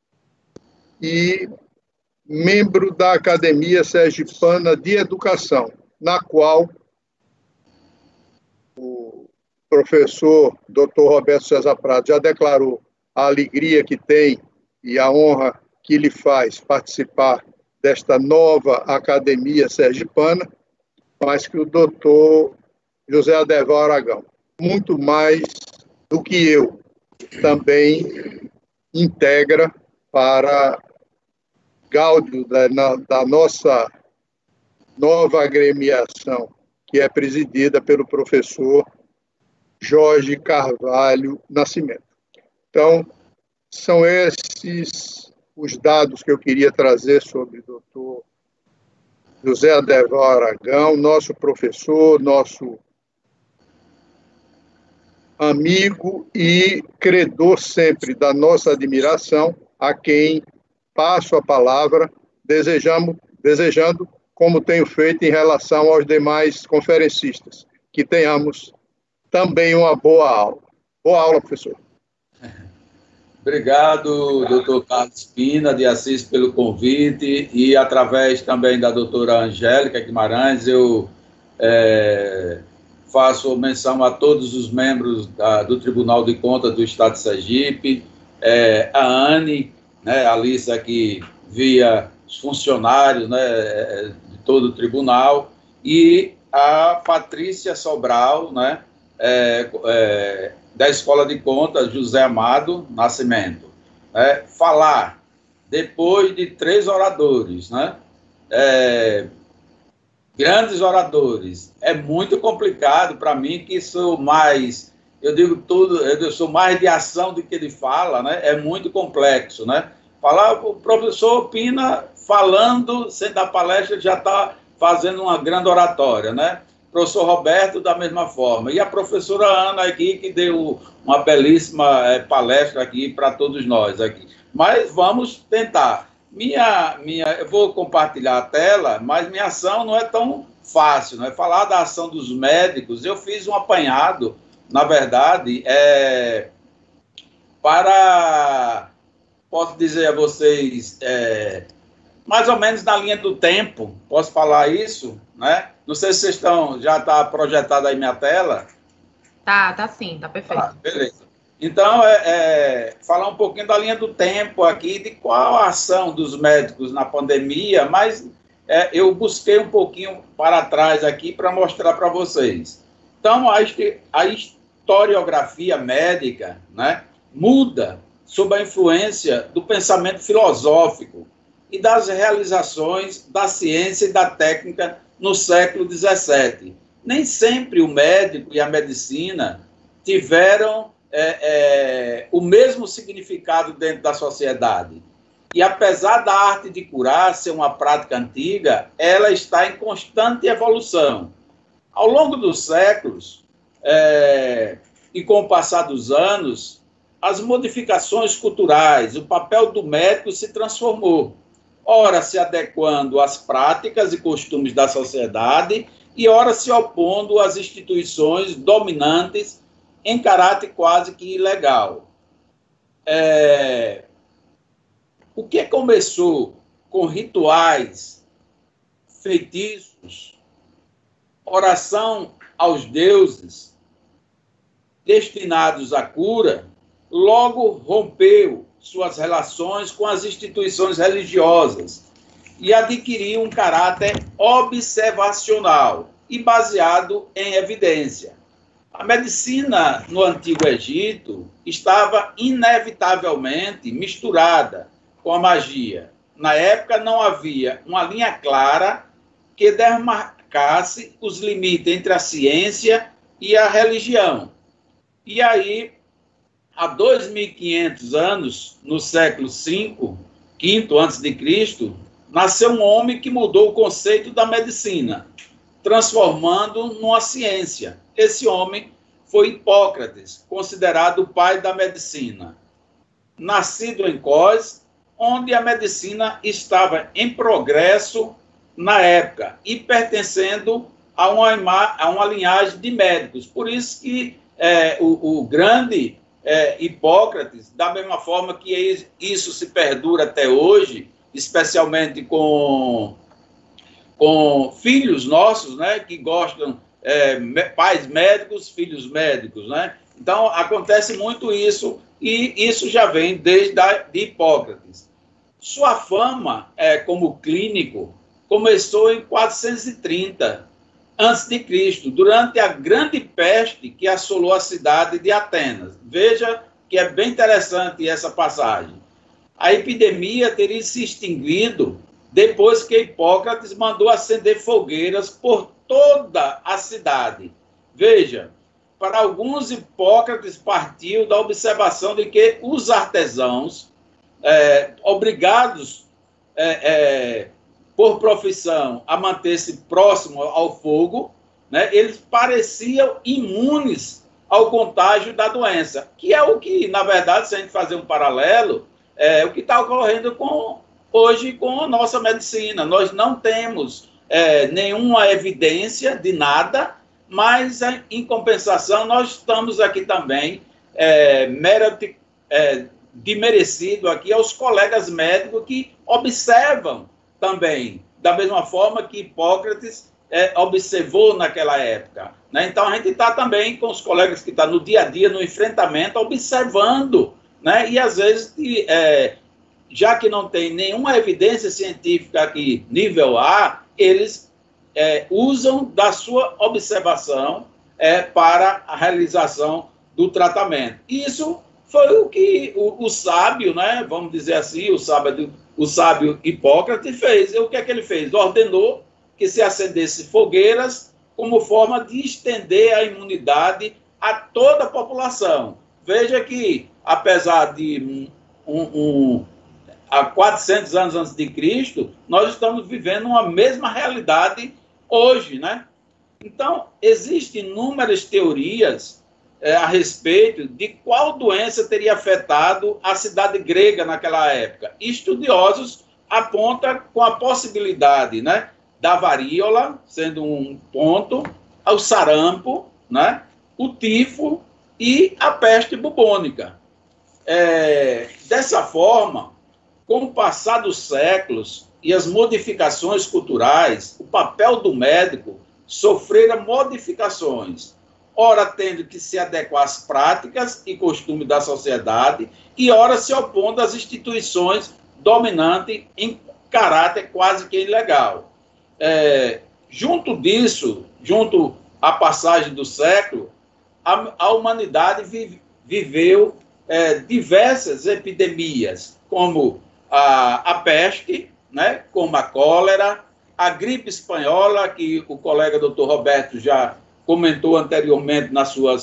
e membro da Academia Sergipana de Educação, na qual o professor Dr. Roberto César Prado já declarou a alegria que tem e a honra que lhe faz participar desta nova Academia Sergipana, mas que o doutor José Aderval Aragão, muito mais do que eu, também integra para gáudio da nossa nova agremiação, que é presidida pelo professor Jorge Carvalho Nascimento. Então, são esses os dados que eu queria trazer sobre o doutor José Aderval Aragão, nosso professor, nosso amigo e credor sempre da nossa admiração, a quem passo a palavra, desejando, como tenho feito em relação aos demais conferencistas, que tenhamos também uma boa aula. Boa aula, professor. Obrigado, doutor Carlos Pina de Assis, pelo convite, e através também da doutora Angélica Guimarães, eu faço menção a todos os membros do Tribunal de Contas do Estado de Sergipe, a Anne, né, a Alissa, que via os funcionários, né, de todo o tribunal, e a Patrícia Sobral, né, da Escola de Contas José Amado Nascimento. Falar depois de 3 oradores, né, grandes oradores, é muito complicado para mim, que sou mais, eu sou mais de ação do que de fala, né, é muito complexo, né. Falar, o professor Pina falando, sem dar palestra, já está fazendo uma grande oratória, né. Professor Roberto, da mesma forma. E a professora Ana aqui, que deu uma belíssima palestra aqui para todos nós aqui. Mas vamos tentar. Eu vou compartilhar a tela, mas minha ação não é tão fácil, não é? Falar da ação dos médicos, eu fiz um apanhado, na verdade, posso dizer a vocês, mais ou menos na linha do tempo, posso falar isso, né? Não sei se vocês já está projetada aí minha tela. Tá sim, tá perfeito. Beleza. Então, falar um pouquinho da linha do tempo aqui, de qual a ação dos médicos na pandemia, mas eu busquei um pouquinho para trás aqui para mostrar para vocês. Então, a historiografia médica, né, muda sob a influência do pensamento filosófico e das realizações da ciência e da técnica no século XVII. Nem sempre o médico e a medicina tiveram o mesmo significado dentro da sociedade. E apesar da arte de curar ser uma prática antiga, ela está em constante evolução. Ao longo dos séculos, e com o passar dos anos, as modificações culturais, o papel do médico se transformou, ora se adequando às práticas e costumes da sociedade e ora se opondo às instituições dominantes em caráter quase que ilegal. O que começou com rituais, feitiços, oração aos deuses destinados à cura, logo rompeu suas relações com as instituições religiosas e adquiriu um caráter observacional e baseado em evidência. A medicina no Antigo Egito estava inevitavelmente misturada com a magia. Na época não havia uma linha clara que demarcasse os limites entre a ciência e a religião. E aí, há 2.500 anos, no século V a.C., nasceu um homem que mudou o conceito da medicina, transformando numa ciência. Esse homem foi Hipócrates, considerado o pai da medicina. Nascido em Cós, onde a medicina estava em progresso na época e pertencendo a uma linhagem de médicos. Por isso que o grande Hipócrates, da mesma forma que isso se perdura até hoje, especialmente com filhos nossos, né, que gostam, pais médicos, filhos médicos, né? Então, acontece muito isso, e isso já vem desde de Hipócrates. Sua fama como clínico começou em 430 a.C., durante a grande peste que assolou a cidade de Atenas. Veja que é bem interessante essa passagem. A epidemia teria se extinguido depois que Hipócrates mandou acender fogueiras por toda a cidade. Veja, para alguns, Hipócrates partiu da observação de que os artesãos, obrigados por profissão a manter-se próximo ao fogo, né, eles pareciam imunes ao contágio da doença, que é o que, na verdade, se a gente fazer um paralelo, é o que está ocorrendo hoje com a nossa medicina. Nós não temos nenhuma evidência de nada, mas, em compensação, nós estamos aqui também desmerecido aqui aos colegas médicos que observam também, da mesma forma que Hipócrates observou naquela época, né? Então, a gente está também com os colegas que estão no dia a dia, no enfrentamento, observando, né? E, às vezes, já que não tem nenhuma evidência científica aqui, nível A, eles usam da sua observação para a realização do tratamento. Isso foi o que o sábio, né? Vamos dizer assim, o sábio Hipócrates fez. E o que é que ele fez? Ordenou que se acendesse fogueiras como forma de estender a imunidade a toda a população. Veja que, apesar de há 400 anos antes de Cristo, nós estamos vivendo uma mesma realidade hoje, né? Então, existem inúmeras teorias a respeito de qual doença teria afetado a cidade grega naquela época. Estudiosos apontam com a possibilidade, né, da varíola, sendo um ponto, ao sarampo, né, o tifo e a peste bubônica. Dessa forma, com o passar dos séculos e as modificações culturais, o papel do médico sofreram modificações, ora tendo que se adequar às práticas e costumes da sociedade, e ora se opondo às instituições dominantes em caráter quase que ilegal. Junto disso, junto à passagem do século, a humanidade viveu diversas epidemias, como a peste, né, como a cólera, a gripe espanhola, que o colega doutor Roberto já comentou anteriormente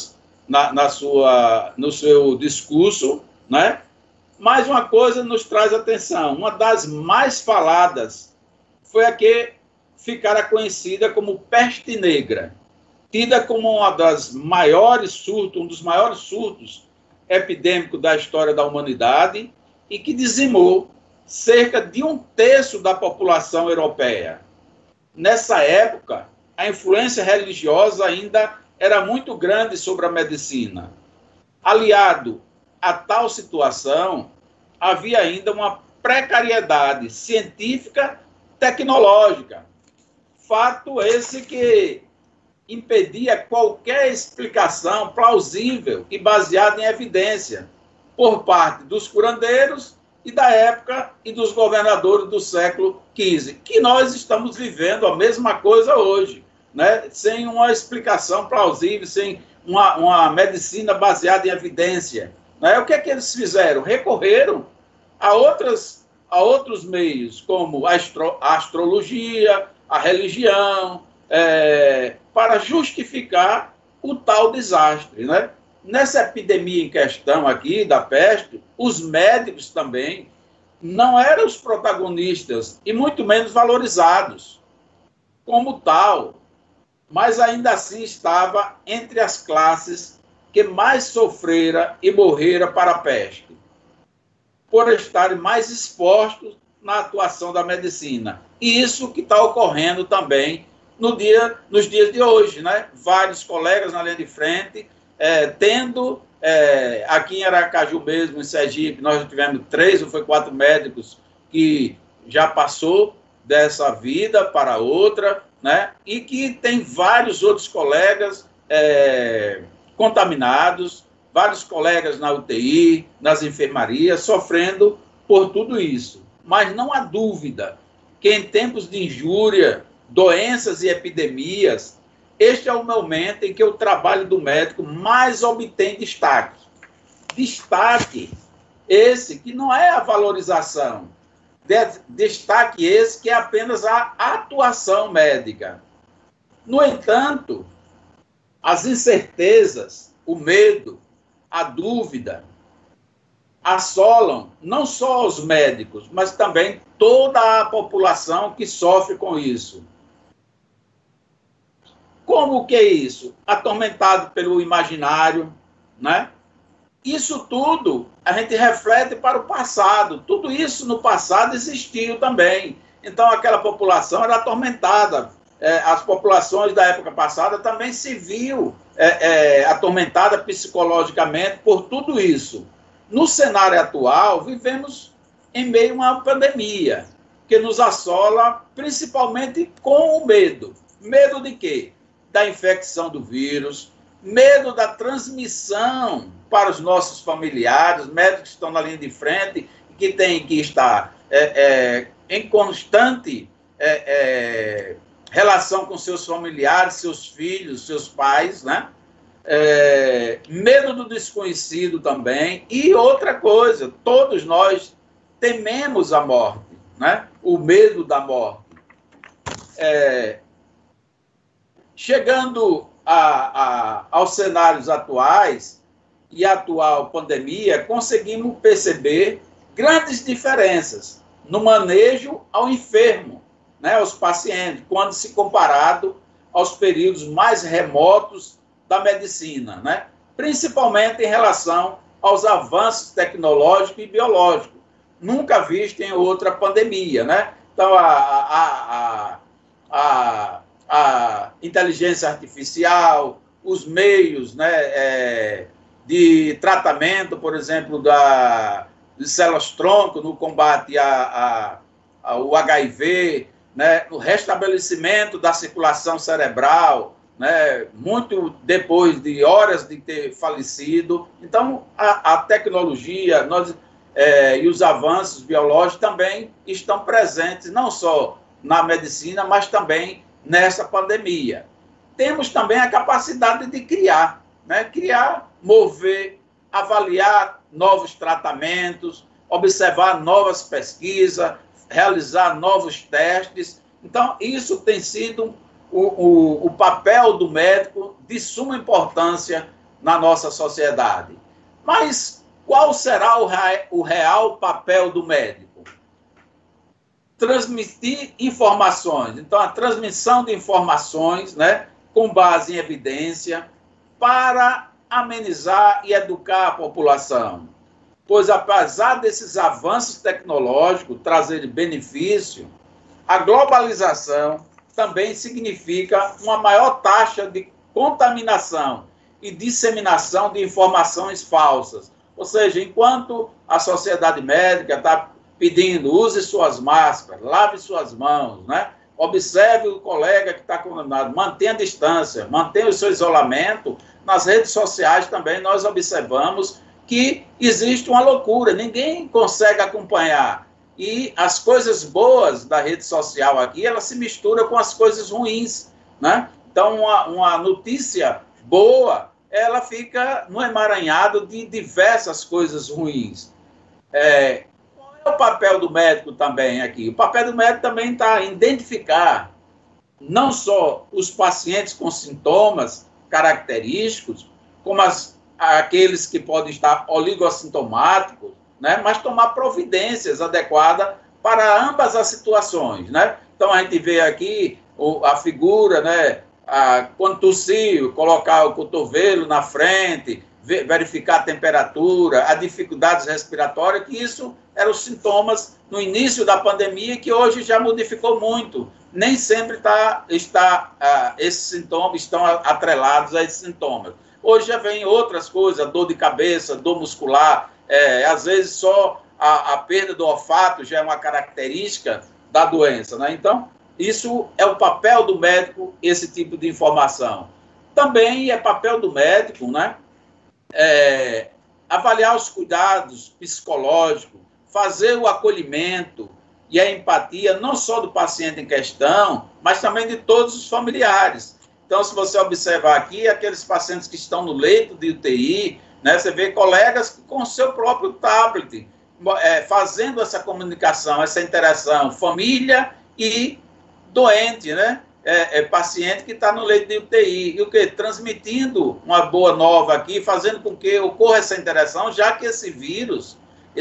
no seu discurso, né? Mas uma coisa nos traz atenção, uma das mais faladas foi a que ficara conhecida como peste negra. tida como uma das maiores surtos, um dos maiores surtos epidêmicos da história da humanidade e que dizimou cerca de 1/3 da população europeia. Nessa época, a influência religiosa ainda era muito grande sobre a medicina. Aliado a tal situação, havia ainda uma precariedade científica tecnológica. Fato esse que impedia qualquer explicação plausível e baseada em evidência por parte dos curandeiros e da época e dos governadores do século XV, que nós estamos vivendo a mesma coisa hoje, né? Sem uma explicação plausível, sem uma medicina baseada em evidência. Né? O que é que eles fizeram? Recorreram a outros meios, como a astrologia, a religião, para justificar o tal desastre. Né? Nessa epidemia em questão aqui, da peste, os médicos também não eram os protagonistas e muito menos valorizados como tal, mas ainda assim estava entre as classes que mais sofrera e morrera para a peste, por estarem mais expostos na atuação da medicina. E isso que está ocorrendo também nos dias de hoje, né? Vários colegas na linha de frente, tendo, aqui em Aracaju mesmo, em Sergipe, nós já tivemos 3 ou 4 médicos que já passou dessa vida para outra, né? E que tem vários outros colegas contaminados, vários colegas na UTI, nas enfermarias, sofrendo por tudo isso. Mas não há dúvida que em tempos de injúria, doenças e epidemias, este é o momento em que o trabalho do médico mais obtém destaque. Destaque esse que não é a valorização, destaque esse que é apenas a atuação médica. No entanto, as incertezas, o medo, a dúvida, assolam não só os médicos, mas também toda a população que sofre com isso. Como que é isso? Atormentado pelo imaginário, né? Isso tudo a gente reflete para o passado. Tudo isso no passado existiu também. Então, aquela população era atormentada. As populações da época passada também se viu atormentada psicologicamente por tudo isso. No cenário atual, vivemos em meio a uma pandemia que nos assola principalmente com o medo. Medo de quê? Da infecção do vírus, medo da transmissão para os nossos familiares, médicos que estão na linha de frente, que têm que estar em constante relação com seus familiares, seus filhos, seus pais, né? Medo do desconhecido também. E outra coisa, todos nós tememos a morte, né? O medo da morte. Chegando aos cenários atuais e a atual pandemia, conseguimos perceber grandes diferenças no manejo ao enfermo, né, aos pacientes, quando se comparado aos períodos mais remotos da medicina, né, principalmente em relação aos avanços tecnológicos e biológicos, nunca visto em outra pandemia, né? Então, a inteligência artificial, os meios, né, de tratamento, por exemplo, de células-tronco no combate ao HIV, né, o restabelecimento da circulação cerebral, né, muito depois de horas de ter falecido. Então, a tecnologia e os avanços biológicos também estão presentes, não só na medicina, mas também nessa pandemia. Temos também a capacidade de criar, né? Criar, mover, avaliar novos tratamentos, observar novas pesquisas, realizar novos testes. Então, isso tem sido o papel do médico de suma importância na nossa sociedade. Mas qual será o real papel do médico? Transmitir informações. Então, a transmissão de informações, né, com base em evidência, para amenizar e educar a população. Pois, apesar desses avanços tecnológicos trazerem benefício, a globalização também significa uma maior taxa de contaminação e disseminação de informações falsas. Ou seja, enquanto a sociedade médica está pedindo use suas máscaras, lave suas mãos, né? Observe o colega que está contaminado, mantenha a distância, mantenha o seu isolamento, nas redes sociais também nós observamos que existe uma loucura, ninguém consegue acompanhar. E as coisas boas da rede social aqui, ela se mistura com as coisas ruins, né? Então, uma notícia boa, ela fica no emaranhado de diversas coisas ruins. Qual é o papel do médico também aqui? O papel do médico também está em identificar não só os pacientes com sintomas característicos, como aqueles que podem estar oligossintomáticos, né? Mas tomar providências adequadas para ambas as situações, né? Então, a gente vê aqui a figura, né? Quando tossir, colocar o cotovelo na frente, verificar a temperatura, as dificuldades respiratórias, que isso eram os sintomas no início da pandemia, que hoje já modificou muito. Nem sempre esses sintomas estão atrelados a esses sintomas. Hoje já vem outras coisas, dor de cabeça, dor muscular, às vezes só a perda do olfato já é uma característica da doença, né? Então, isso é o papel do médico, esse tipo de informação. Também é papel do médico, né? Avaliar os cuidados psicológicos, fazer o acolhimento e a empatia, não só do paciente em questão, mas também de todos os familiares. Então, se você observar aqui, aqueles pacientes que estão no leito de UTI, né, você vê colegas com o seu próprio tablet, fazendo essa comunicação, essa interação, família e doente, né? Paciente que está no leito de UTI. E o quê? Transmitindo uma boa nova aqui, fazendo com que ocorra essa interação, já que esse vírus,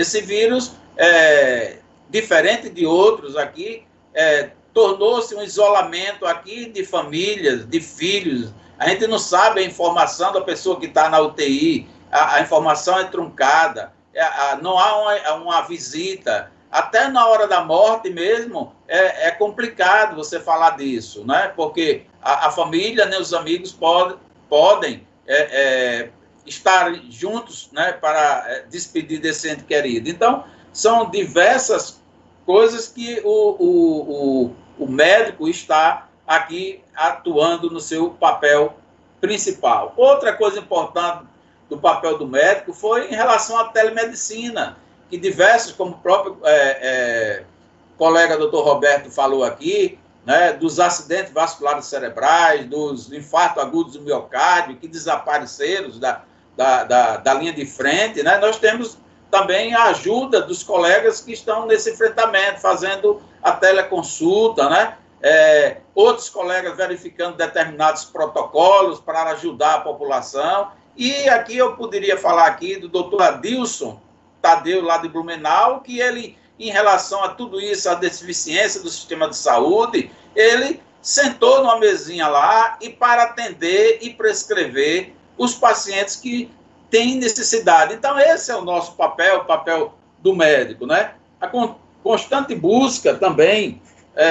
diferente de outros aqui, tornou-se um isolamento aqui de famílias, de filhos. A gente não sabe a informação da pessoa que está na UTI, a informação é truncada, não há uma visita. Até na hora da morte mesmo, é complicado você falar disso, né? Porque a família, né, os amigos podem estar juntos, né, para despedir desse ente querido. Então, são diversas coisas que o médico está aqui atuando no seu papel principal. Outra coisa importante do papel do médico foi em relação à telemedicina, que diversos, como o próprio colega doutor Roberto falou aqui, né, dos acidentes vasculares cerebrais, dos infartos agudos do miocárdio, que desapareceram da linha de frente, né? Nós temos também a ajuda dos colegas que estão nesse enfrentamento, fazendo a teleconsulta, né? Outros colegas verificando determinados protocolos para ajudar a população. E aqui eu poderia falar aqui do doutor Adilson Tadeu, lá de Blumenau, que ele, em relação a tudo isso, a deficiência do sistema de saúde, ele sentou numa mesinha lá e para atender e prescrever os pacientes que têm necessidade. Então, esse é o nosso papel, o papel do médico, né? A constante busca também,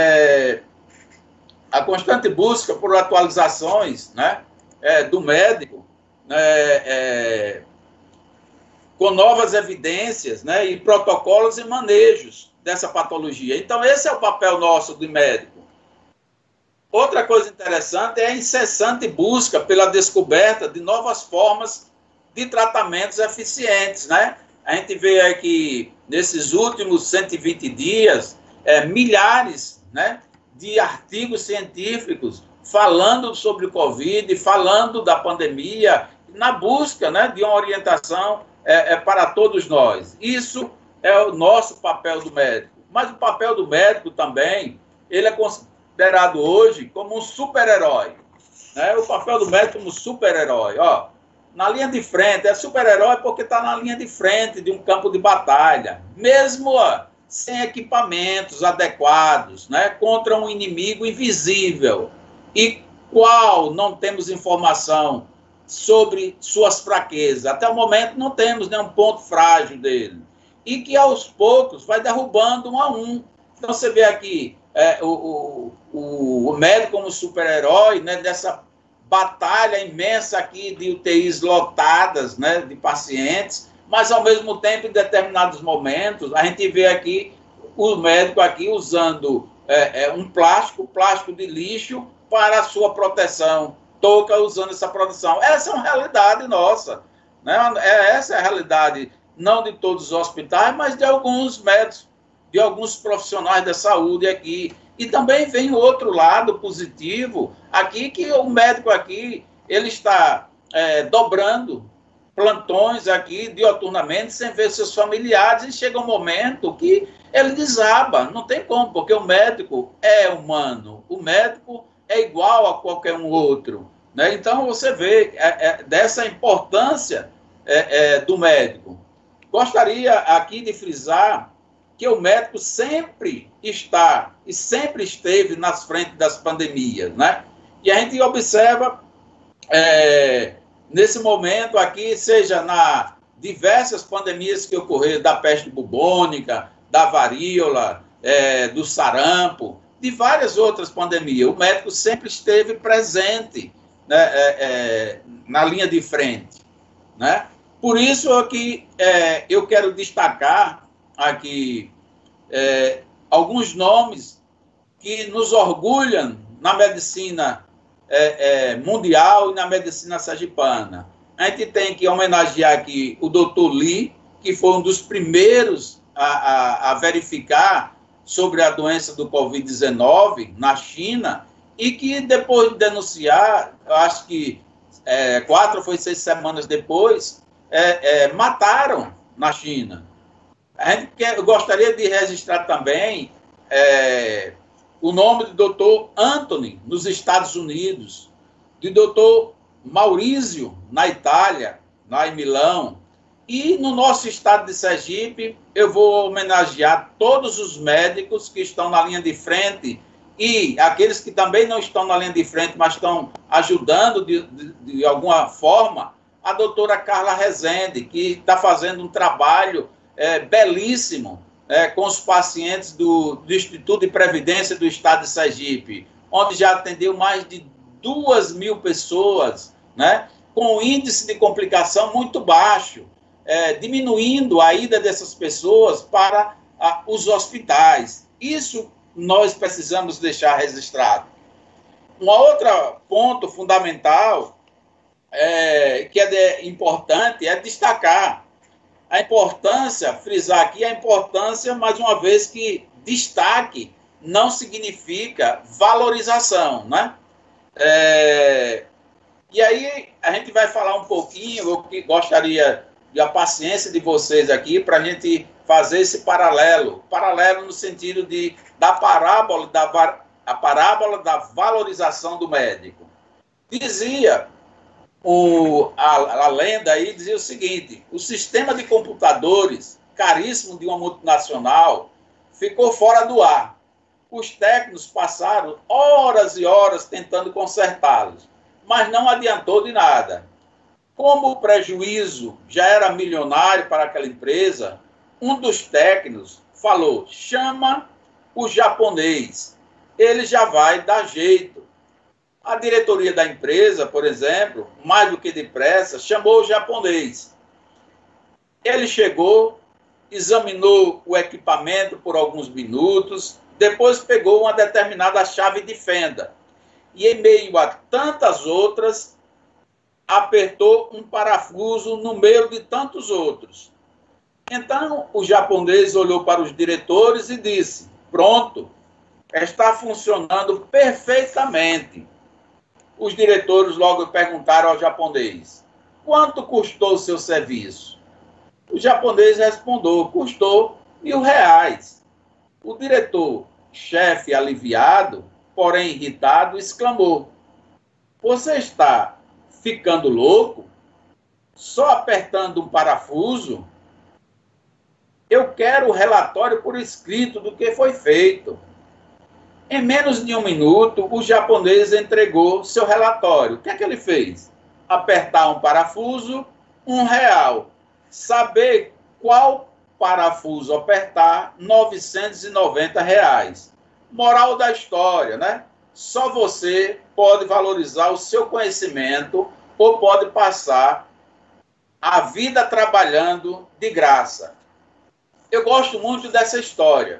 a constante busca por atualizações, né, do médico, com novas evidências, né, e protocolos e manejos dessa patologia. Então, esse é o papel nosso do médico. Outra coisa interessante é a incessante busca pela descoberta de novas formas de tratamentos eficientes, né? A gente vê aqui, nesses últimos 120 dias, milhares, né, de artigos científicos falando sobre o Covid, falando da pandemia, na busca, né, de uma orientação para todos nós. Isso é o nosso papel do médico. Mas o papel do médico também, ele é considerado hoje como um super-herói, né? O papel do médico como super-herói, ó, na linha de frente, é super-herói porque está na linha de frente de um campo de batalha, mesmo sem equipamentos adequados, né, contra um inimigo invisível. E qual não temos informação sobre suas fraquezas. Até o momento não temos nenhum ponto frágil dele. E que aos poucos vai derrubando um a um. Então você vê aqui o médico como super-herói, né, dessa batalha imensa aqui de UTIs lotadas, né, de pacientes, mas ao mesmo tempo, em determinados momentos, a gente vê aqui o médico aqui usando um plástico de lixo para a sua proteção, touca usando essa proteção. Essa é uma realidade nossa, né? Essa é a realidade, não de todos os hospitais, mas de alguns médicos, de alguns profissionais da saúde aqui. E também vem o outro lado positivo, aqui, que o médico aqui, ele está dobrando plantões aqui dioturnamente, sem ver seus familiares, e chega um momento que ele desaba, não tem como, porque o médico é humano, o médico é igual a qualquer um outro, né? Então você vê dessa importância do médico. Gostaria aqui de frisar que o médico sempre está e sempre esteve nas frentes das pandemias, né? E a gente observa nesse momento aqui, seja na diversas pandemias que ocorreram, da peste bubônica, da varíola, do sarampo, de várias outras pandemias, o médico sempre esteve presente, né, na linha de frente, né? Por isso que eu quero destacar aqui alguns nomes que nos orgulham na medicina mundial e na medicina sergipana. A gente tem que homenagear aqui o Dr. Li, que foi um dos primeiros a verificar sobre a doença do Covid-19 na China, e que depois de denunciar, eu acho que 4 ou 6 semanas depois, mataram na China. Eu gostaria de registrar também o nome do Dr. Anthony, nos Estados Unidos, do Dr. Maurício, na Itália, lá em Milão. E no nosso estado de Sergipe, eu vou homenagear todos os médicos que estão na linha de frente e aqueles que também não estão na linha de frente, mas estão ajudando de alguma forma, a doutora Carla Rezende, que está fazendo um trabalho belíssimo com os pacientes do Instituto de Previdência do Estado de Sergipe, onde já atendeu mais de 2.000 pessoas, né, com um índice de complicação muito baixo, diminuindo a ida dessas pessoas para os hospitais. Isso nós precisamos deixar registrado. Um outro ponto fundamental que é importante é destacar a importância, frisar aqui a importância, mais uma vez, que destaque não significa valorização, né? E aí a gente vai falar um pouquinho, eu gostaria da paciência de vocês aqui para a gente fazer esse paralelo no sentido da parábola da valorização do médico. Dizia a lenda aí, dizia o seguinte: o sistema de computadores caríssimo de uma multinacional ficou fora do ar. Os técnicos passaram horas e horas tentando consertá-los, mas não adiantou de nada. Como o prejuízo já era milionário para aquela empresa, um dos técnicos falou: chama o japonês, ele já vai dar jeito. A diretoria da empresa, por exemplo, mais do que depressa, chamou o japonês. Ele chegou, examinou o equipamento por alguns minutos, depois pegou uma determinada chave de fenda e, em meio a tantas outras, apertou um parafuso no meio de tantos outros. Então, o japonês olhou para os diretores e disse: pronto, está funcionando perfeitamente. Os diretores logo perguntaram ao japonês: quanto custou o seu serviço? O japonês respondeu: custou R$1.000. O diretor, chefe aliviado, porém irritado, exclamou: você está ficando louco? Só apertando um parafuso? Eu quero o relatório por escrito do que foi feito. Em menos de um minuto, o japonês entregou seu relatório. O que é que ele fez? Apertar um parafuso, R$ 1. Saber qual parafuso apertar, R$ 990. Moral da história, né? Só você pode valorizar o seu conhecimento ou pode passar a vida trabalhando de graça. Eu gosto muito dessa história.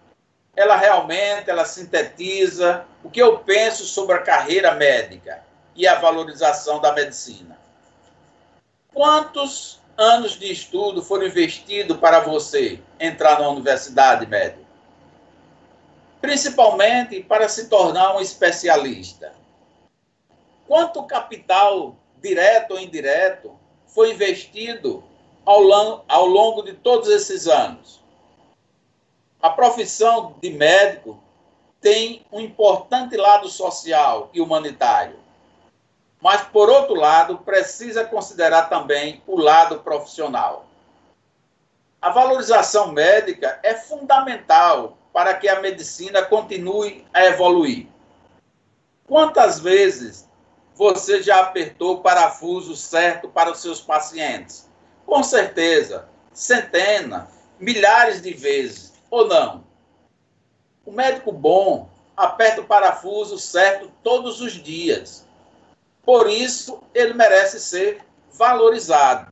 Ela sintetiza o que eu penso sobre a carreira médica e a valorização da medicina. Quantos anos de estudo foram investidos para você entrar na universidade médica? Principalmente para se tornar um especialista. Quanto capital, direto ou indireto, foi investido ao longo de todos esses anos? A profissão de médico tem um importante lado social e humanitário, mas, por outro lado, precisa considerar também o lado profissional. A valorização médica é fundamental para que a medicina continue a evoluir. Quantas vezes você já apertou o parafuso certo para os seus pacientes? Com certeza, centenas, milhares de vezes, ou não? O médico bom aperta o parafuso certo todos os dias. Por isso, ele merece ser valorizado.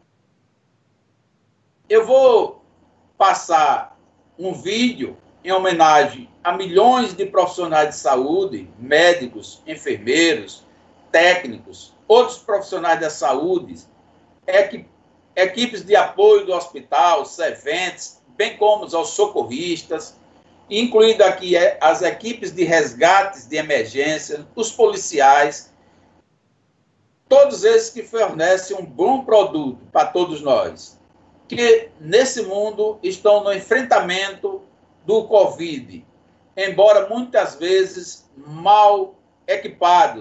Eu vou passar um vídeo em homenagem a milhões de profissionais de saúde, médicos, enfermeiros, técnicos, outros profissionais da saúde, equipes de apoio do hospital, serventes, bem como aos socorristas, incluindo aqui as equipes de resgates de emergência, os policiais, todos esses que fornecem um bom produto para todos nós, que nesse mundo estão no enfrentamento do Covid, embora muitas vezes mal equipados,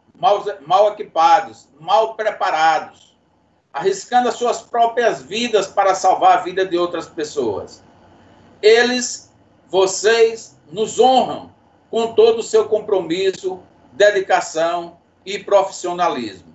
mal preparados, arriscando as suas próprias vidas para salvar a vida de outras pessoas. Vocês nos honram com todo o seu compromisso, dedicação e profissionalismo.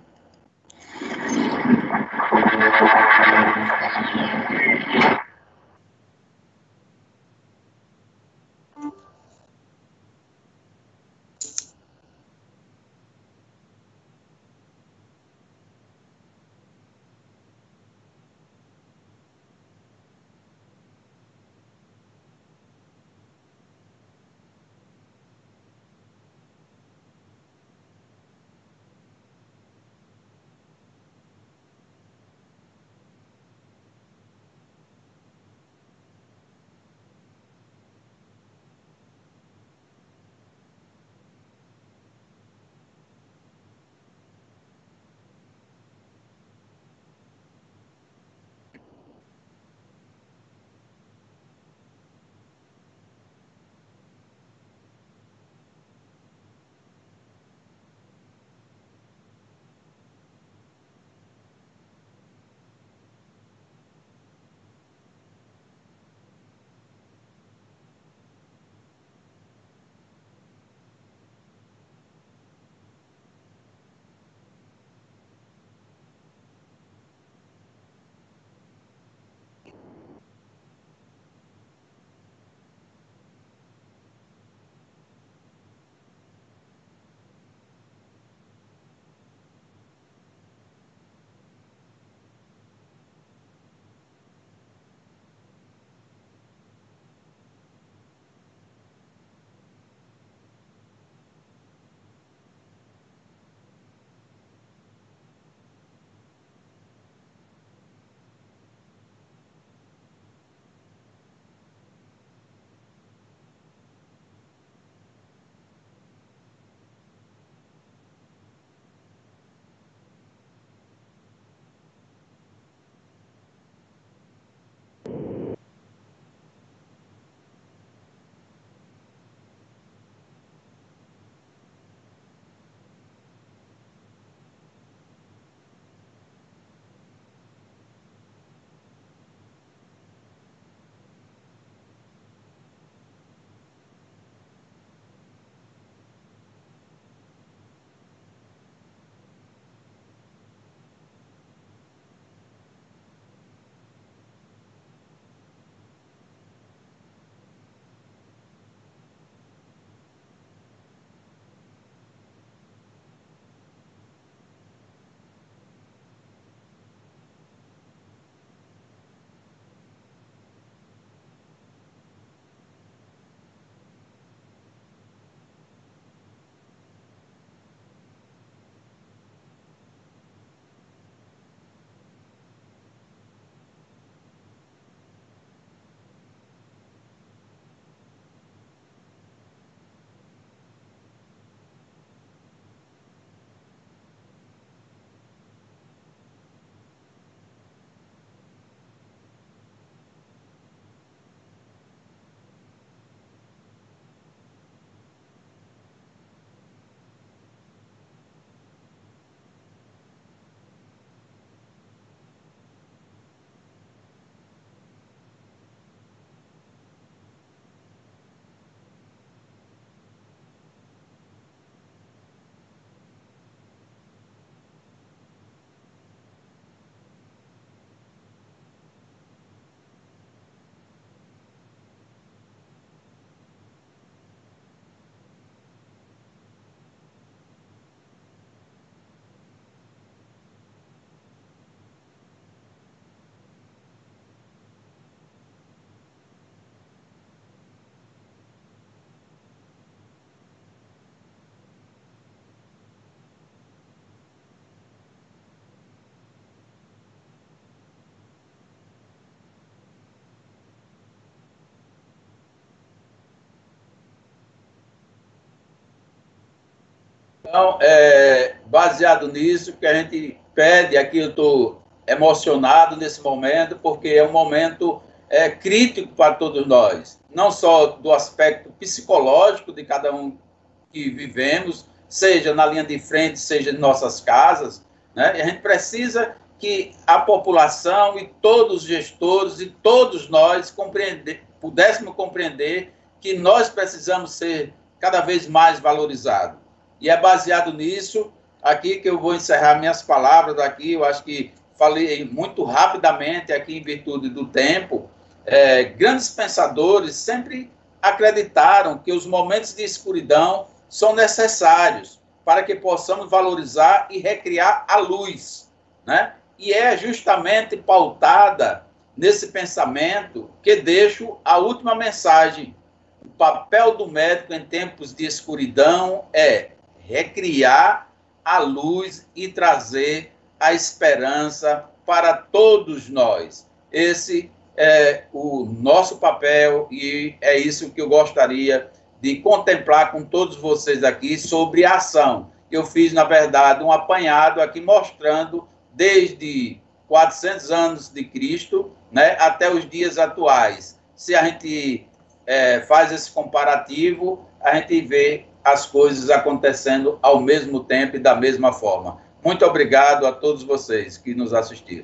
Então, baseado nisso, que a gente pede aqui, eu estou emocionado nesse momento, porque é um momento crítico para todos nós, não só do aspecto psicológico de cada um que vivemos, seja na linha de frente, seja em nossas casas, né? E a gente precisa que a população e todos os gestores e todos nós pudéssemos compreender que nós precisamos ser cada vez mais valorizados. E é baseado nisso aqui que eu vou encerrar minhas palavras aqui. Eu acho que falei muito rapidamente aqui em virtude do tempo. Grandes pensadores sempre acreditaram que os momentos de escuridão são necessários para que possamos valorizar e recriar a luz, né? E é justamente pautada nesse pensamento que deixo a última mensagem. O papel do médico em tempos de escuridão é recriar a luz e trazer a esperança para todos nós. Esse é o nosso papel e é isso que eu gostaria de contemplar com todos vocês aqui sobre a ação. Eu fiz, na verdade, um apanhado aqui mostrando desde 400 anos de Cristo, né, até os dias atuais. Se a gente faz esse comparativo, a gente vê as coisas acontecendo ao mesmo tempo e da mesma forma. Muito obrigado a todos vocês que nos assistiram.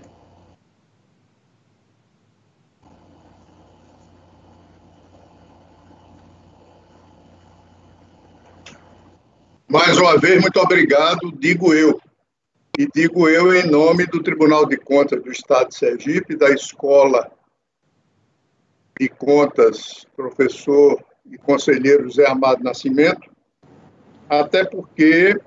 Mais uma vez, muito obrigado, digo eu. E digo eu em nome do Tribunal de Contas do Estado de Sergipe, da Escola de Contas, professor e conselheiro José Amado Nascimento, até porque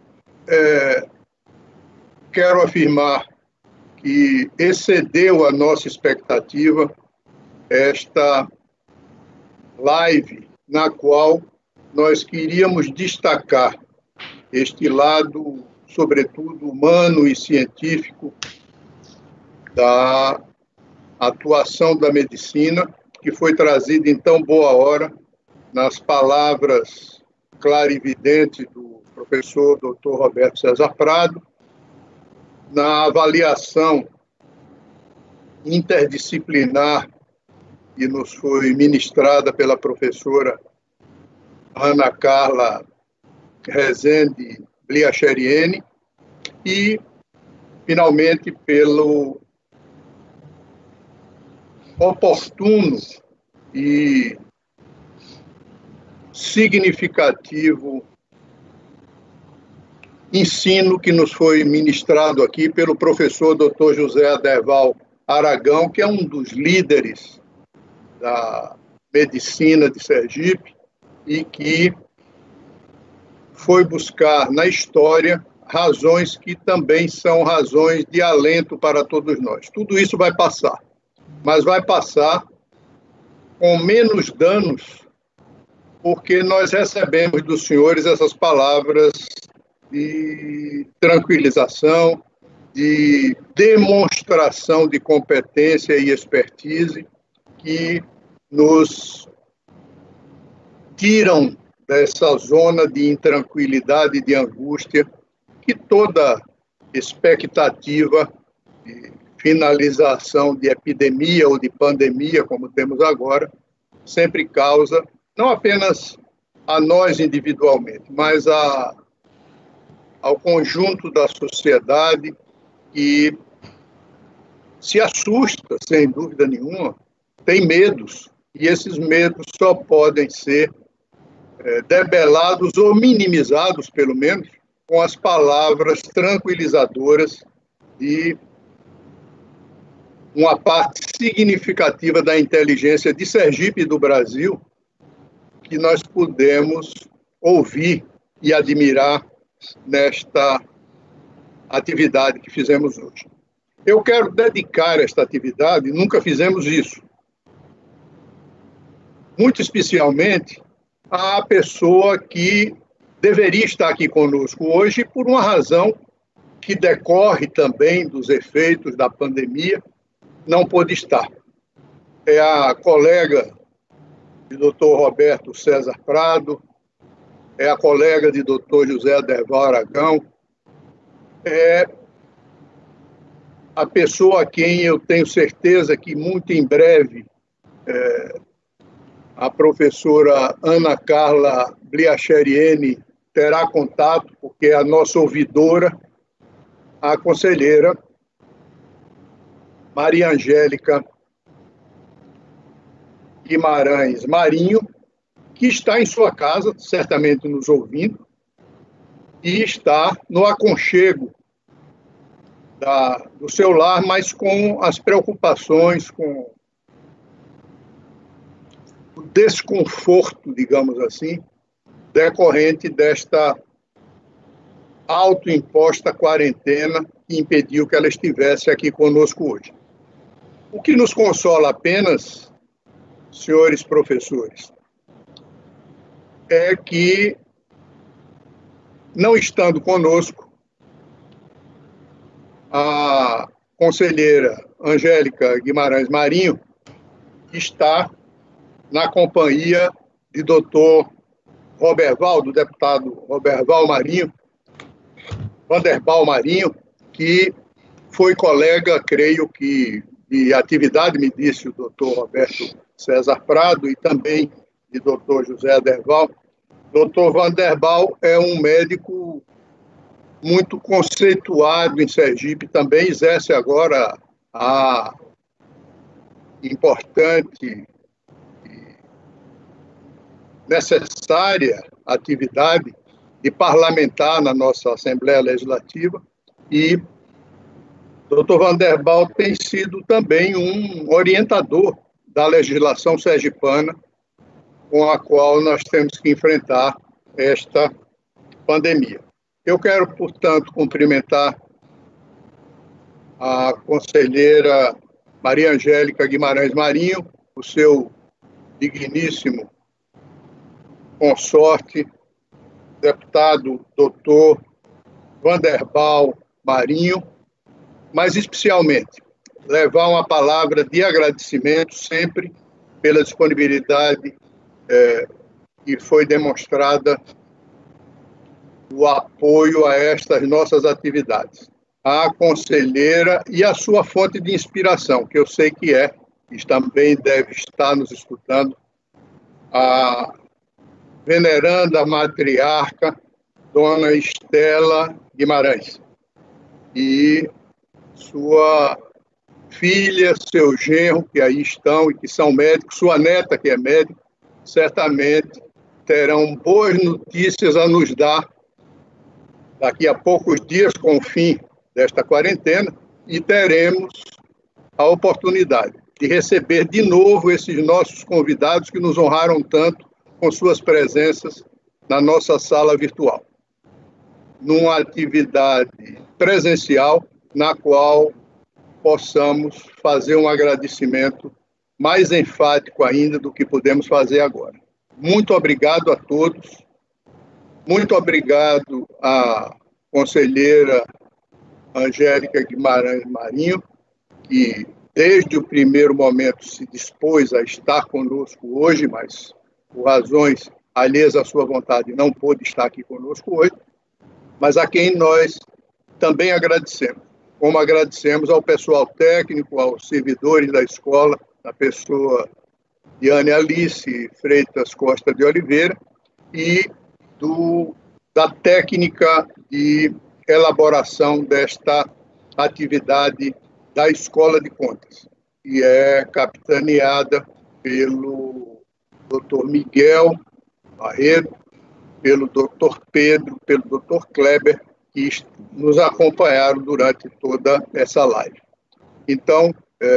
quero afirmar que excedeu a nossa expectativa esta live na qual nós queríamos destacar este lado, sobretudo humano e científico, da atuação da medicina, que foi trazida em tão boa hora nas palavras clarividentes do professor Dr. Roberto César Prado, na avaliação interdisciplinar que nos foi ministrada pela professora Ana Carla Rezende Bliacheriene e, finalmente, pelo oportuno e significativo ensino que nos foi ministrado aqui pelo professor Dr. José Aderval Aragão, que é um dos líderes da medicina de Sergipe e que foi buscar na história razões que também são razões de alento para todos nós. Tudo isso vai passar, mas vai passar com menos danos, porque nós recebemos dos senhores essas palavras de tranquilização, de demonstração de competência e expertise que nos tiram dessa zona de intranquilidade e de angústia que toda expectativa de finalização de epidemia ou de pandemia, como temos agora, sempre causa, não apenas a nós individualmente, mas ao conjunto da sociedade que se assusta, sem dúvida nenhuma, tem medos, e esses medos só podem ser debelados ou minimizados, pelo menos, com as palavras tranquilizadoras de uma parte significativa da inteligência de Sergipe e do Brasil, que nós pudemos ouvir e admirar nesta atividade que fizemos hoje. Eu quero dedicar esta atividade, nunca fizemos isso, muito especialmente à pessoa que deveria estar aqui conosco hoje por uma razão que decorre também dos efeitos da pandemia, não pôde estar. É a colega do Dr. Roberto César Prado, é a colega de Dr. José Aderval Aragão, é a pessoa a quem eu tenho certeza que muito em breve a professora Ana Carla Bliacheriene terá contato, porque é a nossa ouvidora, a conselheira Maria Angélica Guimarães Marinho, que está em sua casa, certamente nos ouvindo, e está no aconchego do seu lar, mas com as preocupações, com o desconforto, digamos assim, decorrente desta autoimposta quarentena que impediu que ela estivesse aqui conosco hoje. O que nos consola apenas, senhores professores, é que, não estando conosco, a conselheira Angélica Guimarães Marinho está na companhia de doutor Roberval, do deputado Roberval Marinho, Vanderbal Marinho, que foi colega, creio que, de atividade, me disse o doutor Roberto César Prado, e também de doutor José Aderval. Doutor Vanderbal é um médico muito conceituado em Sergipe, também exerce agora a importante e necessária atividade de parlamentar na nossa Assembleia Legislativa, e Dr. Vanderbal tem sido também um orientador da legislação sergipana com a qual nós temos que enfrentar esta pandemia. Eu quero, portanto, cumprimentar a conselheira Maria Angélica Guimarães Marinho, o seu digníssimo consorte, deputado doutor Vanderbal Marinho, mas especialmente levar uma palavra de agradecimento sempre pela disponibilidade que foi demonstrada o apoio a estas nossas atividades. A conselheira e a sua fonte de inspiração, que eu sei que também deve estar nos escutando, a veneranda matriarca, dona Estela Guimarães, e sua filha, seu genro, que aí estão e que são médicos, sua neta, que é médica, certamente terão boas notícias a nos dar daqui a poucos dias, com o fim desta quarentena, e teremos a oportunidade de receber de novo esses nossos convidados que nos honraram tanto com suas presenças na nossa sala virtual, numa atividade presencial na qual possamos fazer um agradecimento mais enfático ainda do que podemos fazer agora. Muito obrigado a todos. Muito obrigado à conselheira Angélica Guimarães Marinho, que desde o primeiro momento se dispôs a estar conosco hoje, mas por razões alheias à sua vontade não pôde estar aqui conosco hoje, mas a quem nós também agradecemos, como agradecemos ao pessoal técnico, aos servidores da escola, na pessoa de Ana Alice Freitas Costa de Oliveira, e da técnica de elaboração desta atividade da Escola de Contas, que é capitaneada pelo Dr. Miguel Barreto, pelo Dr. Pedro, pelo Dr. Kleber, que nos acompanharam durante toda essa live. Então,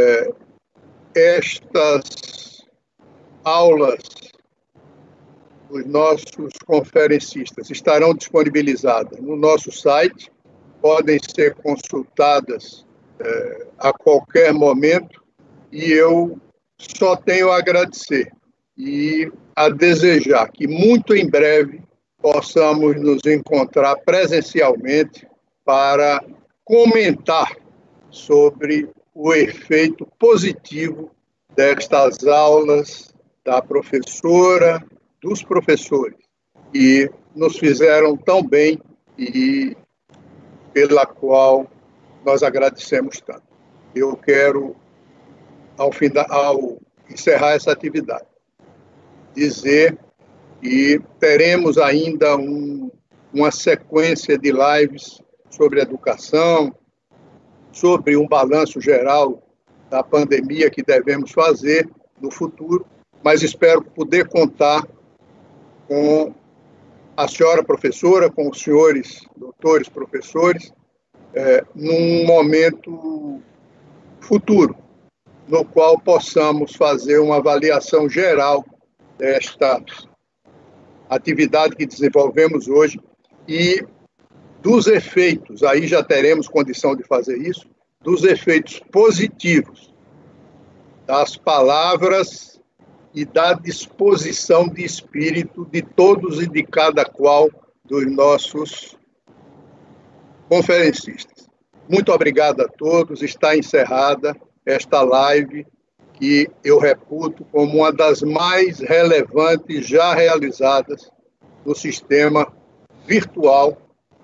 estas aulas os nossos conferencistas estarão disponibilizadas no nosso site, podem ser consultadas a qualquer momento, e eu só tenho a agradecer e a desejar que muito em breve possamos nos encontrar presencialmente para comentar sobre o efeito positivo destas aulas da professora, dos professores que nos fizeram tão bem e pela qual nós agradecemos tanto. Eu quero, ao encerrar essa atividade, dizer que teremos ainda uma sequência de lives sobre educação, sobre um balanço geral da pandemia que devemos fazer no futuro, mas espero poder contar com a senhora professora, com os senhores doutores, professores, num momento futuro, no qual possamos fazer uma avaliação geral desta atividade que desenvolvemos hoje e dos efeitos, aí já teremos condição de fazer isso, dos efeitos positivos das palavras e da disposição de espírito de todos e de cada qual dos nossos conferencistas. Muito obrigado a todos. Está encerrada esta live que eu reputo como uma das mais relevantes já realizadas no sistema virtual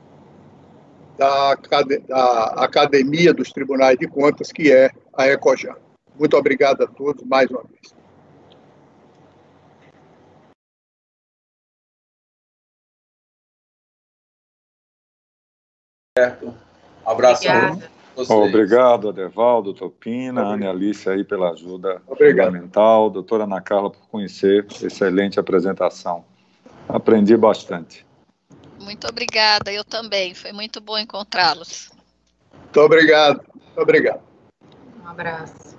da Academia dos Tribunais de Contas, que é a Ecojam. Muito obrigado a todos mais uma vez. Certo. Um abraço. Obrigado, Adevaldo, doutor Pina, Ana Alice aí pela ajuda fundamental, doutora Ana Carla por conhecer, excelente apresentação. Aprendi bastante. Muito obrigada, eu também, foi muito bom encontrá-los. Muito obrigado, muito obrigado. Um abraço.